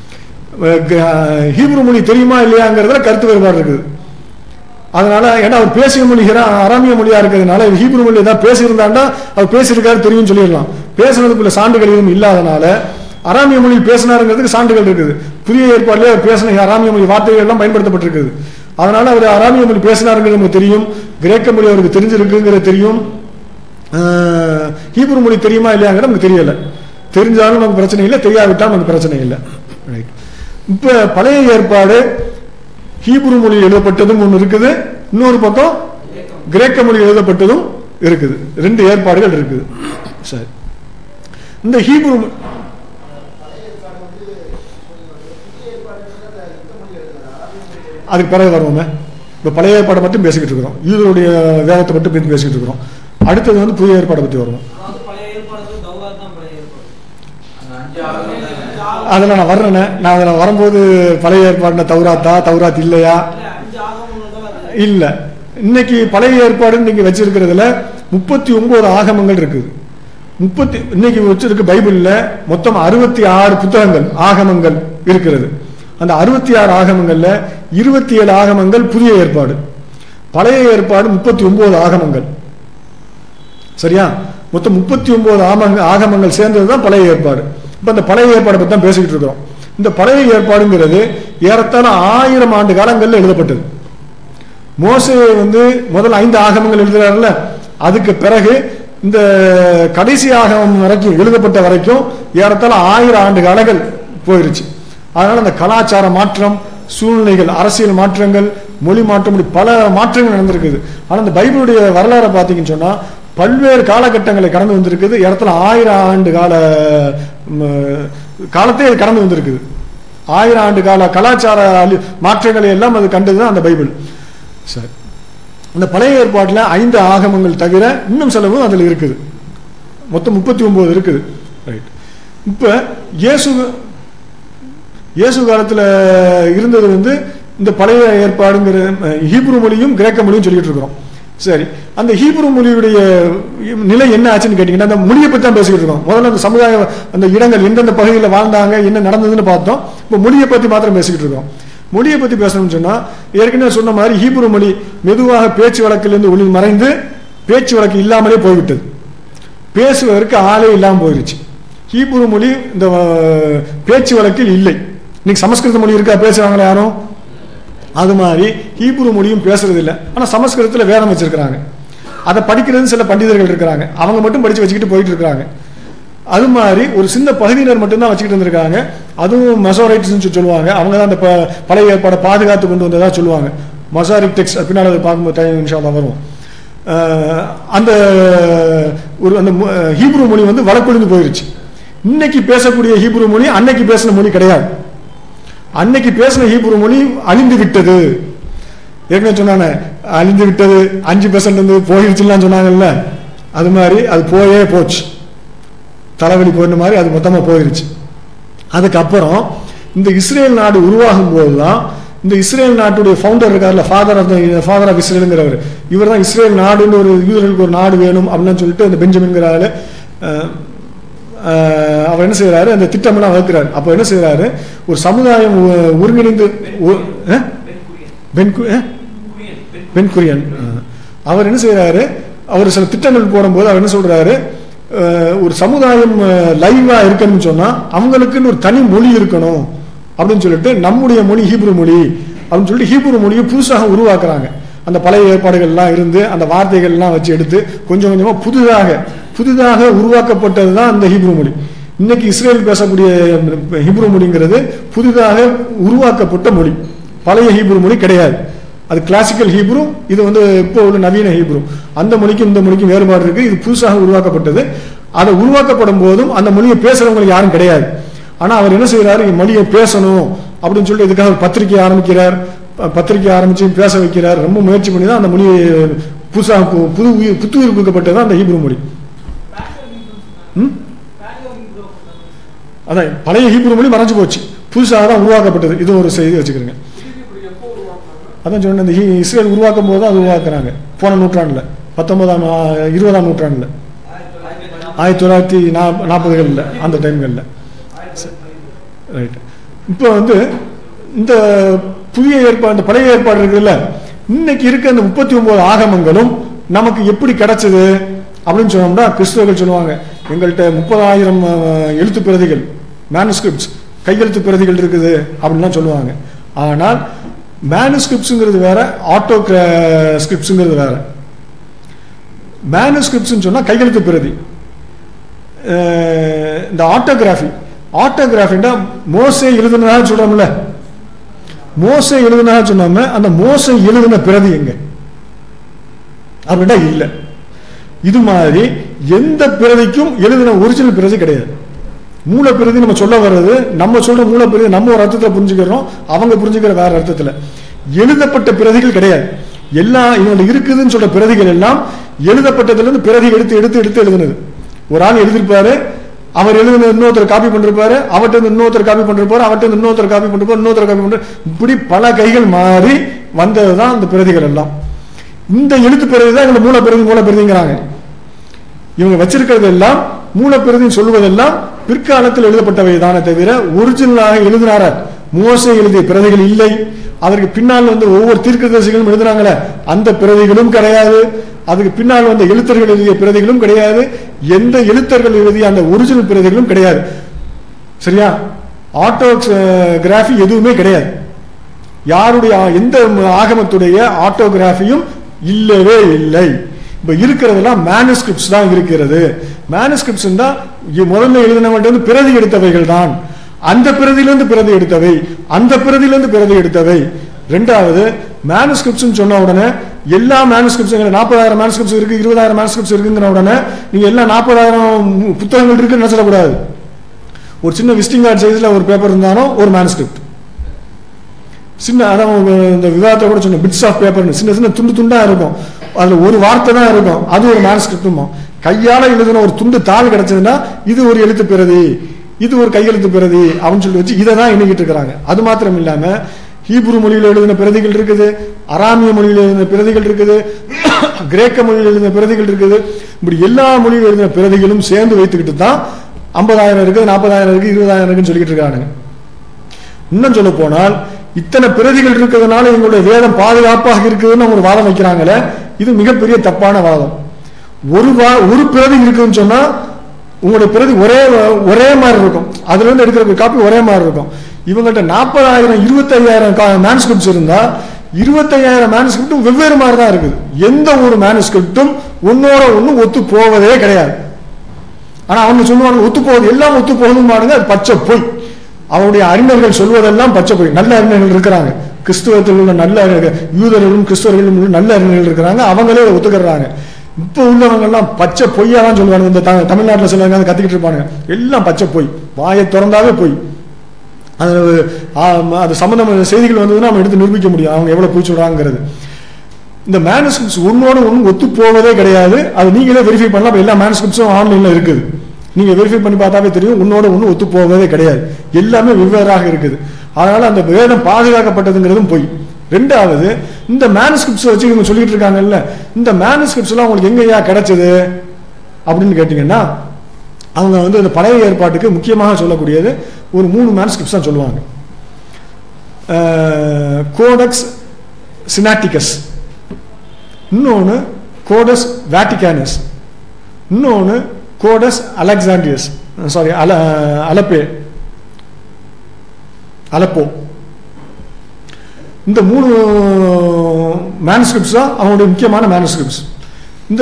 Speaker 2: ஹீப்ரு மொழி தெரியுமா இல்லையாங்கிறதுல கருத்து வேறுபாடு இருக்குது. அதனால ஏன்னா அவர் பேசிய மொழி அராமிய மொழியா இருக்கிறதுனால ஹீப்ரு மொழி ஏதாவது பேசியிருந்தாண்டா அவர் பேசியிருக்காரு தெரியும் சொல்லிடலாம். பேசுனதுக்குள்ள சான்றுகள் எதுவும் இல்லாதனால அராமிய மொழியில் பேசினாருங்கிறதுக்கு சான்றுகள் இருக்குது. புதிய ஏற்பாடுல அவர் பேசின அராமிய மொழி வார்த்தைகள் எல்லாம் பயன்படுத்தப்பட்டிருக்குது. அதனால அவர் அராமிய மொழி பேசினாருங்கிறது நமக்கு தெரியும், கிரேக்க மொழி அவருக்கு தெரிஞ்சிருக்குங்கிறது தெரியும். ஹீப்ரு மொழி தெரியுமா இல்லையாங்கிறது நமக்கு தெரியல. தெரிஞ்சாலும் நமக்கு பிரச்சனை இல்லை, தெரியாவிட்டாலும் நமக்கு பிரச்சனை இல்லை. இப்ப பழைய ஏற்பாடு ஹீப்ரு மொழி எழுதப்பட்டதும் ஒன்று இருக்குது, இன்னொரு பக்கம் கிரேக்க மொழி எழுதப்பட்டதும் இருக்குது. ரெண்டு ஏற்பாடுகள் இருக்குது. சரி, இந்த ஹீப்ரு அதுக்கு பிறகு வருவோமே. இப்ப பழைய ஏற்பாடை மட்டும் பேசிக்கிட்டு இருக்கிறோம், யூதருடைய வேதத்தை மட்டும் பேசிக்கிட்டு இருக்கிறோம். அடுத்தது வந்து புதிய ஏற்பாடை பத்தி வருவோம். அதுல நான் வர்றேன். நான் அதுல வரும்போது பழைய ஏற்பாடுன தௌராத் இல்லையா இல்ல. இன்னைக்கு பழைய ஏற்பாடு நீங்க வச்சிருக்கிறதுல 39 ஆகமங்கள் இருக்குது. இன்னைக்கு வச்சிருக்க பைபிள்ல மொத்தம் 66 புத்தகங்கள் ஆகமங்கள் இருக்கிறது. அந்த 66 ஆகமங்கள்ல 27 ஆகமங்கள் புதிய ஏற்பாடு, பழைய ஏற்பாடு 39 ஆகமங்கள். சரியா? மொத்தம் 39 ஆகமங்கள் சேர்ந்ததுதான் பழைய ஏற்பாடு. இப்ப இந்த பழைய ஏற்பாடை பத்தி தான் பேசிக்கிட்டு இருக்கிறோம். இந்த பழைய ஏற்பாடுங்கிறது ஏறத்தாழ 1000 ஆண்டு காலங்கள்ல எழுதப்பட்டது. மோசே வந்து முதல் 5 ஆகமங்கள் எழுதுறாருல, அதுக்கு பிறகு இந்த கடைசி ஆகமம் வரைக்கும் எழுதப்பட்ட வரைக்கும் ஏறத்தாழ 1000 ஆண்டு காலங்கள் போயிருச்சு. அதனால அந்த கலாச்சார மாற்றம், சூழ்நிலைகள், அரசியல் மாற்றங்கள், மொழி மாற்றம், இப்படி பல மாற்றங்கள் நடந்திருக்குது. ஆனால் இந்த பைபிளுடைய வரலாறை பார்த்தீங்கன்னு சொன்னா பல்வேறு காலகட்டங்களை கடந்து வந்திருக்குது. இடத்துல 1000 ஆண்டு காலத்தை அது கடந்து வந்திருக்குது. 1000 ஆண்டு கால கலாச்சார மாற்றங்களை எல்லாம் அது கண்டதுதான் அந்த பைபிள். சரி, இந்த பழைய ஏற்பாட்டில் 5 ஆகமங்கள் தவிர இன்னும் சிலவும் அதில் இருக்குது. மொத்தம் 39 இருக்குது. ரைட். இப்போ இயேசு காலத்தில் இருந்தது இந்த பழைய ஏற்பாடுங்கிற ஹீப்ரு மொழியும் கிரேக்க மொழியும் சொல்லிட்டு இருக்கிறோம். சரி, அந்த ஹீப்ரு மொழியுடைய நிலை என்ன ஆச்சுன்னு கேட்டீங்கன்னா அந்த மொழியை பற்றி தான் பேசிக்கிட்டு இருக்கோம். முதல்ல அந்த சமுதாய அந்த இடங்கள் எந்தெந்த பகுதியில் வாழ்ந்தாங்க, என்ன நடந்ததுன்னு பார்த்தோம். இப்போ மொழியை பற்றி மாத்திரம் பேசிக்கிட்டு இருக்கோம். மொழியை பற்றி பேசணும்னு சொன்னால் ஏற்கனவே சொன்ன மாதிரி ஹீப்ரு மொழி மெதுவாக பேச்சு வழக்கிலிருந்து ஒளி மறைந்து பேச்சு வழக்கு இல்லாமலே போய்விட்டது. பேசுவதற்கு ஆளே இல்லாமல் போயிருச்சு. ஹீப்ரு மொழி இந்த பேச்சு வழக்கில் இல்லை. இன்னைக்கு சமஸ்கிருத மொழி இருக்கா, பேசுறாங்களா யாரும்? அது மாதிரி ஹீப்ரு மொழியும் பேசுறது இல்லை. ஆனால் சமஸ்கிருதத்தில் வேதம் வச்சிருக்கிறாங்க. அதை படிக்கிறது சில பண்டிதர்கள் இருக்கிறாங்க. அவங்க மட்டும் படிச்சு வச்சுக்கிட்டு போயிட்டு இருக்கிறாங்க. அது மாதிரி ஒரு சின்ன பகுதியினர் மட்டும்தான் வச்சுக்கிட்டு இருந்திருக்காங்க. அதுவும் மெசோரைட்ஸ் சொல்லுவாங்க. அவங்க தான் அந்த பழைய ஏற்பாடை பாதுகாத்து கொண்டு வந்ததா சொல்லுவாங்க. மொசாரிக் டெக்ஸ்ட் பின்னால் அதை பார்க்கும்போது டைம் இன்ஷா அல்லாஹ் வரும். அந்த ஹீப்ரு மொழி வழக்கொழிந்து போயிருச்சு. இன்னைக்கு பேசக்கூடிய ஹீப்ரு மொழி அன்னைக்கு பேசின மொழி கிடையாது. அன்னைக்கு பேசின ஹீப்ரு மொழி அழிந்து விட்டது. ஏற்கனவே சொன்னாங்க அழிந்து விட்டது, 5% போயிருச்சுலாம் சொன்னாங்கல்ல. அது மாதிரி அது போச்சு. தலைவலி போயின மாதிரி அது மொத்தமாக போயிருச்சு. அதுக்கப்புறம் இந்த இஸ்ரேல் நாடு உருவாகும் போதுதான் இந்த இஸ்ரேல் நாட்டுடைய ஃபவுண்டர் இருக்கார்ல, ஃபாதர் ஆஃப் இஸ்ரேலுங்கிறவர், இவர் தான் இஸ்ரேல் நாடுன்னு ஒரு யூதர்களுக்கு ஒரு நாடு வேணும் அப்படின்னு சொல்லிட்டு அந்த பெஞ்சமின்கிறாரு. அவர் என்ன செய்யறாரு, அந்த திட்டமெல்லாம் வகுக்கிறாரு. அப்போ என்ன செய்யறாரு, ஒரு சமுதாயம் ஒருங்கிணைந்து பென்குரியன் அவர் என்ன செய்யறாரு, அவர் சில திட்டங்கள் போடும்போது அவர் என்ன சொல்றாரு, ஒரு சமுதாயம் லைவா இருக்கணும்னு சொன்னா அவங்களுக்குன்னு ஒரு தனி மொழி இருக்கணும் அப்படின்னு சொல்லிட்டு நம்முடைய மொழி ஹீப்ரு மொழி அப்படின்னு சொல்லிட்டு ஹீப்ரு மொழியை புதுசாக உருவாக்குறாங்க. அந்த பழைய ஏற்பாடுகள்லாம் இருந்து அந்த வார்த்தைகள்லாம் வச்சு எடுத்து கொஞ்சம் கொஞ்சமா புதிதாக உருவாக்கப்பட்டது தான் அந்த ஹீப்ரு மொழி. இன்னைக்கு இஸ்ரேல் பேசக்கூடிய ஹீப்ரு மொழிங்கிறது புதிதாக உருவாக்கப்பட்ட மொழி. பழைய ஹீப்ரு மொழி கிடையாது. அது கிளாசிக்கல் ஹீப்ரு. இது இப்போ உள்ள நவீன ஹீப்ரு. அந்த மொழிக்கும் இந்த மொழிக்கும் வேறுபாடு இருக்கு. இது புதுசாக உருவாக்கப்பட்டது. அதை உருவாக்கப்படும் போதும் அந்த மொழியை பேசுறவங்களுக்கு யாரும் கிடையாது. ஆனா அவர் என்ன செய்யறாரு, மொழியை பேசணும் அப்படின்னு சொல்லிட்டு இதுக்காக பத்திரிகை ஆரம்பிக்கிறார். பத்திரிகை ஆரம்பிச்சு பேச வைக்கிறார். ரொம்ப முயற்சி பண்ணி தான் அந்த மொழியை புதுசாக புத்துயிர் கொடுக்கப்பட்டது அந்த ஹீப்ரு மொழி. அதான் பழைய ஹீப்ரு மொழி மறைஞ்சு போச்சு, புதுசாக தான் உருவாக்கப்பட்டது. இது ஒரு செய்தி வச்சுக்கிறேங்க. அதான் சொன்ன இந்த இஸ்ரேல் உருவாக்கும் போது தான் அது உருவாக்குறாங்க. போன நூற்றாண்டுல 20ஆம் நூற்றாண்டுல 1940களில் அந்த டைம்களில். ரைட். இப்போ இந்த புதிய ஏற்பாடு, இந்த பழைய ஏற்பாடு இருக்குல்ல, இன்னைக்கு இருக்க அந்த 39 ஆகமங்களும் நமக்கு எப்படி கிடைச்சது அப்படின்னு சொன்னோம்னா கிறிஸ்தவர்கள் சொல்லுவாங்க, எங்கள்கிட்ட 30,000 எழுத்து பிரதிகள், மேனுஸ்கிரிப்ட்ஸ், கையெழுத்து பிரதிகள் இருக்குது அப்படின்லாம் சொல்லுவாங்க. ஆனால் மேனுஸ்கிரிப்ட்ஸுங்கிறது வேற, ஆட்டோகிராஃப்ட்ஸுங்கிறது வேற. மேனுஸ்கிரிப்ட்ஸ்னு சொன்னா கையெழுத்து பிரதி. இந்த ஆட்டோகிராஃபின்னா மோசே எழுதுனதாக சொல்றோம்ல, மோசே எழுதுனதாக சொன்னாம அந்த மோசே எழுதின பிரதி எங்க அப்படின்னா இல்ல. இது மாதிரி எந்த பிரதிக்கும் எழுதின ஒரிஜினல் பிரதி கிடையாது. மூல பிரதி நம்ம சொல்ல வர்றது, நம்ம சொல்ற மூல பிரதி நம்ம ஒரு அர்த்தத்தில் புரிஞ்சுக்கிறோம், அவங்க புரிஞ்சுக்கிற வேற அர்த்தத்தில். எழுதப்பட்ட பிரதிகள் கிடையாது. எல்லாம் இவங்க இருக்குதுன்னு சொல்ற பிரதிகள் எல்லாம் எழுதப்பட்டதுல இருந்து பிரதி எடுத்து எழுதுனது. ஒரு ஆள் எழுதிருப்பாரு, அவர் எழுதுன இன்னொருத்தர் காப்பி பண்ணிருப்பாரு, அவர்கிட்ட இன்னொருத்தர் காப்பி பண்ணிருப்பாரு, அவர்கிட்ட இன்னொருத்தர் காப்பி பண்ணிருப்பாரு, இன்னொருத்தர் காப்பி பண்ற, இப்படி பல கைகள் மாறி வந்ததுதான் அந்த பிரதிகள் எல்லாம். இந்த எழுத்து பிரதி தான் இவங்க மூல பிரதிங்கிறாங்க. இவங்க வச்சிருக்கிறது எல்லாம் மூல பிரதின்னு சொல்லுவதெல்லாம் பிற்காலத்தில் எழுதப்பட்டவை தானே தவிர ஒரிஜினலாக எழுதினார மோசே எழுதிய பிரதிகள் இல்லை. அதற்கு பின்னால் ஒவ்வொரு தீர்க்கதரிசிகளும் எழுதுனாங்களே அந்த பிரதிகளும் கிடையாது. அதுக்கு பின்னால் எழுத்தர்கள் எழுதிய பிரதிகளும் கிடையாது. எந்த எழுத்தர்கள் எழுதிய அந்த ஒரிஜினல் பிரதிகளும் கிடையாது. சரியா? ஆட்டோகிராஃபி எதுவுமே கிடையாது. யாருடைய எந்த ஆகமத்துடைய ஆட்டோகிராஃபியும் இல்லவே இல்லை. இப்ப இருக்கிறதெல்லாம் மேனுஸ்கிரிப்ட்ஸ் தான் இருக்கிறது. மேனுஸ்கிரிப்ட்ஸ் தான் முதல்ல எழுதினவன் பிரதி எடுத்தவைகள் தான். அந்த பிரதியிலிருந்து பிரதி எடுத்தவை, அந்த பிரதியிலிருந்து பிரதி எடுத்தவை. ரெண்டாவது மேனுஸ்கிரிப்ட்ஸ் சொன்ன உடனே எல்லா மேனுஸ்கிரிப்ட்ஸ் 40,000 மேனுஸ்கிரிப்ட்ஸ் இருக்கு, 20,000 மேனுஸ்கிரிப்ட்ஸ் இருக்குங்கிற உடனே நீங்க எல்லா 40,000 புத்தகங்கள் இருக்குன்னு என்ன சொல்லக்கூடாது. ஒரு சின்ன விசிட்டிங் கார்டு சைஸ்ல ஒரு பேப்பர் இருந்தாலும் ஒரு மேனுஸ்கிரிப்ட், சின்ன அதான் இந்த விவாதத்தை கூட சொன்ன பிட்ஸ் ஆஃப் பேப்பர், சின்ன சின்ன துண்டு துண்டா இருக்கும், அதுல ஒரு வார்த்தை தான் இருக்கும், அது ஒரு மேனுஸ்கிரிப்டும். கையால எழுதின ஒரு துண்டு தாள் கிடைச்சதுன்னா இது ஒரு எழுத்து பிரதி, இது ஒரு கையெழுத்து பிரதி அப்படின்னு சொல்லி வச்சு இதை தான் எண்ணிக்கிட்டு இருக்கிறாங்க. அது மாத்திரம் இல்லாம ஹீப்ரு மொழியில் எழுதின பிரதிகள் இருக்குது, அராமிய மொழியில் எழுதின பிரதிகள் இருக்குது, கிரேக்க மொழியில் எழுதின பிரதிகள் இருக்குது. இப்படி எல்லா மொழியில் எழுதின பிரதிகளும் சேர்ந்து வைத்துக்கிட்டு தான் 50,000 இருக்குது, 40,000 இருக்கு, 20,000 இருக்குன்னு சொல்லிக்கிட்டு இருக்காங்க. இன்னும் சொல்ல போனால் இத்தனை பிரதிகள் இருக்கிறதுனால எங்களுடைய வேதம் பாதுகாப்பாக இருக்குதுன்னு ஒரு வாதம் வைக்கிறாங்களே, இது மிகப்பெரிய தப்பான வாதம். ஒரு பிரதி இருக்குன்னு சொன்னா உங்களுடைய பிரதி ஒரே மாதிரி இருக்கும், அதுல இருந்து எடுக்கிற காப்பி ஒரே மாதிரி இருக்கும். இவங்கள்ட்ட 40,000 25,000 மேனுஸ்கிரிப்ட்ஸ் இருந்தா 25,000 மேனுஸ்கிரிப்டும் வெவ்வேறு மாதிரி தான் இருக்குது. எந்த ஒரு மேனுஸ்கிரிப்டும் ஒன்னோட ஒண்ணு ஒத்து போவதே கிடையாது. ஆனா அவங்க சொல்லுவாங்க ஒத்து போகுது, எல்லாம் ஒத்து போகுதுன்னு பாருங்க, அது பச்சை பொய். அவருடைய அறிஞர்கள் சொல்வதெல்லாம் பச்சை பொய். நல்ல அறிஞர்கள் இருக்கிறாங்க, கிறிஸ்துவத்தில் உள்ள நல்ல யூதர்களும் கிறிஸ்தவர்களும் நல்ல அறிஞர்கள் இருக்கிறாங்க, அவங்களே ஒத்துக்கிறாங்க. இப்ப உள்ளவங்க எல்லாம் பச்சை பொய்யா தான் சொல்லுவாங்க. இந்த தமிழ்நாட்டில் சிலவங்க கத்திக்கிட்டு இருப்பாங்க, எல்லாம் பச்சை பொய், வாயை திறந்தாவே பொய். அது சம்பந்தமான செய்திகள் வந்ததுன்னா நம்ம எடுத்து நிரூபிக்க முடியும் அவங்க எவ்வளவு பொய் சொல்றாங்கிறது. இந்த மேனுஸ்கிரிப்ட்ஸ் ஒன்னோட ஒன்று ஒத்து போவதே கிடையாது. அது நீங்களே வெரிஃபை பண்ணலாம். எல்லா மேனுஸ்கிரிப்ட்ஸும் ஆன்லைன்ல இருக்குது, நீங்க வெரிஃபை பண்ணி பார்த்தாவே தெரியும். உன்னோட ஒன்று ஒத்து போவதே கிடையாது, எல்லாமே வெவ்வேறாக இருக்குது. அதனால அந்த வேதம் பாதுகாக்கப்பட்டதுங்கிறதும் பொய். ரெண்டாவது இந்த மேனுஸ்கிரிப்ட்ஸ் வச்சு இவங்க சொல்லிட்டு இருக்காங்கல்ல, இந்த மேனுஸ்கிரிப்ட்ஸ் எல்லாம் உங்களுக்கு எங்கயா கிடைச்சது அப்படின்னு கேட்டீங்கன்னா அவங்க இந்த பழைய ஏற்பாட்டுக்கு முக்கியமாக சொல்லக்கூடியது ஒரு 3 மேனுஸ்கிரிப்ட்ஸ் தான் சொல்லுவாங்க. கோடெக்ஸ் சினாட்டிகஸ், இன்னொன்னு கோடஸ் வேட்டிகானஸ், இன்னொன்னு கோடஸ் அலெக்சாண்ட்ரியஸ், சாரி அலப்போ. இந்த 3 மேனுஸ்கிரிப்ட்ஸ் தான் அவங்களுடைய முக்கியமான மேனுஸ்கிரிப்ட்ஸ். இந்த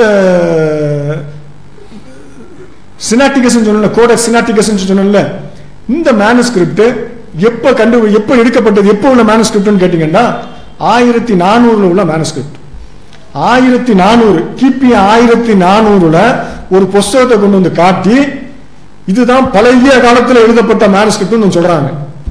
Speaker 2: சினாட்டிகஸ் சொன்ன கோடெக்ஸ் சினாட்டிகஸ் சொன்ன இந்த மேனுஸ்கிரிப்ட் எப்ப எடுக்கப்பட்டது, எப்போ உள்ள மேனுஸ்கிரிப்ட்னு கேட்டீங்கன்னா 1400 உள்ள மேனுஸ்கிரிப்ட். 1400 கிபி 1400 ஒரு புஸ்தகத்தை கொண்டு வந்து காட்டி இதுதான் பழைய காலத்தில் எழுதப்பட்ட மேனுஸ்கிரிப்ட்னு சொல்றாங்க.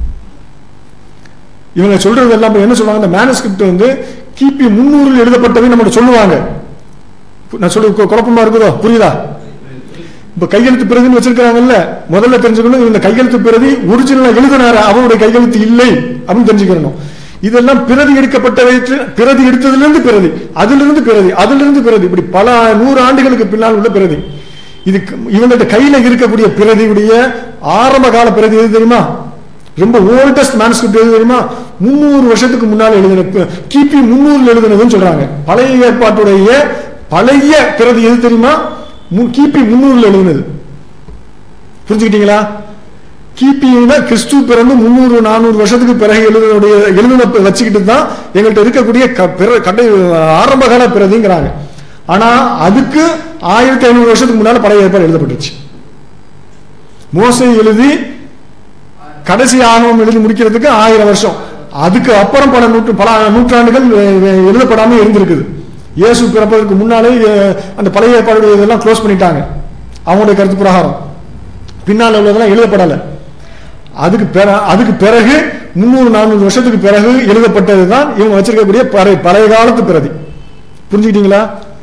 Speaker 2: இவங்க சொல்றது எல்லாம் என்ன சொல்றாங்க, இந்த மேனுஸ்கிரிப்ட் கிபி 300 எழுதப்பட்டவை நம்ம சொல்லுவாங்க. நான் சொல்ல குழப்பமா இருக்குதோ, புரியுதா? இப்ப கையெழுத்து பிரதின்னு வச்சிருக்காங்கல்ல, முதல்ல தெரிஞ்சுக்கணும் இந்த கையெழுத்து பிரதி ஒரிஜினலா எழுதினாரு, அவருடைய கையெழுத்து இல்லை அப்படின்னு தெரிஞ்சுக்கணும். இதெல்லாம் பிரதி எடுக்கப்பட்ட பிரதி எடுத்ததிலிருந்து பிரதி, அதிலிருந்து பிரதி, அதிலிருந்து பிரதி, இப்படி பல 100 ஆண்டுகளுக்கு பின்னால் உள்ள பிரதி. இது இவங்கள்ட்ட கையில இருக்கக்கூடிய பிரதியுடைய ஆரம்ப கால பிரதி எது தெரியுமா? ரொம்ப ஓல்டஸ்ட் மேனுஸ்கிரிப்ட் எது தெரியுமா? 300 வருஷத்துக்கு முன்னால் எழுதின, கிபி 300 எழுதினதுன்னு சொல்றாங்க. பழைய ஏற்பாட்டுடைய பழைய பிரதி எது தெரியுமா? கிபி 300 எழுதினது. புரிஞ்சுக்கிட்டீங்களா? கிபி கிறிஸ்து பிறந்து 300-400 வருஷத்துக்கு பிறகு எழுதின வச்சுக்கிட்டு தான் எங்கள்கிட்ட இருக்கக்கூடிய ஆரம்ப கால பிரதிங்கிறாங்க. ஆனா அதுக்கு 1500 வருஷத்துக்கு முன்னால பழைய ஏற்பாடு எழுதப்பட்டுருச்சு. மோசே எழுதி கடைசி ஆகமம் எழுதி முடிக்கிறதுக்கு 1000 வருஷம், அதுக்கு அப்புறம் பல நூற்றாண்டுகள் எழுதப்படாம இருந்திருக்குது. இயேசு பிறப்பதற்கு முன்னாலே அந்த பழைய ஏற்பாடு இதெல்லாம் க்ளோஸ் பண்ணிட்டாங்க அவங்களுடைய கருத்து பிரகாரம். பின்னால் உள்ளதெல்லாம் எழுதப்படலை. அதுக்கு பிறகு 300-400 வருஷத்துக்கு பிறகு எழுதப்பட்டதுதான் இவங்க வச்சிருக்கக்கூடிய பழைய காலத்து பிரதி. புரிஞ்சுக்கிட்டீங்களா?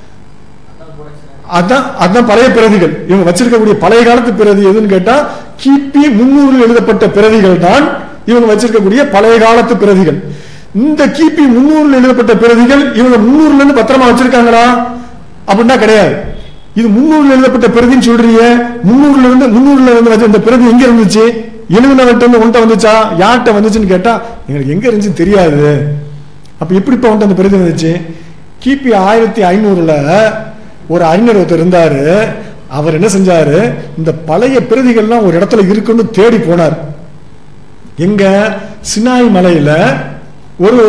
Speaker 2: அதான் பழைய பிரதிகள். இவங்க வச்சிருக்கக்கூடிய பழைய காலத்து பிரதி எதுன்னு கேட்டா கிபி 300 எழுதப்பட்ட பிரதிகள் தான் இவங்க வச்சிருக்கக்கூடிய பழைய காலத்து பிரதிகள். இந்த கிபி 300 எழுதப்பட்ட பிரதிகள் இவங்க 300ல இருந்து பத்திரமா வச்சிருக்காங்களா அப்படின்னா கிடையாது. இது 300 எழுதப்பட்ட பிரதின்னு சொல்றீங்க, 300ல இருந்து வச்ச இந்த பிரதி எங்க இருந்துச்சு? எழுதினவர்கிட்ட இருந்து உன்ட்ட வந்துச்சா, யார்கிட்ட வந்துச்சுன்னு கேட்டா எங்களுக்கு எங்க இருந்துச்சு தெரியாது. அப்ப எப்படிப்பா உன்ட்ட அந்த பிரதி வந்துச்சு? கிபி 1500ல ஒரு அறிஞர் ஒருத்தர் இருந்தாரு. அவர் என்ன செஞ்சாரு, இந்த பழைய பிரதிகள்லாம் ஒரு இடத்துல இருக்குன்னு தேடி போனார். எங்க? சினாய் மலையில ஒரு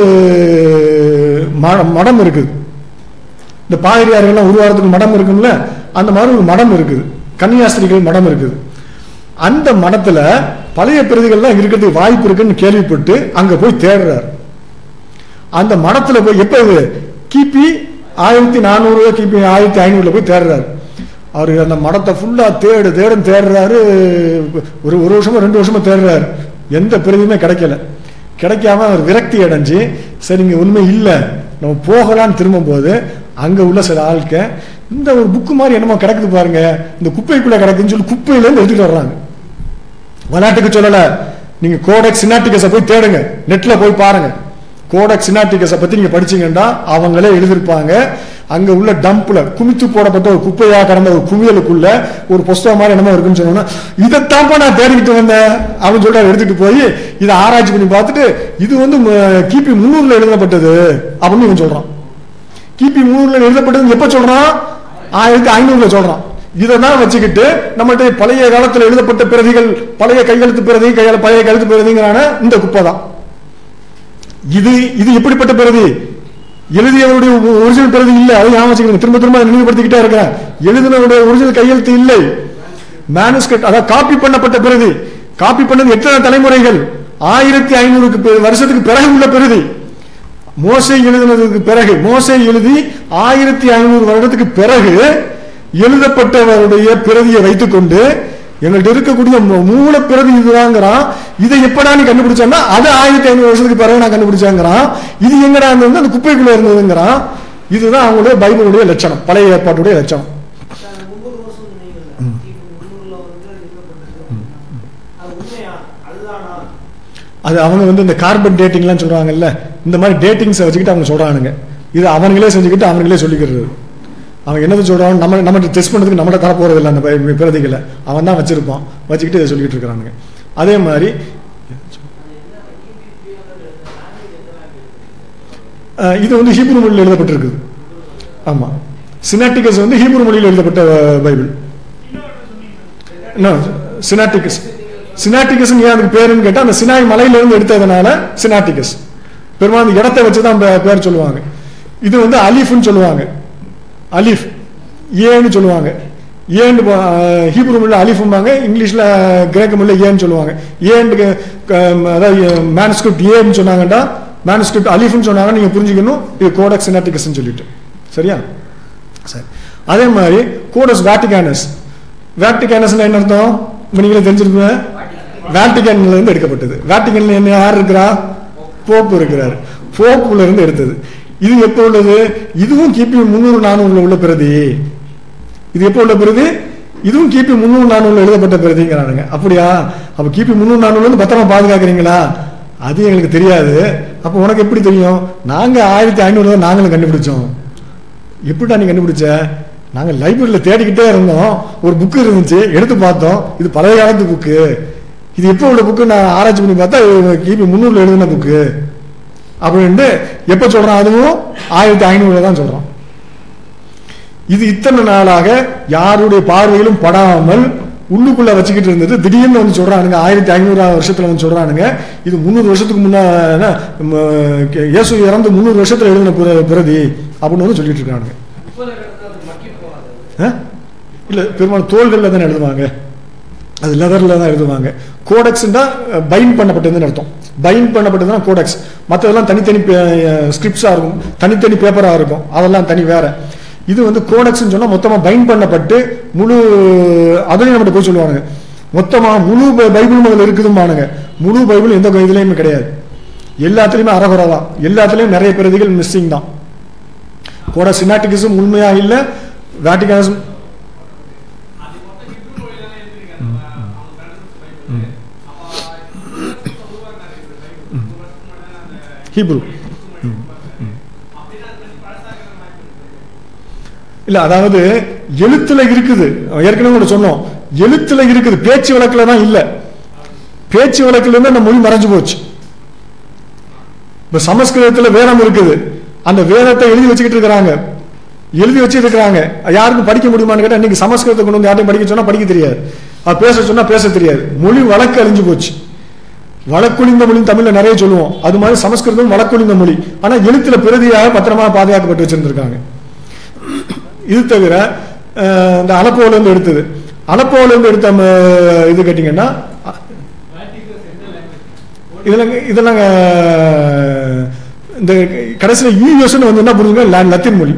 Speaker 2: மடம் இருக்குது. இந்த பாதிரியார்கள்லாம் உருவாகிறதுக்கு மடம் இருக்கும்ல, அந்த மாதிரி ஒரு மடம் இருக்குது, கன்னியாஸ்திரிகள் மடம் இருக்குது.
Speaker 1: அந்த மடத்துல பழைய பிரதிகள்லாம் இருக்கிறதுக்கு வாய்ப்பு இருக்குன்னு கேள்விப்பட்டு அங்க போய் தேடுறாரு. அந்த மடத்துல போய் எப்ப கிபி 1400 கிபி 1500 போய் தேடுறாரு. அவரு அந்த மடத்தை ஃபுல்லா தேடுறாரு. ஒரு வருஷமா 2 வருஷமா தேடுறாரு. எந்த பிரதியுமே கிடைக்காம அவர் விரக்தி அடைஞ்சு சரி இங்க உண்மை இல்லை நம்ம போகலான்னு திரும்பும் போது அங்க உள்ள சில ஆட்க இந்த ஒரு புக்கு மாதிரி என்னமோ கிடக்குது பாருங்க, இந்த குப்பைக்குள்ள கிடக்குன்னு சொல்லி குப்பையில இருந்து எடுத்துட்டு வர்றாங்க. விளையாட்டுக்கு சொல்லல, நீங்க கோடெக்ஸ் சினாட்டிகஸை போய் தேடுங்க, நெட்ல போய் பாருங்க. கோடெக்ஸ் சினாட்டிகஸை பத்தி நீங்க படிச்சீங்கன்னா அவங்களே எழுதிருப்பாங்க. அங்க உள்ள டம்ப்ல குமித்து போடப்பட்ட ஒரு குப்பையா கடந்த ஒரு குவியலுக்குள்ள ஒரு புஸ்தகம் மாதிரி என்னமோ இருக்குன்னு சொன்னோம்னா இதைத்தான்ப்பா நான் தேடிக்கிட்டு வந்தேன் அப்படின்னு சொல்லிட்டு எடுத்துட்டு போய் இதை ஆராய்ச்சி பண்ணி பார்த்துட்டு இது வந்து கிபி 300 எழுதப்பட்டது அப்படின்னு இவன் சொல்றான். கிபி 300 எழுதப்பட்டது எப்ப சொல்றான்? 1500 சொல்றான். இதான் வச்சுக்கிட்டு நம்மகிட்ட பழைய காலத்தில் எழுதப்பட்ட பிரதிகள், பழைய கையெழுத்து பிரதி, பழைய கையெழுத்து பிரதிங்கிறான இந்த குப்பை தான். இது எப்படிப்பட்ட பிரதி? எழுதியவருடைய ஒரிஜினல் பிரதி இல்லை. அதை ஞாபகம் திரும்ப திரும்ப நினைவுபடுத்திக்கிட்டே இருக்கிறேன். எழுதினவருடைய ஒரிஜினல் கையெழுத்து இல்லை, மேனுஸ்கிரிப்ட், அதாவது காப்பி பண்ணப்பட்ட பிரதி. காப்பி பண்ணது எத்தனை தலைமுறைகள்? 1500 வருஷத்துக்கு பிறகு உள்ள பிரதி. மோசே எழுதினதுக்கு பிறகு, மோசே எழுதி 1500 வருடத்துக்கு பிறகு எழுதப்பட்டவருடைய பிரதியை வைத்துக் கொண்டு எங்கள்கிட்ட இருக்கக்கூடிய மூல பிரதி இதுதாங்கிறான். இதை எப்படா நீ கண்டுபிடிச்சான்னா அது 1500 வருஷத்துக்கு பிறகு நான் கண்டுபிடிச்சாங்கிறான். இது எங்கடா இருந்தது? அந்த குப்பைக்குள்ள இருந்ததுங்கிறான். இதுதான் அவங்களுடைய பைபிளுடைய லட்சணம், பழைய ஏற்பாட்டுடைய லட்சணம். அது அவங்க வந்து இந்த கார்பன் டேட்டிங்லாம் சொல்றாங்கல்ல, இந்த மாதிரி டேட்டிங்ஸை வச்சுக்கிட்டு அவங்க சொல்றானுங்க. இது அவங்களே செஞ்சுக்கிட்டு அவங்களே சொல்லிக்கிறது. அவன் என்னது சொல்றான், நம்ம டெஸ்ட் பண்ணதுக்கு நம்மகிட்ட தர போறது இல்லை. அந்த பிரதிகளை அவன் தான் வச்சிருப்பான், வச்சுக்கிட்டு இதை சொல்லிட்டு இருக்கிறானுங்க. அதே மாதிரி இது வந்து ஹீப்ரு மொழியில் எழுதப்பட்டிருக்குது. ஆமா, சினாட்டிகஸ் வந்து ஹீப்ரு மொழியில் எழுதப்பட்ட பைபிள். சினாட்டிகஸ் சினாட்டிகஸ் ஏன் அதுக்கு பேருன்னு கேட்டா அந்த சினாய் மலையிலிருந்து எடுத்ததுனால சினாட்டிகஸ். பெரும்பாலும் அந்த இடத்தை வச்சுதான் பேர் சொல்லுவாங்க. இது வந்து அலிஃப்னு சொல்லுவாங்க, அலிஃப் ஏன்னு சொல்லுவாங்க. ஏன்னு ஹீப்ரு மொழியில் அலிஃபும்பாங்க, இங்கிலீஷ்ல கிரேக்க மொழியில் ஏன்னு சொல்லுவாங்க. ஏன்னு அதாவது மேனுஸ்கிரிப்ட் ஏன்னு சொன்னாங்கன்னா, மேனுஸ்கிரிப்ட் அலிஃப்னு சொன்னாங்க, நீங்க புரிஞ்சுக்கணும் இது கோடெக்ஸ் சினாட்டிகஸ்ன்னு சொல்லிட்டு. சரியா? சரி. அதே மாதிரி கோடெக்ஸ் வேட்டிகானஸ். வேட்டிகானஸ்ல என்ன அர்த்தம் நீங்களே தெரிஞ்சிருப்பீங்க. வேட்டிகன்ல இருந்து எடுக்கப்பட்டது. வேட்டிகன்ல என்ன யார் இருக்கிறா? போப்பு இருக்கிறார். போப்புல இருந்து எடுத்தது. இது எப்ப உள்ளது? இதுவும் கிபி 300-400 உள்ள பிரதி. இது எப்ப உள்ள பிரதி? இதுவும் கிபி 300-400 எழுதப்பட்ட பிரதிங்கிறானுங்க. அப்படியா? அப்ப கிபி 300-400 பத்திரமா பாதுகாக்கிறீங்களா? அது எங்களுக்கு தெரியாது. அப்ப உனக்கு எப்படி தெரியும்? நாங்க 1500 நாங்களும் கண்டுபிடிச்சோம். எப்படிடா நீ கண்டுபிடிச்ச? நாங்க லைப்ரரியில தேடிக்கிட்டே இருந்தோம், ஒரு புக்கு இருந்துச்சு, எடுத்து பார்த்தோம், இது பழைய காலத்து புக்கு, இது எப்ப உள்ள புக்கு நான் ஆராய்ச்சி பண்ணி பார்த்தா கிபி 300 எழுதின புக்கு அப்படின்ட்டு எப்ப சொல்றான்? அதுவும் 1500 தான் சொல்றான். இது இத்தனை நாளாக யாருடைய பார்வையிலும் படாமல் உள்ளுக்குள்ள வச்சுக்கிட்டு இருந்தது. திடீர்னு வந்து சொல்றானுங்க 1500 வருஷத்துல வந்து சொல்றானுங்க இது 300 வருஷத்துக்கு முன்ன இயேசு இறந்து 300 வருஷத்துல எழுதின பிரதி அப்படின்னு வந்து சொல்லிட்டு இருக்கானுங்க. இல்ல, பெரும்பாலும் தோள்கள்ல தான் எழுதுவாங்க, அது லெதர்ல தான் எழுதுவாங்க. கோடெக்ஸ்னா பைண்ட் பண்ணப்பட்டதுன்னு அர்த்தம். பைண்ட் பண்ணப்பட்டதுன்னா கோடெக்ஸ். மற்றதெல்லாம் தனித்தனி ஸ்கிரிப்ட்ஸா இருக்கும், தனித்தனி பேப்பரா இருக்கும், அதெல்லாம் தனி வேற. இது வந்து கோடெக்ஸ் சொன்னா மொத்தமா பைண்ட் பண்ணப்பட்டு முழு, அதையும் நம்ம போய் சொல்லுவாங்க மொத்தமா முழு பைபிள் முதல்ல இருக்குதும்பானுங்க. முழு பைபிள் எந்த இதுலயுமே கிடையாது, எல்லாத்துலயுமே அறகுறை தான், எல்லாத்துலயும் நிறைய பிரதிகள் மிஸ்ஸிங் தான். கோடெக்ஸ் சினாட்டிகஸும் உண்மையா இல்ல, வேட்டிகானஸும் ஹீப்ரு இல்ல, அதாவது எழுத்துல இருக்குது. ஏற்கனவே கூட சொன்னோம், எழுத்துல இருக்குது, பேச்சு வழக்குல தான் இல்ல. பேச்சு வழக்குல இருந்து அந்த மொழி மறைஞ்சு போச்சு. இப்ப சமஸ்கிருதத்துல வேதம் இருக்குது, அந்த வேதத்தை எழுதி வச்சுக்கிட்டு இருக்கிறாங்க, எழுதி வச்சுட்டு இருக்கிறாங்க. யாருக்கும் படிக்க முடியுமான்னு கேட்டா இன்னைக்கு சமஸ்கிருதத்தை கொண்டு வந்து யாரையும் படிக்க சொன்னா படிக்க தெரியாது, அது பேச சொன்னா பேச தெரியாது. மொழி வழக்கு அழிஞ்சு போச்சு. வழக்குழிந்த மொழி தமிழ்ல நிறைய சொல்லுவோம், அது மாதிரி சமஸ்கிருதம் வழக்குழிந்த மொழி. ஆனா எழுத்துல பிரதியாக பத்திரமா பாதுகாக்கப்பட்டு வச்சிருந்திருக்காங்க. இது தவிர இந்த அலப்போல இருந்து எடுத்தது,
Speaker 2: அலப்போல இருந்து எடுத்த இது கேட்டீங்கன்னா இதெல்லாம் இந்த கடைசியில் யூஎஸ்ன்னு வந்து என்ன புரிஞ்சுங்க, லத்தீன் மொழி.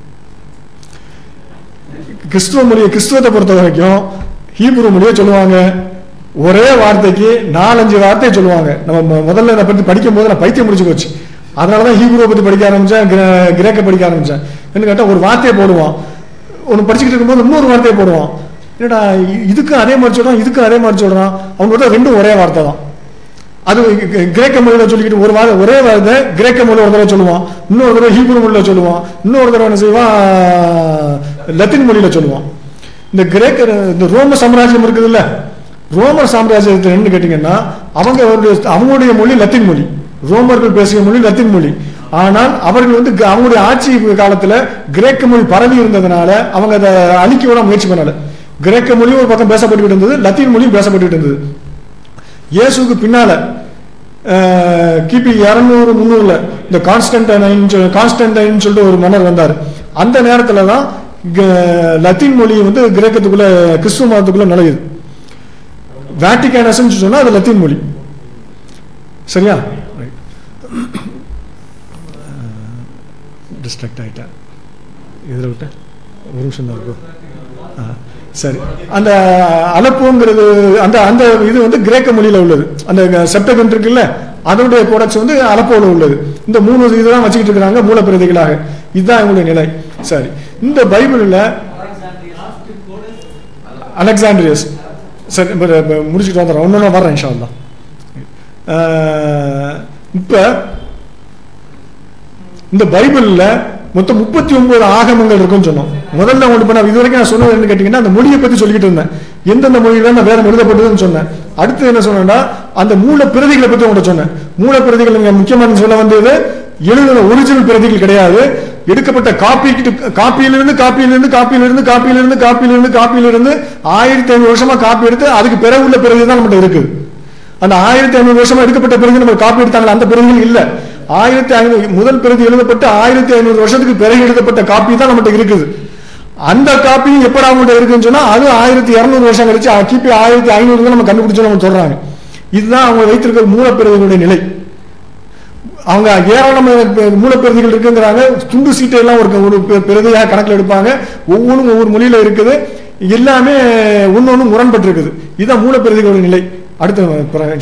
Speaker 2: கிறிஸ்துவத்தை பொறுத்த வரைக்கும் ஹீப்ரு மொழியை சொல்லுவாங்க. ஒரே வார்த்தைக்கு 4-5 வார்த்தையை சொல்லுவாங்க. நம்ம முதல்ல இதை பற்றி படிக்கும் போது நான் பைத்தியம் முடிச்சு போச்சு. அதனாலதான் ஹீப்ருவை பத்தி படிக்க ஆரம்பிச்சேன், கிரேக்க படிக்க ஆரம்பிச்சேன். என்ன கேட்டா ஒரு வார்த்தையை போடுவான், ஒன்று படிச்சுக்கிட்டு இருக்கும்போது இன்னொரு வார்த்தையை போடுவான். என்னடா இதுக்கும் அதே மாதிரி சொல்றான், இதுக்கும் அதே மாதிரி சொல்றான். அவங்க ரெண்டும் ஒரே வார்த்தை தான். அது கிரேக்க மொழியில சொல்லிக்கிட்டு ஒரே வார்த்தை கிரேக்க மொழியில ஒரு தடவை சொல்லுவான், இன்னொரு தடவை ஹீப்ரு மொழியில சொல்லுவான், இன்னொரு தடவை என்ன செய்வான் லத்தீன் மொழியில சொல்லுவான். இந்த ரோம சாம்ராஜ்யம் இருக்குது இல்ல, ரோமர் சாம்ராஜ்யத்தில் என்ன கேட்டீங்கன்னா அவங்களுடைய மொழி லத்தீன் மொழி, ரோமர்கள் பேசிய மொழி லத்தீன் மொழி. ஆனால் அவர்கள் வந்து அவங்களுடைய ஆட்சி காலத்துல கிரேக்க மொழி பரவி இருந்ததுனால அவங்க அதை அழிக்க விட முயற்சி பண்ணல. கிரேக்க மொழி ஒரு பக்கம் பேசப்பட்டு இருந்தது, லத்தீன் மொழியும் பேசப்பட்டு இருந்தது. இயேசுக்கு பின்னால கிபி 200-300 இந்த கான்ஸ்டன்டைன் சொல்லிட்டு ஒரு மன்னர் வந்தார். அந்த நேரத்துல தான் லத்தீன் மொழி வந்து கிரேக்கத்துக்குள்ள கிறிஸ்துவ மதத்துக்குள்ள நுழையுது. வேட்டிகானஸ் சொன்னா அது லத்தீன் மொழி. சரியா? டிஸ்ட்ராக்ட் ஆயிட்டேன், இதில் விட்ட ஒரு நிமிஷம் தான் இருக்கும். சரி, அந்த அலப்போங்கிறது அந்த அந்த இது வந்து கிரேக்க மொழியில உள்ளது. அந்த செப்டகன்ட் இருக்குல்ல, அதனுடைய கோடக்ஸ் வந்து அலப்போல உள்ளது. இந்த 3 இதுதான் வச்சுக்கிட்டு இருக்கிறாங்க மூலப்பிரதிகளாக. இதுதான் இவங்களுடைய நிலை. சரி, இந்த பைபிள்ல அலெக்சாண்ட்ரியஸ், சரி முடிச்சுட்டு வந்துடுறேன், ஒன்னொன்னா வர்றேன் இன்ஷா அல்லாஹ். இப்ப இந்த பைபிள்ல மொத்தம் 39 ஆகமங்கள் இருக்குன்னு சொன்னோம். முதல்ல ஒன்று பண்ண இது வரைக்கும் நான் சொன்னது என்ன கேட்டீங்கன்னா, அந்த மொழியை பத்தி சொல்லிட்டு இருந்தேன், எந்தெந்த மொழியில நான் வேற எழுதப்பட்டதுன்னு சொன்னேன். அடுத்து என்ன சொன்னா, அந்த மூல பிரதிகளை பத்தி உங்கள்கிட்ட சொன்னேன். மூல பிரதிகள் நீங்க முக்கியமான சொல்ல வந்தது எழுதுன ஒரிஜினல் பிரதிகள் கிடையாது, எடுக்கப்பட்ட காப்பியிலிருந்து 1500 வருஷமா காப்பி எடுத்து அதுக்கு பிறகு உள்ள பிரதி தான் நம்மகிட்ட இருக்குது. அந்த 1500 வருஷமா எடுக்கப்பட்ட பிரதி நம்ம காப்பி எடுத்தாங்க, அந்த பிரதிகள் இல்ல. 1500 முதல் பிரதி எழுதப்பட்ட 1500 வருஷத்துக்கு பிறகு எழுதப்பட்ட காப்பி தான் நம்மகிட்ட இருக்குது. அந்த காப்பியும் எப்படா அவங்கள்ட்ட இருக்குன்னு சொன்னா அது 1200 வருஷம் கழிச்சு கிபி 1500 நம்ம கண்டுபிடிச்சோம் நம்ம சொல்றாங்க. இதுதான் அவங்க வைத்திருக்கிற மூலப்பிரதிகளுடைய நிலை. அவங்க ஏராளமான மூலப்பிரதிகள் இருக்குங்கிறாங்க. துண்டு சீட்டை எல்லாம் ஒரு பிரதியாக கணக்கில் எடுப்பாங்க. ஒவ்வொன்றும் ஒவ்வொரு மொழியில இருக்குது, எல்லாமே ஒன்னொன்னு முரண்பட்டு இருக்குது. இதுதான் மூலப்பிரதிகளுடைய நிலை. அடுத்த